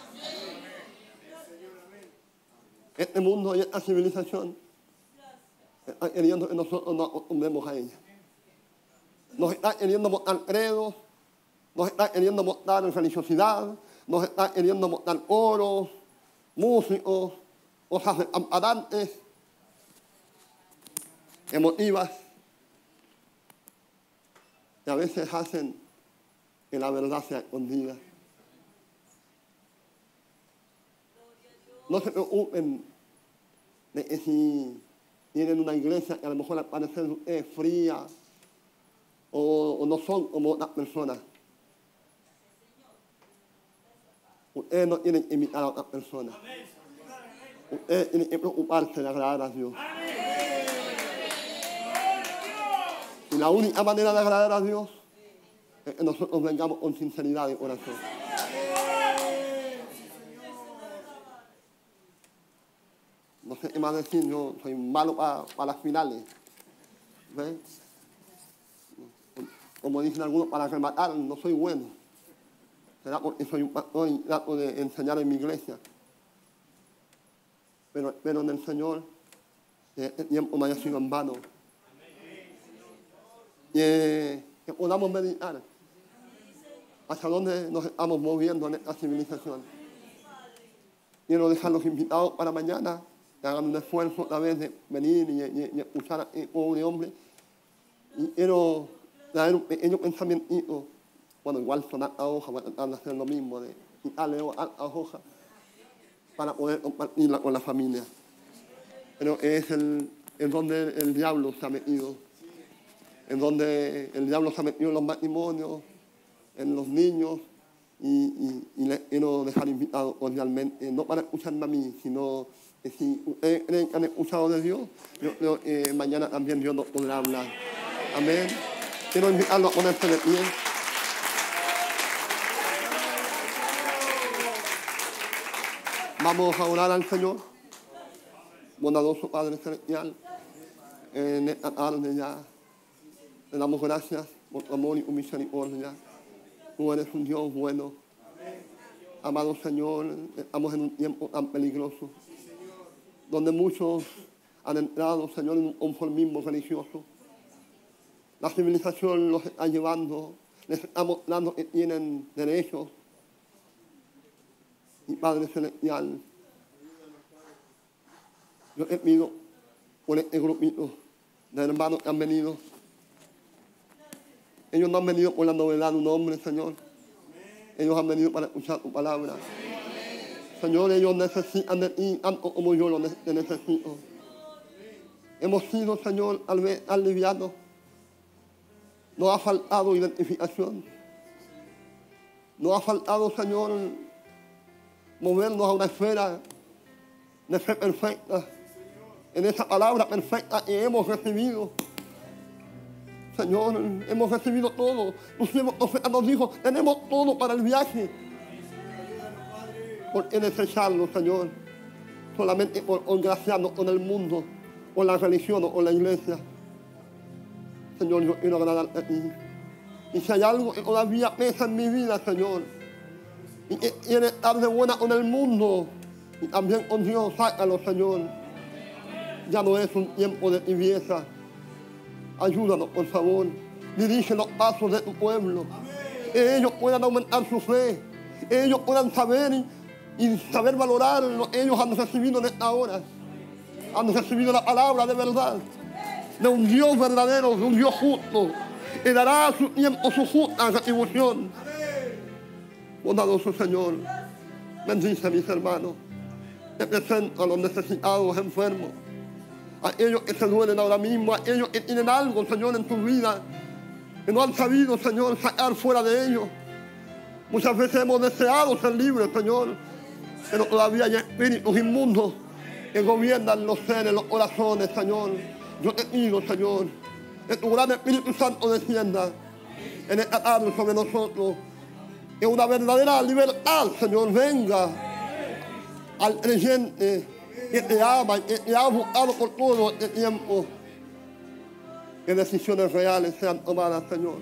Este mundo y esta civilización están queriendo que nosotros nos acostumbremos a ella. Nos está queriendo mostrar credos, nos está queriendo mostrar religiosidad, nos está queriendo mostrar coros, músicos, cosas amparantes, emotivas, que a veces hacen que la verdad sea escondida. No se preocupen de que si tienen una iglesia que a lo mejor al parecer es fría o no son como otras personas. Ustedes no tienen que imitar a otras personas. Ustedes tienen que preocuparse de agradar a Dios. Y la única manera de agradar a Dios es que nosotros vengamos con sinceridad de corazón. No sé qué más decir, yo soy malo para las finales. ¿Ves? Como dicen algunos, para rematar no soy bueno. Será porque soy un pastor y trato de enseñar en mi iglesia. Pero espero en el Señor que este tiempo me haya sido en vano. Que podamos meditar hacia dónde nos estamos moviendo en esta civilización. Quiero dejar los invitados para mañana, que hagan un esfuerzo otra vez de venir y escuchar a este pobre hombre. Y quiero traer un pequeño pensamiento, bueno, igual son altas hojas, voy a tratar de hacer lo mismo, de quitarle altas hojas para poder compartirla con la familia. Pero es el donde el diablo se ha metido, en donde el diablo se ha metido en los matrimonios, en los niños, y les quiero dejar invitados cordialmente, no para escucharme a mí, sino que si ustedes creen que han escuchado de Dios, yo creo que mañana también Dios nos podrá hablar. Amén. Quiero invitarlos a ponerse de pie. Vamos a orar al Señor. Bondadoso Padre Celestial, en esta tarde ya le damos gracias por tu amor y tu misericordia. Tú eres un Dios bueno. Amado Señor, estamos en un tiempo tan peligroso, donde muchos han entrado, Señor, en un conformismo religioso. La civilización los está llevando, les está mostrando que tienen derechos. Y Padre Celestial, yo te pido por este grupito de hermanos que han venido. Ellos no han venido por la novedad de un hombre, Señor. Ellos han venido para escuchar tu palabra. Señor, ellos necesitan de ti tanto como yo te necesito. Hemos sido, Señor, aliviados. Nos ha faltado identificación. Nos ha faltado, Señor, movernos a una esfera de fe perfecta. En esa palabra perfecta que hemos recibido. Señor, hemos recibido todo. Usted nos dijo, tenemos todo para el viaje. ¿Por qué desecharlo, Señor? Solamente por congraciarnos con el mundo, o la religión, o la iglesia. Señor, yo quiero agradarte a ti. Y si hay algo que todavía pesa en mi vida, Señor, y que quiere estar de buena con el mundo, y también con Dios, sácalo, Señor. Ya no es un tiempo de tibieza. Ayúdanos, por favor. Dirige los pasos de tu pueblo. Que ellos puedan aumentar su fe. Que ellos puedan saber y saber valorar lo que ellos han recibido en esta hora. Han recibido la palabra de verdad. De un Dios verdadero, de un Dios justo. Que dará a su tiempo su justa retribución. Bondadoso Señor, bendice a mis hermanos. Te presento a los necesitados, enfermos. A aquellos que se duelen ahora mismo, a aquellos que tienen algo, Señor, en tu vida, que no han sabido, Señor, sacar fuera de ellos. Muchas veces hemos deseado ser libres, Señor, pero todavía hay espíritus inmundos que gobiernan los seres, los corazones, Señor. Yo te pido, Señor, que tu gran Espíritu Santo descienda en esta tarde sobre nosotros, que una verdadera libertad, Señor, venga al creyente que te ama y que te ha buscado por todo este tiempo. Que decisiones reales sean tomadas, Señor.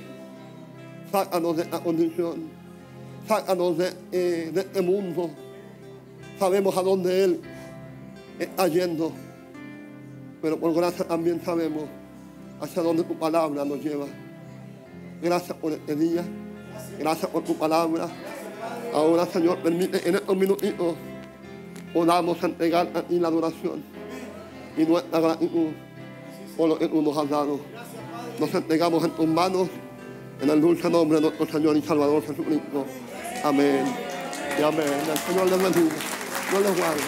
Sácanos de esta condición. Sácanos de este mundo. Sabemos a dónde Él está yendo. Pero por gracia también sabemos hacia dónde tu palabra nos lleva. Gracias por este día. Gracias por tu palabra. Ahora, Señor, permite en estos minutitos podamos entregar a ti la adoración y nuestra gratitud por lo que tú nos has dado. Nos entregamos en tus manos en el dulce nombre de nuestro Señor y Salvador Jesucristo. Amén y amén. El Señor les bendiga. Dios les guarde.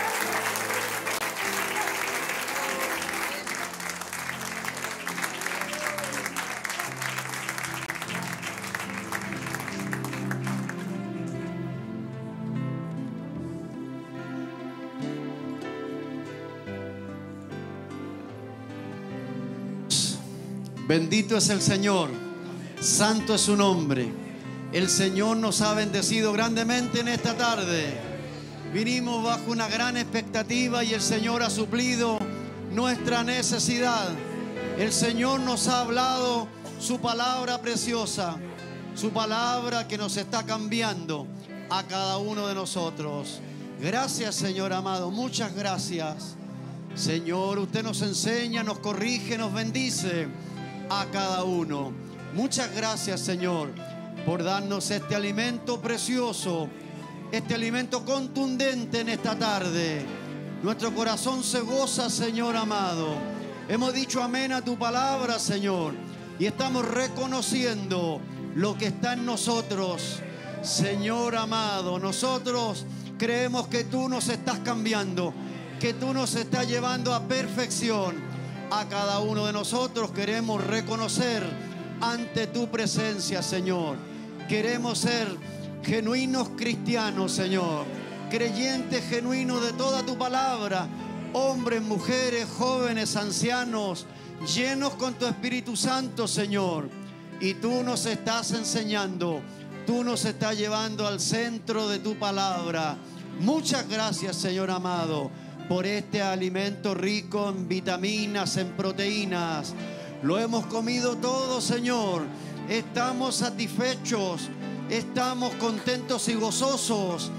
Bendito es el Señor, santo es su nombre. El Señor nos ha bendecido grandemente en esta tarde. Vinimos bajo una gran expectativa y el Señor ha suplido nuestra necesidad. El Señor nos ha hablado su palabra preciosa, su palabra que nos está cambiando a cada uno de nosotros. Gracias, Señor amado, muchas gracias. Señor, usted nos enseña, nos corrige, nos bendice a cada uno. Muchas gracias, Señor, por darnos este alimento precioso, este alimento contundente en esta tarde. Nuestro corazón se goza, Señor amado. Hemos dicho amén a tu palabra, Señor, y estamos reconociendo lo que está en nosotros. Señor amado, nosotros creemos que tú nos estás cambiando, que tú nos estás llevando a perfección. A cada uno de nosotros queremos reconocer ante tu presencia, Señor. Queremos ser genuinos cristianos, Señor. Creyentes genuinos de toda tu palabra. Hombres, mujeres, jóvenes, ancianos, llenos con tu Espíritu Santo, Señor. Y tú nos estás enseñando. Tú nos estás llevando al centro de tu palabra. Muchas gracias, Señor amado, por este alimento rico en vitaminas, en proteínas. Lo hemos comido todo, Señor. Estamos satisfechos, estamos contentos y gozosos.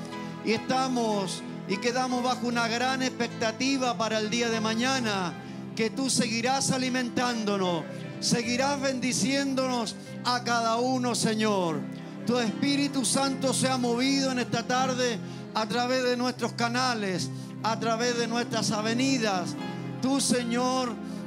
Y quedamos bajo una gran expectativa para el día de mañana, que tú seguirás alimentándonos, seguirás bendiciéndonos a cada uno, Señor. Tu Espíritu Santo se ha movido en esta tarde a través de nuestros canales, a través de nuestras avenidas. Tú, Señor,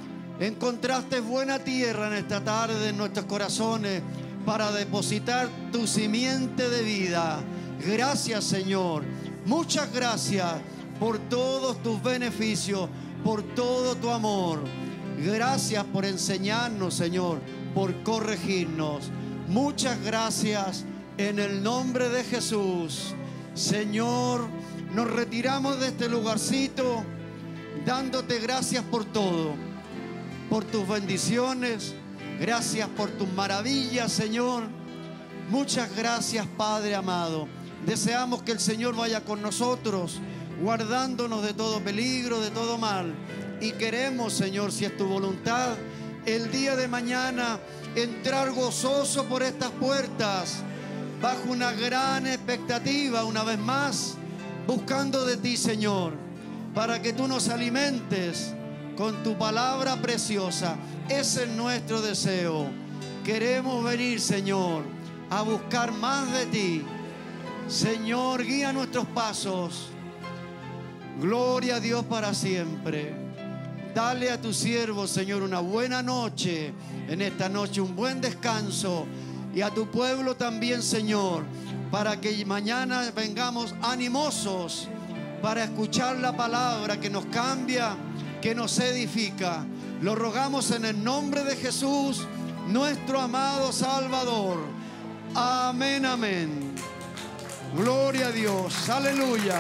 encontraste buena tierra en esta tarde en nuestros corazones para depositar tu simiente de vida. Gracias, Señor. Muchas gracias por todos tus beneficios, por todo tu amor. Gracias por enseñarnos, Señor, por corregirnos. Muchas gracias en el nombre de Jesús. Señor, nos retiramos de este lugarcito dándote gracias por todo, por tus bendiciones. Gracias por tus maravillas, Señor. Muchas gracias, Padre amado. Deseamos que el Señor vaya con nosotros, guardándonos de todo peligro, de todo mal. Y queremos, Señor, si es tu voluntad, el día de mañana entrar gozoso por estas puertas, bajo una gran expectativa, una vez más, buscando de ti, Señor, para que tú nos alimentes con tu palabra preciosa. Ese es nuestro deseo. Queremos venir, Señor, a buscar más de ti. Señor, guía nuestros pasos. Gloria a Dios para siempre. Dale a tu siervo, Señor, una buena noche. En esta noche un buen descanso. Y a tu pueblo también, Señor, para que mañana vengamos animosos para escuchar la palabra que nos cambia, que nos edifica. Lo rogamos en el nombre de Jesús, nuestro amado Salvador. Amén, amén. Gloria a Dios. Aleluya.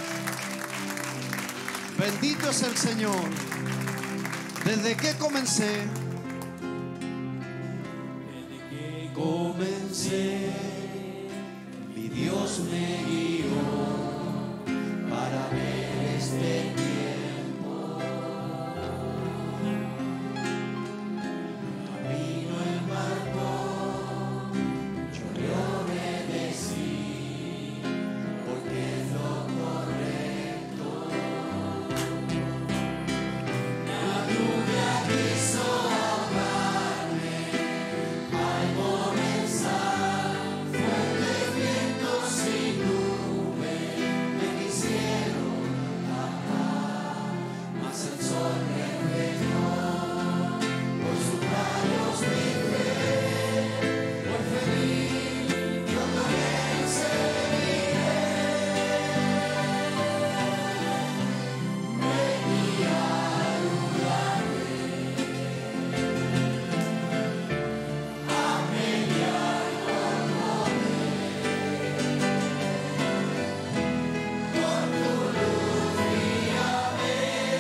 Bendito es el Señor. Desde que comencé, mi Dios me guió para ver este tiempo. Vino el barco, yo le obedecí, porque es lo correcto. La lluvia quiso ahogarme al comenzar, fuertes vientos y nubes me quisieron tapar, mas el sol reflejó por sus rayos mi fe. Por feliz yo también seguiré. Venía a ayudarme a pelear con tu luz guíame,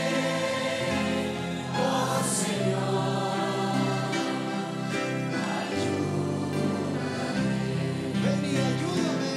oh Señor, ven y ayúdame.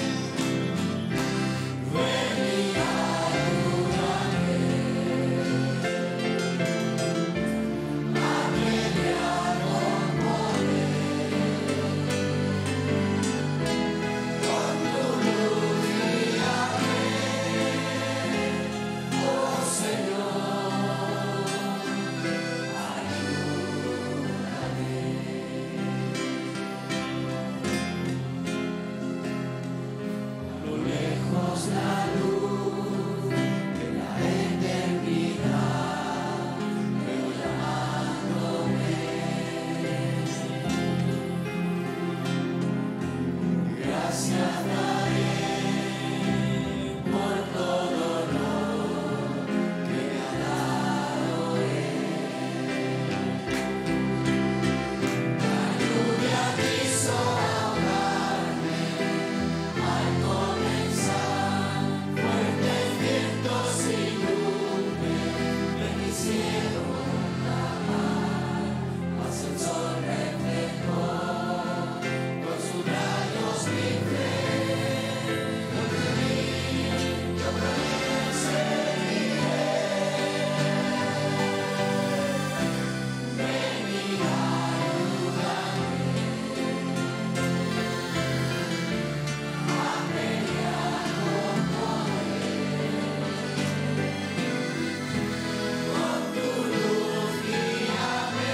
lo lejos la luz de la eternidad, veo llamándome. Gracias daré por todo lo que me ha dado Él. La lluvia quiso ahogarme al comenzar, fuertes vientos y nubes me quisieron tapar, mas el sol reflejó con sus rayos mi fe. Por feliz yo también seguiré. Ven y ayúdame a pelear con tu luz guíame,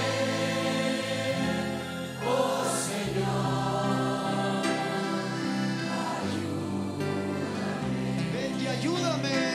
oh Señor, Ven y ayúdame.